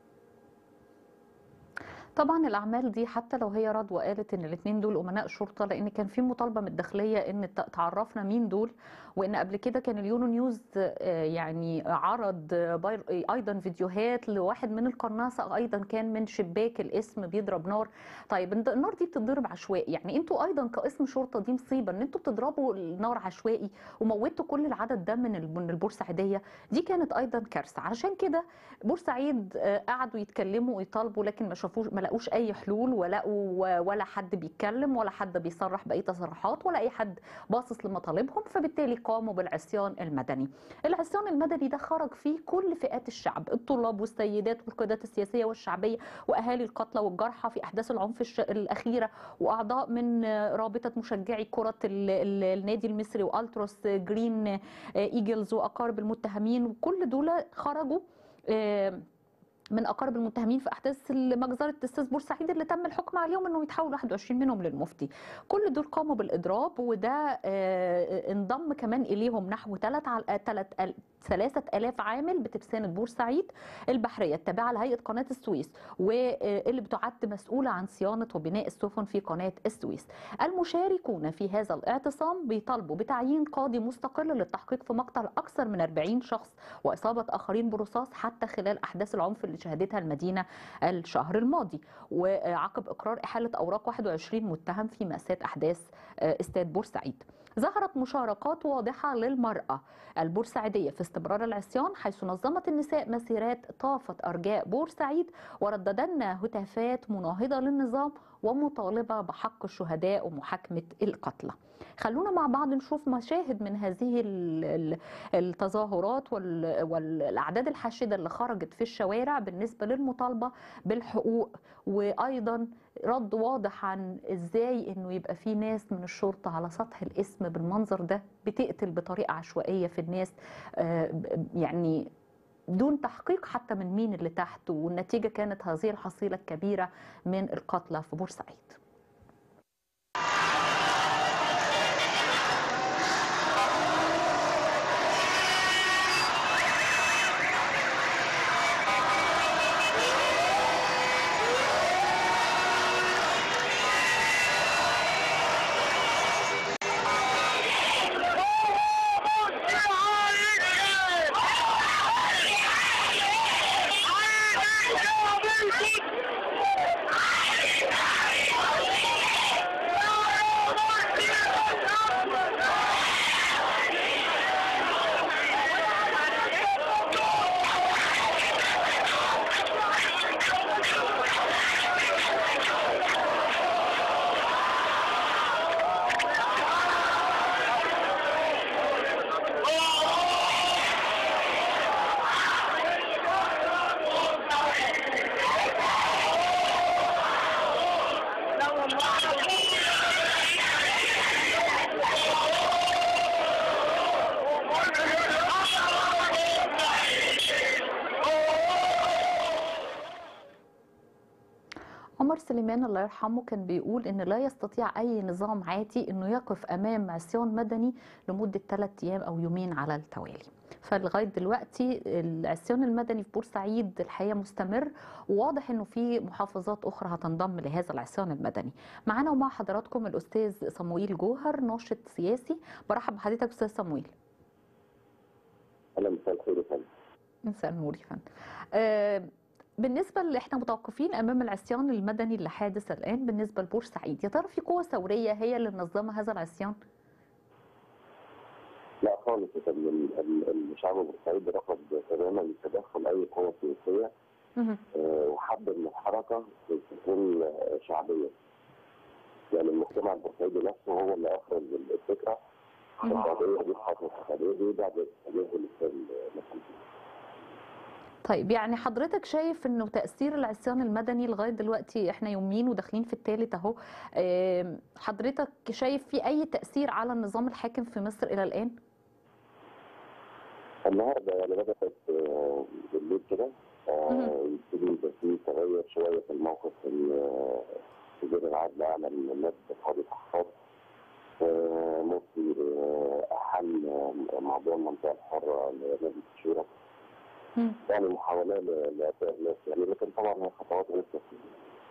طبعا الاعمال دي حتى لو هي رضوى قالت ان الاثنين دول امناء شرطه، لان كان في مطالبه من الداخليه ان تعرفنا مين دول، وان قبل كده كان اليورو نيوز يعني عرض ايضا فيديوهات لواحد من القناصه ايضا كان من شباك الاسم بيضرب نار. طيب النار دي بتضرب عشوائي، يعني انتوا ايضا كاسم شرطه دي مصيبه ان انتوا بتضربوا النار عشوائي وموتوا كل العدد ده من من البورسعيديه. دي كانت ايضا كارثه. علشان كده بورسعيد قعدوا يتكلموا ويطالبوا لكن ما شافوش ما لقوش اي حلول، ولقوا ولا حد بيتكلم ولا حد بيصرح باي تصريحات ولا اي حد باصص لمطالبهم، فبالتالي قاموا بالعصيان المدني. العصيان المدني ده خرج فيه كل فئات الشعب، الطلاب والسيدات والقيادات السياسيه والشعبيه واهالي القتلى والجرحى في احداث العنف الاخيره، واعضاء من رابطه مشجعي كره النادي المصري والتروس جرين ايجلز واقارب المتهمين، وكل دول خرجوا من اقارب المتهمين في احداث مجزره استاذ بورسعيد اللي تم الحكم عليهم انه يتحول واحد وعشرين منهم للمفتي. كل دول قاموا بالاضراب، وده انضم كمان اليهم نحو ثلاثة آلاف عامل بترسانة بورسعيد البحريه التابعه لهيئه قناه السويس، واللي بتعد مسؤوله عن صيانه وبناء السفن في قناه السويس. المشاركون في هذا الاعتصام بيطالبوا بتعيين قاضي مستقل للتحقيق في مقتل اكثر من أربعين شخص واصابه اخرين برصاص حتى خلال احداث العنف اللي شهدتها المدينه الشهر الماضي، وعقب اقرار احاله اوراق واحد وعشرين متهم في مأساة احداث استاد بورسعيد. ظهرت مشاركات واضحه للمراه البورسعيديه في استمرار العصيان، حيث نظمت النساء مسيرات طافت ارجاء بورسعيد ورددن هتافات مناهضه للنظام ومطالبه بحق الشهداء ومحاكمه القتلى. خلونا مع بعض نشوف مشاهد من هذه التظاهرات والاعداد الحاشده اللي خرجت في الشوارع بالنسبه للمطالبه بالحقوق، وايضا رد واضح عن ازاي انه يبقى في ناس من الشرطه على سطح الاسم بالمنظر ده بتقتل بطريقه عشوائيه في الناس، يعني دون تحقيق حتى من مين اللي تحت، والنتيجه كانت هذه الحصيله الكبيره من القتلى في بورسعيد. Hey! سليمان الله يرحمه كان بيقول ان لا يستطيع اي نظام عادي انه يقف امام عصيان مدني لمده ثلاث ايام او يومين على التوالي. فلغايه دلوقتي العصيان المدني في بورسعيد الحقيقه مستمر، وواضح انه في محافظات اخرى هتنضم لهذا العصيان المدني. معانا ومع حضراتكم الاستاذ صموئيل جوهر ناشط سياسي. برحب بحضرتك استاذ صموئيل. اهلا، مساء الخير يا فندم. مساء النور يا فندم. آه بالنسبه اللي احنا متوقفين امام العصيان المدني اللي حادث الان بالنسبه لبورسعيد، يا ترى في قوه ثوريه هي اللي منظمه هذا العصيان؟ لا خالص يا فندم، الشعب البورسعيدي رفض تماما تدخل اي قوه سياسيه وحب ان الحركه تكون شعبيه. يعني المجتمع البورسعيدي نفسه هو اللي اخرج الفكره القضيه دي خطوه القضيه دي بعد التجاهل المسؤولين. طيب يعني حضرتك شايف انه تاثير العصيان المدني لغايه دلوقتي احنا يومين وداخلين في الثالث اهو، حضرتك شايف في اي تاثير على النظام الحاكم في مصر الى الان؟ النهارده يعني بدات بالليل كده يبتدي يبقى في تغير شويه في الموقف، ان وزير العدل اعلن الناس بقاضي تحقيقات مرسي احل موضوع المنطقه الحره لمجلس الشورى. يعني محاولة لإعطاء الناس يعني، لكن طبعا هي خطوات غير كافية.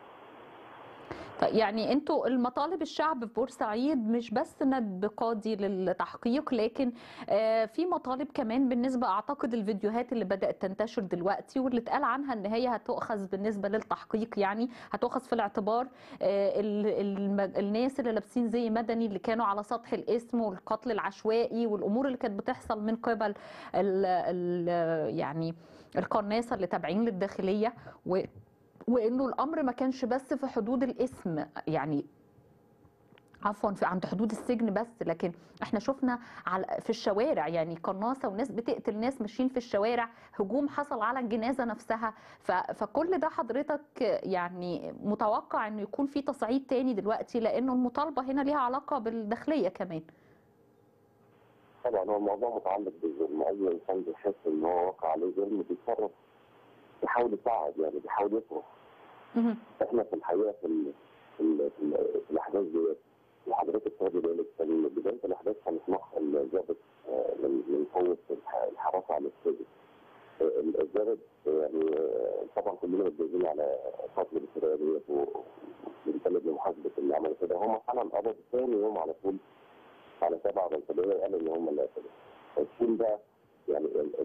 طيب يعني انتوا المطالب الشعب في بورسعيد مش بس ندب قاضي للتحقيق، لكن آه في مطالب كمان بالنسبه اعتقد الفيديوهات اللي بدات تنتشر دلوقتي واللي اتقال عنها ان هي هتؤخذ بالنسبه للتحقيق، يعني هتؤخذ في الاعتبار آه ال ال الناس اللي لابسين زي مدني اللي كانوا على سطح الاسم والقتل العشوائي والامور اللي كانت بتحصل من قبل ال ال يعني القناصه اللي تابعين للداخليه، و وانه الامر ما كانش بس في حدود الاسم، يعني عفوا في عند حدود السجن بس، لكن احنا شفنا على في الشوارع يعني قناصه وناس بتقتل ناس ماشيين في الشوارع، هجوم حصل على الجنازه نفسها. فكل ده حضرتك يعني متوقع انه يكون في تصعيد تاني دلوقتي، لانه المطالبه هنا ليها علاقه بالداخليه كمان. طبعا هو الموضوع متعلق بالظلم، اي انسان بيحس ان هو واقع عليه ظلم بيتصرف، بيحاول يساعد، يعني بيحاول يصرف. احنا في الحقيقه في ال في, ال في, ال في الاحداث ديت وحضرتك تاخدي بالك كان بدايه الاحداث كانت مقتل الضابط من من قوه الحراسه على السجن. الضابط يعني طبعا كلنا متجوزين على قتل السريه ديت وبنطالب بمحاسبه اللي عملوا كده. هم فعلا قبضوا ثاني يوم على طول على سبعه بلطجيه وقالوا ان هم اللي قتلوا. الفيلم ده يعني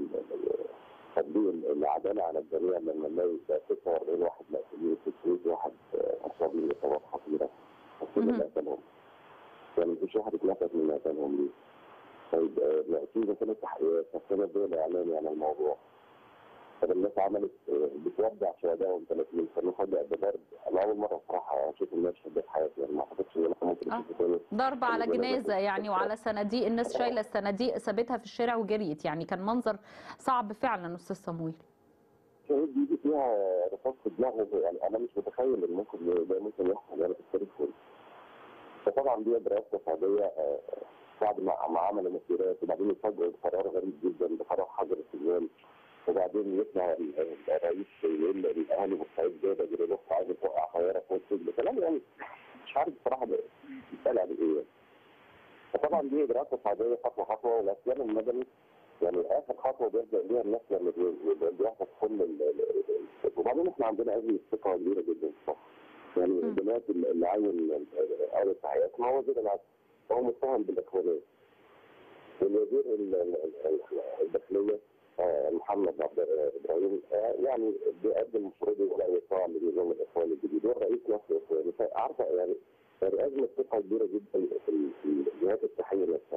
تطبيق العداله على الجميع لما نلاقي ستة وأربعين واحد مقتولين وستمية واحد مصابين باصابات خطيره وكل اللي قتلهم. يعني مفيش واحد اتنفس من قتلهم ليه. طيب في وسائل التحقيقات فكنا الدول اعلامي عن الموضوع. طب الناس عملت بتودع شهدائهم ثلاثين سنه فجاه بضرب. انا اول مره بصراحه اشوف المشهد ده في حياتي، يعني ما اعتقدش ان انا ممكن اشوفه تاني. ضرب على جنازه يعني وعلى صناديق، الناس شايله الصناديق سابتها في الشارع وجريت، يعني كان منظر صعب فعلا استاذ صموئيل. شهيد بيجي فيها رصاص في دماغه، يعني انا مش متخيل ان ممكن ده ممكن يحصل يعني في التاريخ كله. فطبعا دي اجراءات تصعيديه بعد ما ما عملوا مسيرات وبعدين يفاجئوا بقرار غريب جدا بقرار حظر السجان، وبعدين يطلع الرئيس يقول الاهالي بورسعيد جايبه جريلوف عايزه توقع طياره فوق السجن، كلام يعني مش عارف بصراحه بيتقال عليه ايه. فطبعا دي اجراءات تصعيديه خطوه خطوه، والعصيان المدني يعني اخر خطوه بيبدا بيها الناس لما بيحصل كل وبعدين احنا عندنا ازمه ثقه كبيره جدا في مصر. يعني دلوقتي اللي عين اول التحقيقات ما هو وزير العدل، هو متهم بالاخوانيه. والوزير الداخليه محمد عبد ابراهيم يعني بيقدم فروض ولا يطاع لنظام الاخوان الجديد، والرئيس نفسه اخواني. عارفه يعني يعني ازمه ثقه كبيره جدا في الجهات التحقيقيه نفسها.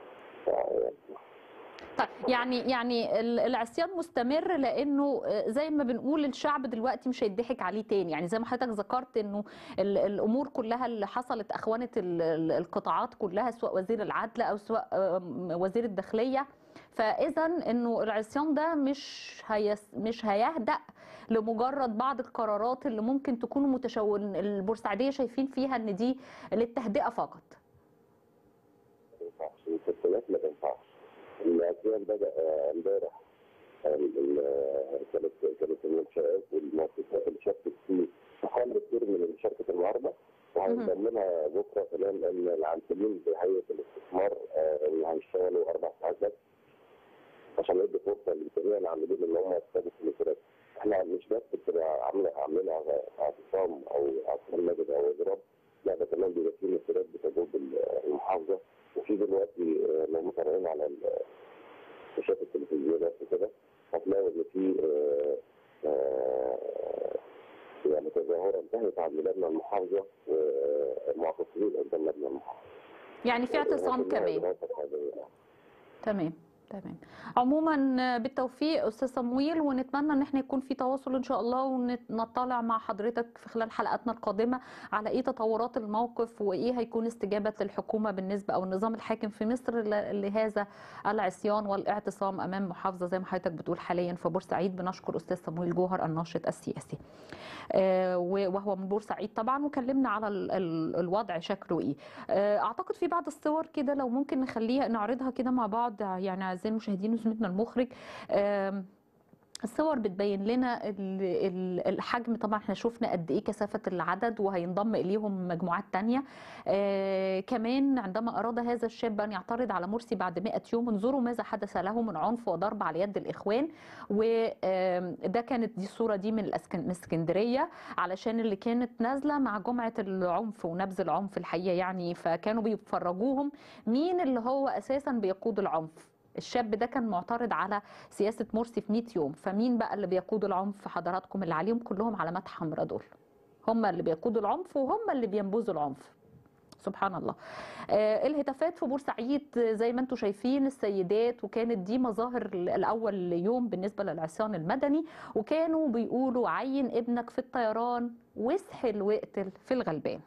طيب يعني يعني العصيان مستمر، لانه زي ما بنقول الشعب دلوقتي مش هيضحك عليه تاني، يعني زي ما حضرتك ذكرت انه الامور كلها اللي حصلت اخوانه القطاعات كلها سواء وزير العدل او سواء وزير الداخليه، فاذا انه العصيان ده مش هيس مش هيهدأ لمجرد بعض القرارات اللي ممكن تكون متشون البورسعيديه شايفين فيها ان دي للتهدئه فقط. ما ينفعش، التسليات ما تنفعش. العصيان بدأ امبارح كانت كانت المنشآت والمؤسسات اللي شاركت في تقل كتير من شركه النهارده، وهنضم لها بكره كمان ان العاملين بهيئه الاستثمار اللي هيشتغلوا اربع ساعات بس عشان يدي فرصه لجميع العاملين ان هم يستفادوا في المسيرات. احنا مش بس بتبقى عامله عاملينها اعتصام او اعتصام نجد او اضراب، لا ده كمان بيبقى في مسيرات بتجوب المحافظه، وفي دلوقتي لو متابعين على شاشات التلفزيونات وكده هتلاقوا ان في يعني تظاهره انتهت عن مبنى المحافظه والمعتصمين قدام مبنى المحافظه. يعني في اعتصام كمان. تمام تمام. عموما بالتوفيق استاذ صمويل، ونتمنى ان احنا يكون في تواصل ان شاء الله، ونطلع مع حضرتك في خلال حلقاتنا القادمه على ايه تطورات الموقف وايه هيكون استجابه الحكومه بالنسبه او النظام الحاكم في مصر لهذا العصيان والاعتصام امام محافظه زي ما حضرتك بتقول حاليا في بورسعيد. بنشكر استاذ صمويل جوهر الناشط السياسي وهو من بورسعيد طبعا، وكلمنا على الوضع شكله ايه. اعتقد في بعض الصور كده لو ممكن نخليها نعرضها كده مع بعض يعني اعزائي المشاهدين وزميلنا المخرج. الصور بتبين لنا الحجم، طبعا احنا شفنا قد ايه كثافه العدد وهينضم اليهم مجموعات تانية. آه كمان عندما اراد هذا الشاب ان يعترض على مرسي بعد مئة يوم، انظروا ماذا حدث له من عنف وضرب على يد الاخوان. وده كانت دي الصوره دي من الاسكندريه علشان اللي كانت نازله مع جمعه العنف ونبذ العنف الحقيقه يعني، فكانوا بيفرجوهم مين اللي هو اساسا بيقود العنف. الشاب ده كان معترض على سياسة مرسي في مئة يوم، فمين بقى اللي بيقود العنف حضراتكم اللي عليهم كلهم علامات حمراء؟ دول هم اللي بيقودوا العنف وهم اللي بينبذوا العنف. سبحان الله. آه الهتافات في بورسعيد زي ما انتم شايفين السيدات، وكانت دي مظاهر الأول يوم بالنسبة للعصيان المدني، وكانوا بيقولوا عين ابنك في الطيران واسحل واقتل في الغلبان.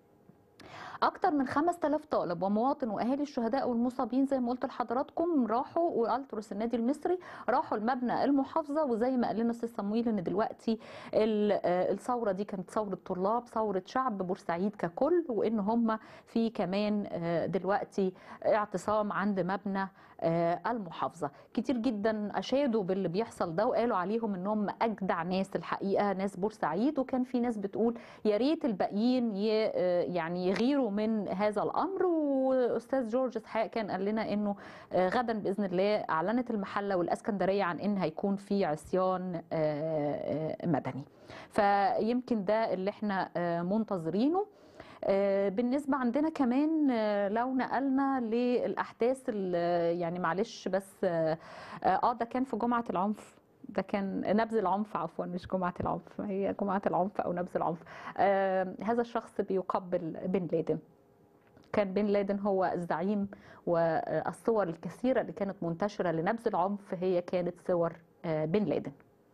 أكتر من خمسة آلاف طالب ومواطن وأهالي الشهداء والمصابين زي ما قلت لحضراتكم راحوا، والتراس النادي المصري راحوا المبنى المحافظة. وزي ما قال لنا الأستاذ صمويل إن دلوقتي الثورة دي كانت ثورة طلاب، ثورة شعب بورسعيد ككل، وإن هم في كمان دلوقتي اعتصام عند مبنى المحافظة. كتير جدا أشادوا باللي بيحصل ده وقالوا عليهم إنهم أجدع ناس الحقيقة، ناس بورسعيد. وكان في ناس بتقول يا ريت الباقيين يعني يغيروا من هذا الأمر. وأستاذ جورج إسحاق كان قال لنا إنه غدا بإذن الله أعلنت المحلة والإسكندرية عن إن هيكون في عصيان مدني، فيمكن ده اللي احنا منتظرينه. بالنسبة عندنا كمان لو نقلنا للأحداث يعني معلش بس اه ده كان في جمعة العنف، ده كان نبذ العنف عفوا مش جمعة العنف، هي جمعة العنف أو نبذ العنف. آه هذا الشخص بيقبل بن لادن، كان بن لادن هو الزعيم، والصور الكثيرة اللي كانت منتشرة لنبذ العنف هي كانت صور آه بن لادن.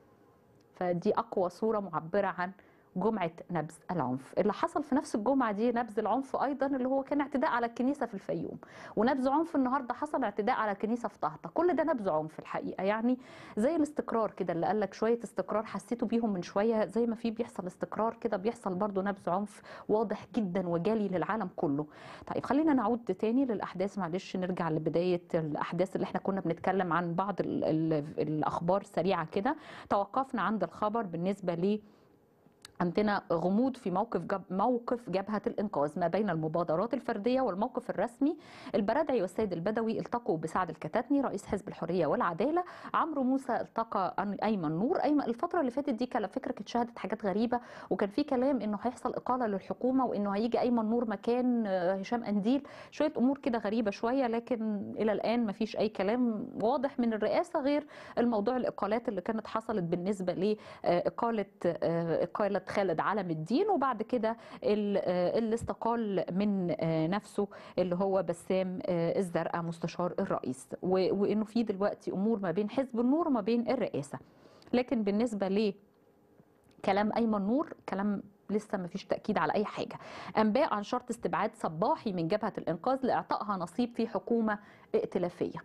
فدي أقوى صورة معبرة عن جمعة نبذ العنف. اللي حصل في نفس الجمعة دي نبذ العنف أيضا اللي هو كان اعتداء على الكنيسة في الفيوم، ونبذ عنف النهاردة حصل اعتداء على كنيسة في طهطا. كل ده نبذ عنف الحقيقة، يعني زي الاستقرار كده اللي قال لك شوية استقرار حسيتوا بيهم من شوية، زي ما في بيحصل استقرار كده بيحصل برضو نبذ عنف واضح جدا وجالي للعالم كله. طيب خلينا نعود تاني للأحداث، معلش نرجع لبداية الأحداث اللي احنا كنا بنتكلم عن بعض ال ال الأخبار سريعة كده. توقفنا عند الخبر بالنسبة لي عندنا غموض في موقف جب موقف جبهة الإنقاذ ما بين المبادرات الفردية والموقف الرسمي. البرادعي والسيد البدوي التقوا بسعد الكتاتني رئيس حزب الحرية والعدالة. عمرو موسى التقى أيمن نور. أيمن الفترة اللي فاتت دي على فكرة كانت شهدت حاجات غريبة، وكان في كلام إنه هيحصل إقالة للحكومة وإنه هيجي أيمن نور مكان هشام أنديل، شوية أمور كده غريبة شوية، لكن إلى الآن ما فيش أي كلام واضح من الرئاسة غير الموضوع الإقالات اللي كانت حصلت بالنسبة لإقالة إقالة خالد علم الدين، وبعد كده اللي استقال من نفسه اللي هو بسام الزرقاء مستشار الرئيس، وانه في دلوقتي امور ما بين حزب النور وما بين الرئاسه. لكن بالنسبه ل كلام ايمن نور كلام لسه ما فيش تاكيد على اي حاجه. انباء عن شرط استبعاد صباحي من جبهه الانقاذ لاعطائها نصيب في حكومه ائتلافيه.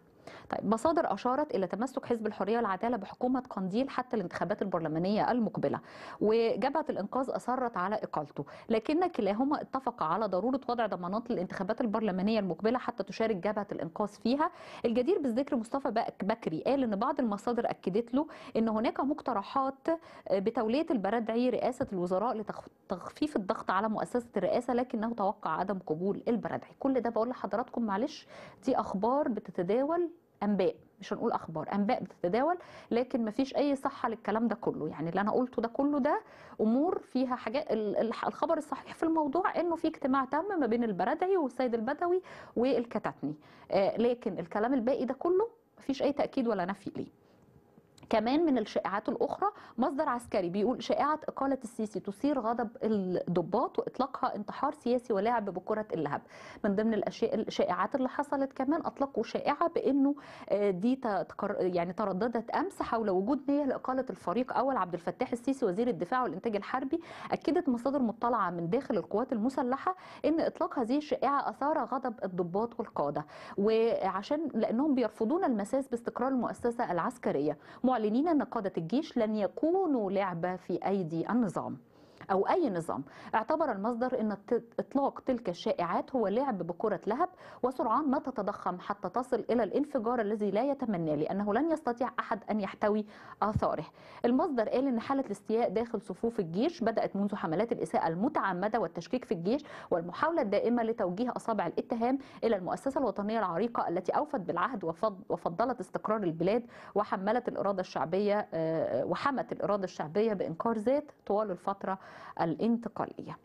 طيب مصادر أشارت إلى تمسك حزب الحرية والعدالة بحكومة قنديل حتى الانتخابات البرلمانية المقبلة، وجبهة الإنقاذ أصرت على إقالته، لكن كلاهما اتفق على ضرورة وضع ضمانات للانتخابات البرلمانية المقبلة حتى تشارك جبهة الإنقاذ فيها. الجدير بالذكر مصطفى بكري قال إن بعض المصادر أكدت له إن هناك مقترحات بتولية البرادعي رئاسة الوزراء لتخفيف الضغط على مؤسسة الرئاسة، لكنه توقع عدم قبول البرادعي. كل ده بقول لحضراتكم معلش دي أخبار بتتداول، أنباء، مش هنقول أخبار، أنباء بتتداول، لكن مفيش أي صحة للكلام ده كله. يعني اللي أنا قلته ده كله ده أمور فيها حاجات. الخبر الصحيح في الموضوع إنه في اجتماع تم ما بين البرادعي والسيد البدوي والكتاتني، آه لكن الكلام الباقي ده كله مفيش أي تأكيد ولا نفي ليه. كمان من الشائعات الأخرى مصدر عسكري بيقول شائعة إقالة السيسي تثير غضب الضباط وإطلاقها انتحار سياسي ولعب بكرة اللهب. من ضمن الأشياء الشائعات اللي حصلت كمان أطلقوا شائعة بأنه دي يعني ترددت أمس حول وجود نية لإقالة الفريق أول عبد الفتاح السيسي وزير الدفاع والإنتاج الحربي. أكدت مصادر مطلعة من داخل القوات المسلحة أن إطلاق هذه الشائعة أثار غضب الضباط والقادة، وعشان لأنهم بيرفضون المساس باستقرار المؤسسة العسكرية، معلنين أن قادة الجيش لن يكونوا لعبة في أيدي النظام أو أي نظام. اعتبر المصدر أن إطلاق تلك الشائعات هو لعب بكرة لهب، وسرعان ما تتضخم حتى تصل إلى الانفجار الذي لا يتمناه لأنه لن يستطيع أحد أن يحتوي آثاره. المصدر قال أن حالة الاستياء داخل صفوف الجيش بدأت منذ حملات الإساءة المتعمدة والتشكيك في الجيش والمحاولة الدائمة لتوجيه أصابع الاتهام إلى المؤسسة الوطنية العريقة التي أوفت بالعهد وفضلت استقرار البلاد وحملت الإرادة الشعبية وحمت الإرادة الشعبية بإنكار ذات طوال الفترة الانتقالية.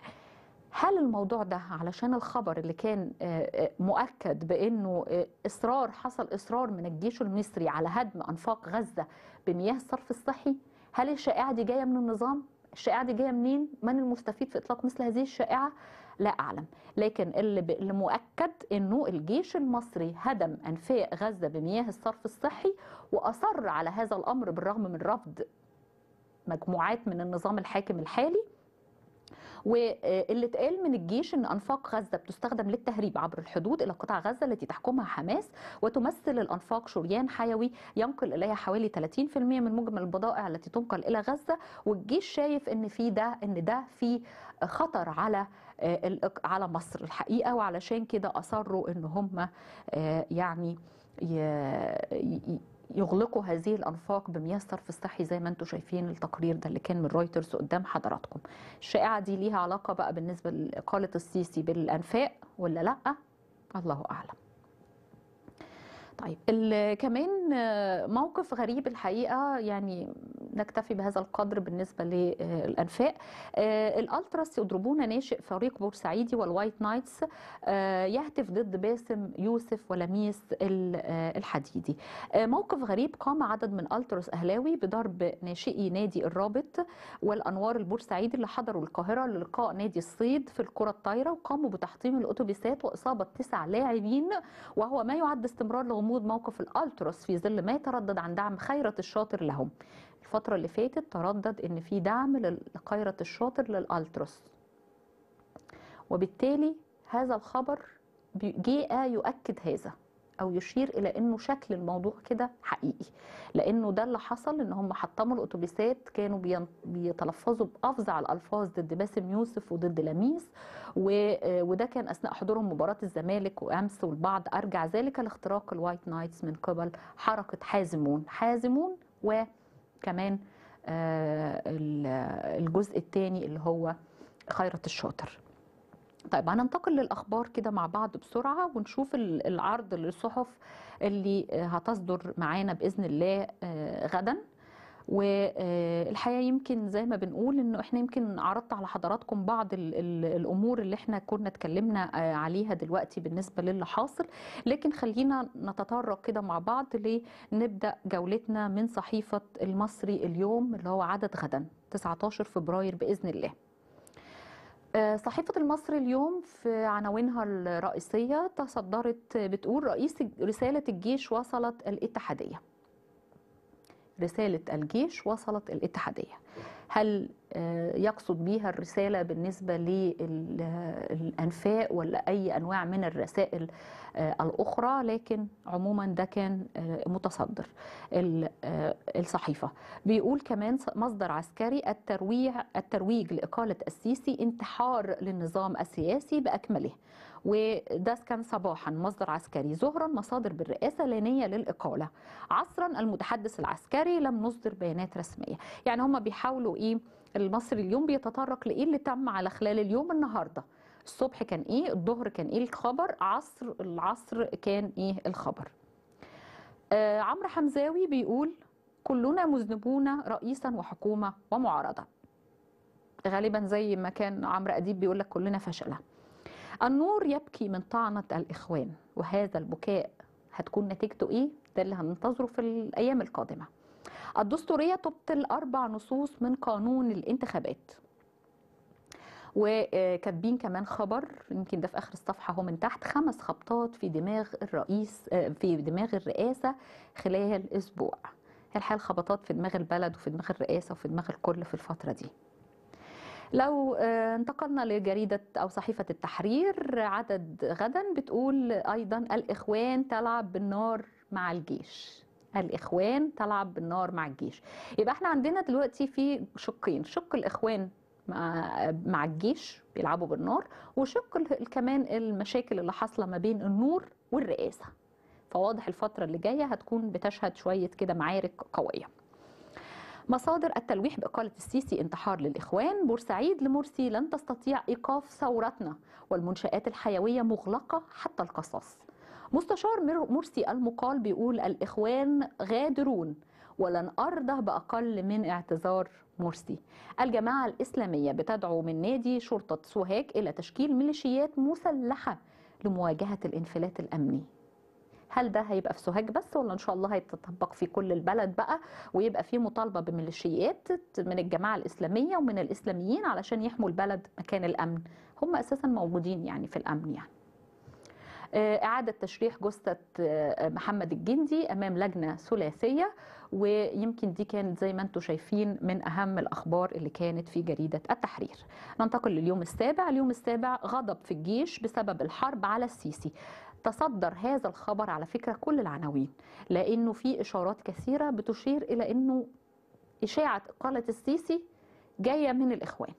هل الموضوع ده علشان الخبر اللي كان مؤكد بأنه إصرار حصل إصرار من الجيش المصري على هدم أنفاق غزة بمياه الصرف الصحي؟ هل الشائعة دي جاية من النظام؟ الشائعة دي جاية منين؟ من المستفيد في إطلاق مثل هذه الشائعة؟ لا أعلم، لكن اللي مؤكد أنه الجيش المصري هدم أنفاق غزة بمياه الصرف الصحي وأصر على هذا الأمر بالرغم من رفض مجموعات من النظام الحاكم الحالي. واللي اتقال من الجيش ان انفاق غزه بتستخدم للتهريب عبر الحدود الى قطاع غزه التي تحكمها حماس، وتمثل الانفاق شريان حيوي ينقل اليها حوالي ثلاثين بالمئة من مجمل البضائع التي تنقل الى غزه. والجيش شايف ان في ده ان ده في خطر على على مصر الحقيقه، وعلشان كده اصروا ان هم يعني يغلقوا هذه الأنفاق بمياه الصرف الصحي زي ما انتم شايفين التقرير ده اللي كان من رويترز قدام حضراتكم. الشائعة دي ليها علاقة بقى بالنسبة لإقالة السيسي بالأنفاق ولا لأ؟ الله أعلم. طيب كمان موقف غريب الحقيقة، يعني نكتفي بهذا القدر بالنسبة للأنفاق. الألتراس يضربون ناشئ فريق بورسعيدي والوايت نايتس يهتف ضد باسم يوسف ولميس الحديدي. موقف غريب، قام عدد من ألتراس أهلاوي بضرب ناشئي نادي الرابط والأنوار البورسعيدي اللي حضروا القاهرة للقاء نادي الصيد في الكرة الطايرة، وقاموا بتحطيم الأتوبيسات وإصابة تسع لاعبين، وهو ما يعد استمرار لغموض موقف الألتراس في ظل ما يتردد عن دعم خيرت الشاطر لهم. الفترة اللي فاتت تردد ان في دعم لخيرت الشاطر للألتراس، وبالتالي هذا الخبر جاء يؤكد هذا او يشير الى انه شكل الموضوع كده حقيقي، لانه ده اللي حصل، ان هم حطموا الاتوبيسات، كانوا بيتلفظوا بافظع الالفاظ ضد باسم يوسف وضد لميس، وده كان اثناء حضورهم مباراه الزمالك وامس، والبعض ارجع ذلك لاختراق الوايت نايتس من قبل حركه حازمون حازمون وكمان الجزء الثاني اللي هو خيرت الشاطر. طيب هننتقل للأخبار كده مع بعض بسرعة ونشوف العرض للصحف اللي هتصدر معانا بإذن الله غدا. والحقيقة يمكن زي ما بنقول انه احنا يمكن عرضت على حضراتكم بعض ال ال الامور اللي احنا كنا اتكلمنا عليها دلوقتي بالنسبة للي حاصل، لكن خلينا نتطرق كده مع بعض لنبدأ جولتنا من صحيفة المصري اليوم اللي هو عدد غدا تسعة عشر فبراير بإذن الله. صحيفة المصري اليوم في عناوينها الرئيسية تصدرت بتقول رئيس رسالة الجيش وصلت الاتحادية. رسالة الجيش وصلت الاتحادية. هل يقصد بيها الرسالة بالنسبة للأنفاق ولا أي أنواع من الرسائل الأخرى، لكن عموما ده كان متصدر الصحيفة. بيقول كمان مصدر عسكري الترويج الترويج لإقالة السيسي انتحار للنظام السياسي بأكمله، وده كان صباحا مصدر عسكري. ظهرا مصادر بالرئاسة لا نية للإقالة. عصرا المتحدث العسكري لم نصدر بيانات رسمية. يعني هم بيحاولوا إيه؟ المصري اليوم بيتطرق لإيه اللي تم على خلال اليوم. النهاردة الصبح كان إيه، الظهر كان إيه الخبر، عصر العصر كان إيه الخبر. آه عمرو حمزاوي بيقول كلنا مذنبون رئيسا وحكومة ومعارضة. غالبا زي ما كان عمرو أديب بيقول لك كلنا فشلة. النور يبكي من طعنة الإخوان، وهذا البكاء هتكون نتيجته إيه؟ ده اللي هننتظره في الأيام القادمة. الدستورية تبطل أربع نصوص من قانون الانتخابات. وكاتبين كمان خبر يمكن ده في آخر الصفحة هو من تحت: خمس خبطات في دماغ الرئيس في دماغ الرئاسة خلال أسبوع. الحقيقة الخبطات في دماغ البلد وفي دماغ الرئاسة وفي دماغ الكل في الفترة دي. لو انتقلنا لجريدة أو صحيفة التحرير، عدد غدا بتقول أيضا الإخوان تلعب بالنار مع الجيش. الإخوان تلعب بالنار مع الجيش. يبقى احنا عندنا دلوقتي في شقين: شق الإخوان مع مع الجيش بيلعبوا بالنار، وشق كمان المشاكل اللي حاصلة ما بين النور والرئاسة. فواضح الفترة اللي جاية هتكون بتشهد شوية كده معارك قوية. مصادر التلويح بإقالة السيسي انتحار للإخوان. بورسعيد لمرسي لن تستطيع إيقاف ثورتنا، والمنشآت الحيوية مغلقة حتى القصاص. مستشار مرسي المقال بيقول الإخوان غادرون ولن أرضى بأقل من اعتذار مرسي. الجماعة الإسلامية بتدعو من نادي شرطة سوهاج إلى تشكيل ميليشيات مسلحة لمواجهة الانفلات الأمني. هل ده هيبقى في سوهاج بس، ولا ان شاء الله هيتطبق في كل البلد بقى، ويبقى في مطالبه بميليشيات من الجماعه الاسلاميه ومن الاسلاميين علشان يحموا البلد مكان الامن؟ هم اساسا موجودين يعني في الامن. يعني اعاده تشريح جثه محمد الجندي امام لجنه ثلاثيه، ويمكن دي كانت زي ما انتم شايفين من اهم الاخبار اللي كانت في جريده التحرير. ننتقل لليوم السابع. اليوم السابع: غضب في الجيش بسبب الحرب على السيسي. تصدر هذا الخبر على فكرة كل العناوين، لأنه في إشارات كثيرة بتشير إلى أنه إشاعة إقالة السيسي جاية من الإخوان.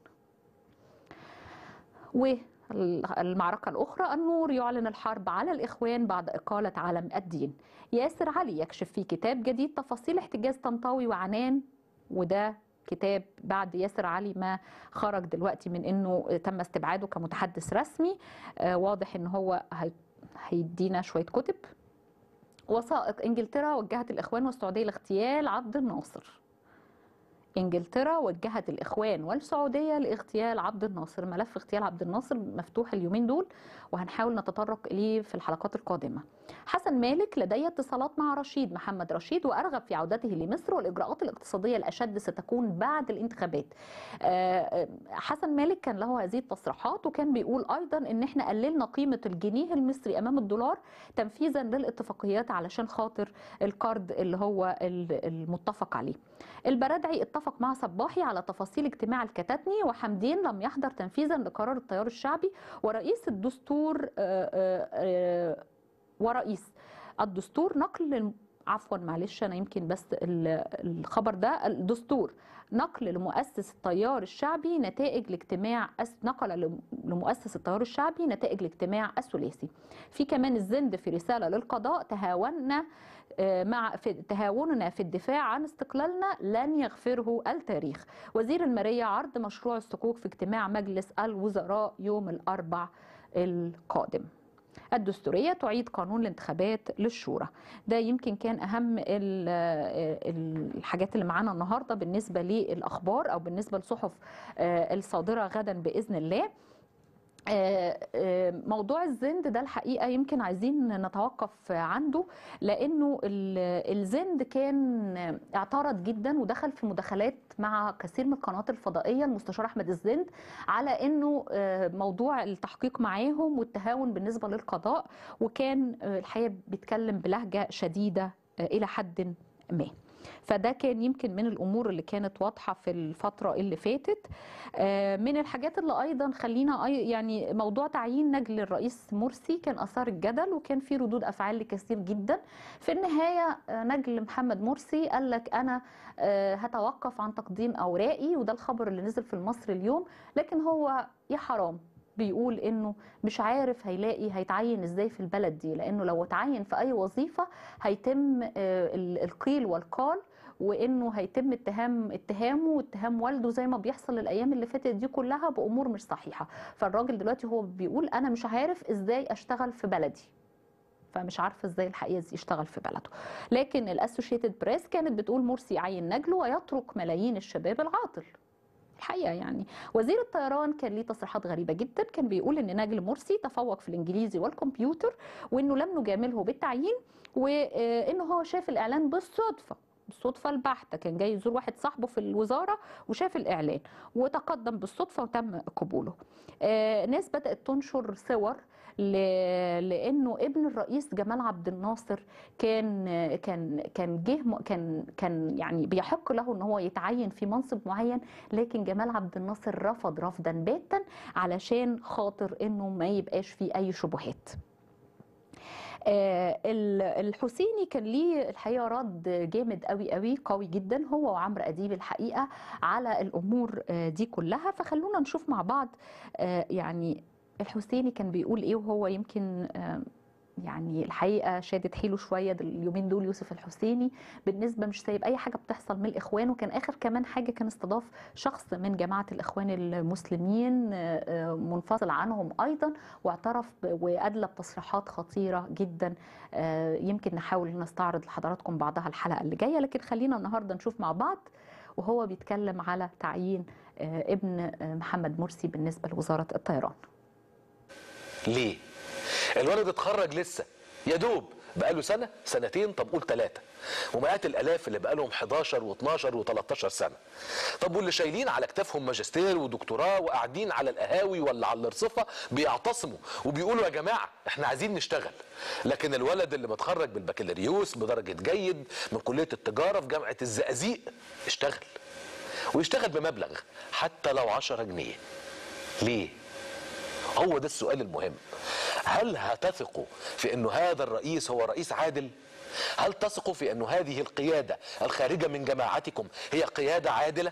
والمعركة الأخرى: النور يعلن الحرب على الإخوان بعد إقالة علم الدين. ياسر علي يكشف في كتاب جديد تفاصيل احتجاز طنطاوي وعنان، وده كتاب بعد ياسر علي ما خرج دلوقتي من أنه تم استبعاده كمتحدث رسمي. آه واضح أنه هو هي هيدينا شوية كتب. وثائق: انجلترا وجهت الاخوان والسعوديه لاغتيال عبد الناصر. انجلترا وجهت الاخوان والسعوديه لاغتيال عبد الناصر. ملف اغتيال عبد الناصر مفتوح اليومين دول، وهنحاول نتطرق اليه في الحلقات القادمه. حسن مالك: لدي اتصالات مع رشيد محمد رشيد وارغب في عودته لمصر، والاجراءات الاقتصاديه الاشد ستكون بعد الانتخابات. حسن مالك كان له هذه التصريحات، وكان بيقول ايضا ان احنا قللنا قيمه الجنيه المصري امام الدولار تنفيذا للاتفاقيات علشان خاطر القرض اللي هو المتفق عليه. البرادعي اتفق مع صباحي على تفاصيل اجتماع الكتاتني، وحمدين لم يحضر تنفيذا لقرار التيار الشعبي. ورئيس الدستور ورئيس الدستور نقل عفوا معلش انا يمكن بس الخبر ده الدستور نقل لمؤسس التيار الشعبي نتائج الاجتماع نقل لمؤسس التيار الشعبي نتائج الاجتماع الثلاثي. في كمان الزند في رسالة للقضاء: تهاونا مع في تهاوننا في الدفاع عن استقلالنا لن يغفره التاريخ. وزير المالية عرض مشروع الصكوك في اجتماع مجلس الوزراء يوم الأربع القادم. الدستورية تعيد قانون الانتخابات للشورى. ده يمكن كان أهم الحاجات اللي معانا النهاردة بالنسبة للأخبار أو بالنسبة للصحف الصادرة غدا بإذن الله. موضوع الزند ده الحقيقة يمكن عايزين نتوقف عنده، لأنه الزند كان اعترض جدا ودخل في مداخلات مع كثير من القنوات الفضائية المستشار أحمد الزند على أنه موضوع التحقيق معاهم والتهاون بالنسبة للقضاء، وكان الحقيقة بيتكلم بلهجة شديدة إلى حد ما. فده كان يمكن من الامور اللي كانت واضحه في الفتره اللي فاتت. من الحاجات اللي ايضا خلينا يعني موضوع تعيين نجل الرئيس مرسي كان اثار الجدل، وكان في ردود افعال كثير جدا. في النهايه نجل محمد مرسي قال لك انا هتوقف عن تقديم اوراقي، وده الخبر اللي نزل في المصري اليوم. لكن هو يا حرام بيقول انه مش عارف هيلاقي هيتعين ازاي في البلد دي، لانه لو اتعين في اي وظيفه هيتم القيل والقال، وانه هيتم اتهام اتهامه واتهام والده زي ما بيحصل الايام اللي فاتت دي كلها بامور مش صحيحه. فالراجل دلوقتي هو بيقول انا مش عارف ازاي اشتغل في بلدي، فمش عارفه ازاي الحقيقه يشتغل في بلده. لكن الاسوشيتد بريس كانت بتقول مرسي يعين نجله ويترك ملايين الشباب العاطل. الحقيقه يعني وزير الطيران كان ليه تصريحات غريبه جدا، كان بيقول ان نجل مرسي تفوق في الانجليزي والكمبيوتر، وانه لم نجامله بالتعيين، وانه هو شاف الاعلان بالصدفه بالصدفه البحته. كان جاي يزور واحد صاحبه في الوزاره وشاف الاعلان وتقدم بالصدفه وتم قبوله. آه ناس بدات تنشر صور لانه ابن الرئيس جمال عبد الناصر كان كان كان جه كان كان يعني بيحق له ان هو يتعين في منصب معين، لكن جمال عبد الناصر رفض رفضا باتا علشان خاطر انه ما يبقاش فيه اي شبهات. آه الحسيني كان ليه الحقيقه رد جامد قوي قوي قوي جدا هو وعمرو اديب الحقيقه على الامور آه دي كلها. فخلونا نشوف مع بعض آه يعني الحسيني كان بيقول ايه، وهو يمكن آه يعني الحقيقه شادت حيله شويه اليومين دول يوسف الحسيني، بالنسبه مش سايب اي حاجه بتحصل من الاخوان. وكان اخر كمان حاجه كان استضاف شخص من جماعه الاخوان المسلمين منفصل عنهم ايضا، واعترف وادلى بتصريحات خطيره جدا. يمكن نحاول نستعرض لحضراتكم بعضها الحلقه اللي جايه، لكن خلينا النهارده نشوف مع بعض وهو بيتكلم على تعيين ابن محمد مرسي بالنسبه لوزاره الطيران. ليه؟ الولد اتخرج لسه يا دوب بقاله سنه سنتين، طب قول ثلاثه، ومئات الالاف اللي بقالهم حداشر واتناشر وتلتاشر سنه. طب واللي شايلين على كتافهم ماجستير ودكتوراه وقاعدين على القهاوي ولا على الرصفه بيعتصموا وبيقولوا يا جماعه احنا عايزين نشتغل. لكن الولد اللي متخرج بالبكالوريوس بدرجه جيد من كليه التجاره في جامعه الزقازيق اشتغل، ويشتغل بمبلغ حتى لو عشرة جنيه. ليه؟ هو ده السؤال المهم. هل هتثقوا في انه هذا الرئيس هو رئيس عادل؟ هل تثقوا في انه هذه القيادة الخارجة من جماعتكم هي قيادة عادلة؟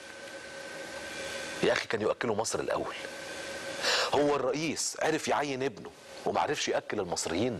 يا اخي كان يؤكلوا مصر الاول. هو الرئيس عرف يعين ابنه وما عرفش يأكل المصريين؟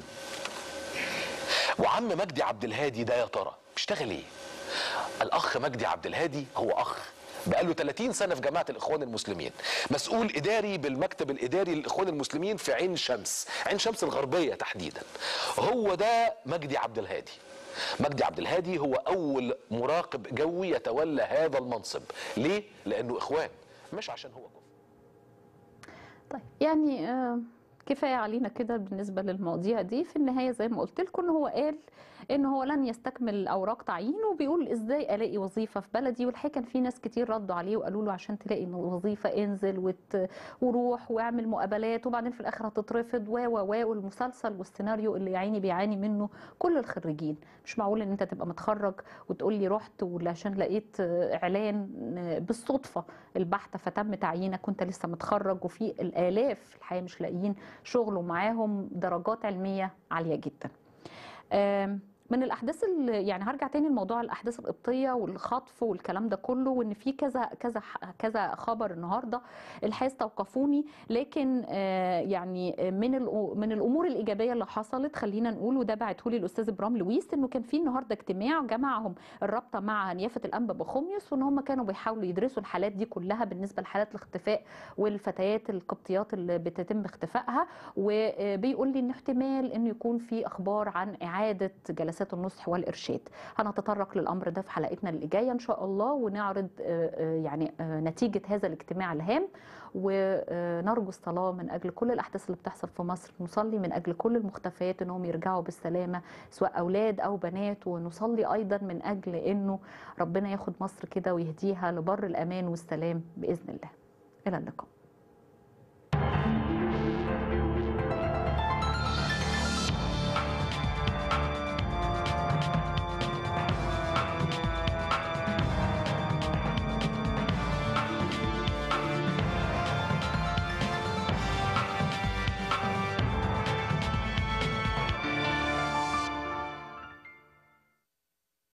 وعم مجدي عبد الهادي ده يا ترى بيشتغل ايه؟ الاخ مجدي عبد الهادي هو اخ بقاله ثلاثين سنة في جماعة الإخوان المسلمين، مسؤول إداري بالمكتب الإداري للإخوان المسلمين في عين شمس، عين شمس الغربية تحديدا. هو ده مجدي عبد الهادي. مجدي عبد الهادي هو أول مراقب جوي يتولى هذا المنصب. ليه؟ لأنه إخوان، مش عشان هو كفر. طيب يعني آه كفايه علينا كده بالنسبه للمواضيع دي. في النهايه زي ما قلت لكم ان هو قال ان هو لن يستكمل اوراق تعيين، وبيقول ازاي الاقي وظيفه في بلدي. والحقيقه كان في ناس كتير ردوا عليه وقالوا له عشان تلاقي وظيفه انزل وت... وروح واعمل مقابلات، وبعدين في الاخر هتترفض و و و والمسلسل والسيناريو اللي يعيني بيعاني منه كل الخريجين. مش معقول ان انت تبقى متخرج وتقول لي رحت ولا عشان لقيت اعلان بالصدفه البحته فتم تعيينك وانت لسه متخرج، وفي الالاف الحقيقه مش لاقيين شغل ومعاهم درجات علميه عاليه جدا. من الاحداث اللي يعني هرجع تاني لموضوع الاحداث القبطيه والخطف والكلام ده كله، وان في كذا كذا كذا خبر النهارده الحقيقه استوقفوني. لكن يعني من من الامور الايجابيه اللي حصلت خلينا نقول، وده بعته لي الاستاذ ابرام لويس، انه كان في النهارده اجتماع جمعهم الرابطه مع نيافه الانبا بخوميوس، وان هم كانوا بيحاولوا يدرسوا الحالات دي كلها بالنسبه لحالات الاختفاء والفتيات القبطيات اللي بتتم اختفائها. وبيقول لي ان احتمال انه يكون في اخبار عن اعاده جلسات النصح والإرشاد. هنتطرق للأمر ده في حلقتنا اللي جاية إن شاء الله، ونعرض يعني نتيجة هذا الاجتماع الهام، ونرجو الصلاة من أجل كل الأحداث اللي بتحصل في مصر. نصلي من أجل كل المختفيات إنهم يرجعوا بالسلامة سواء أولاد أو بنات، ونصلي أيضا من أجل إنه ربنا ياخد مصر كده ويهديها لبر الأمان والسلام بإذن الله. إلى اللقاء.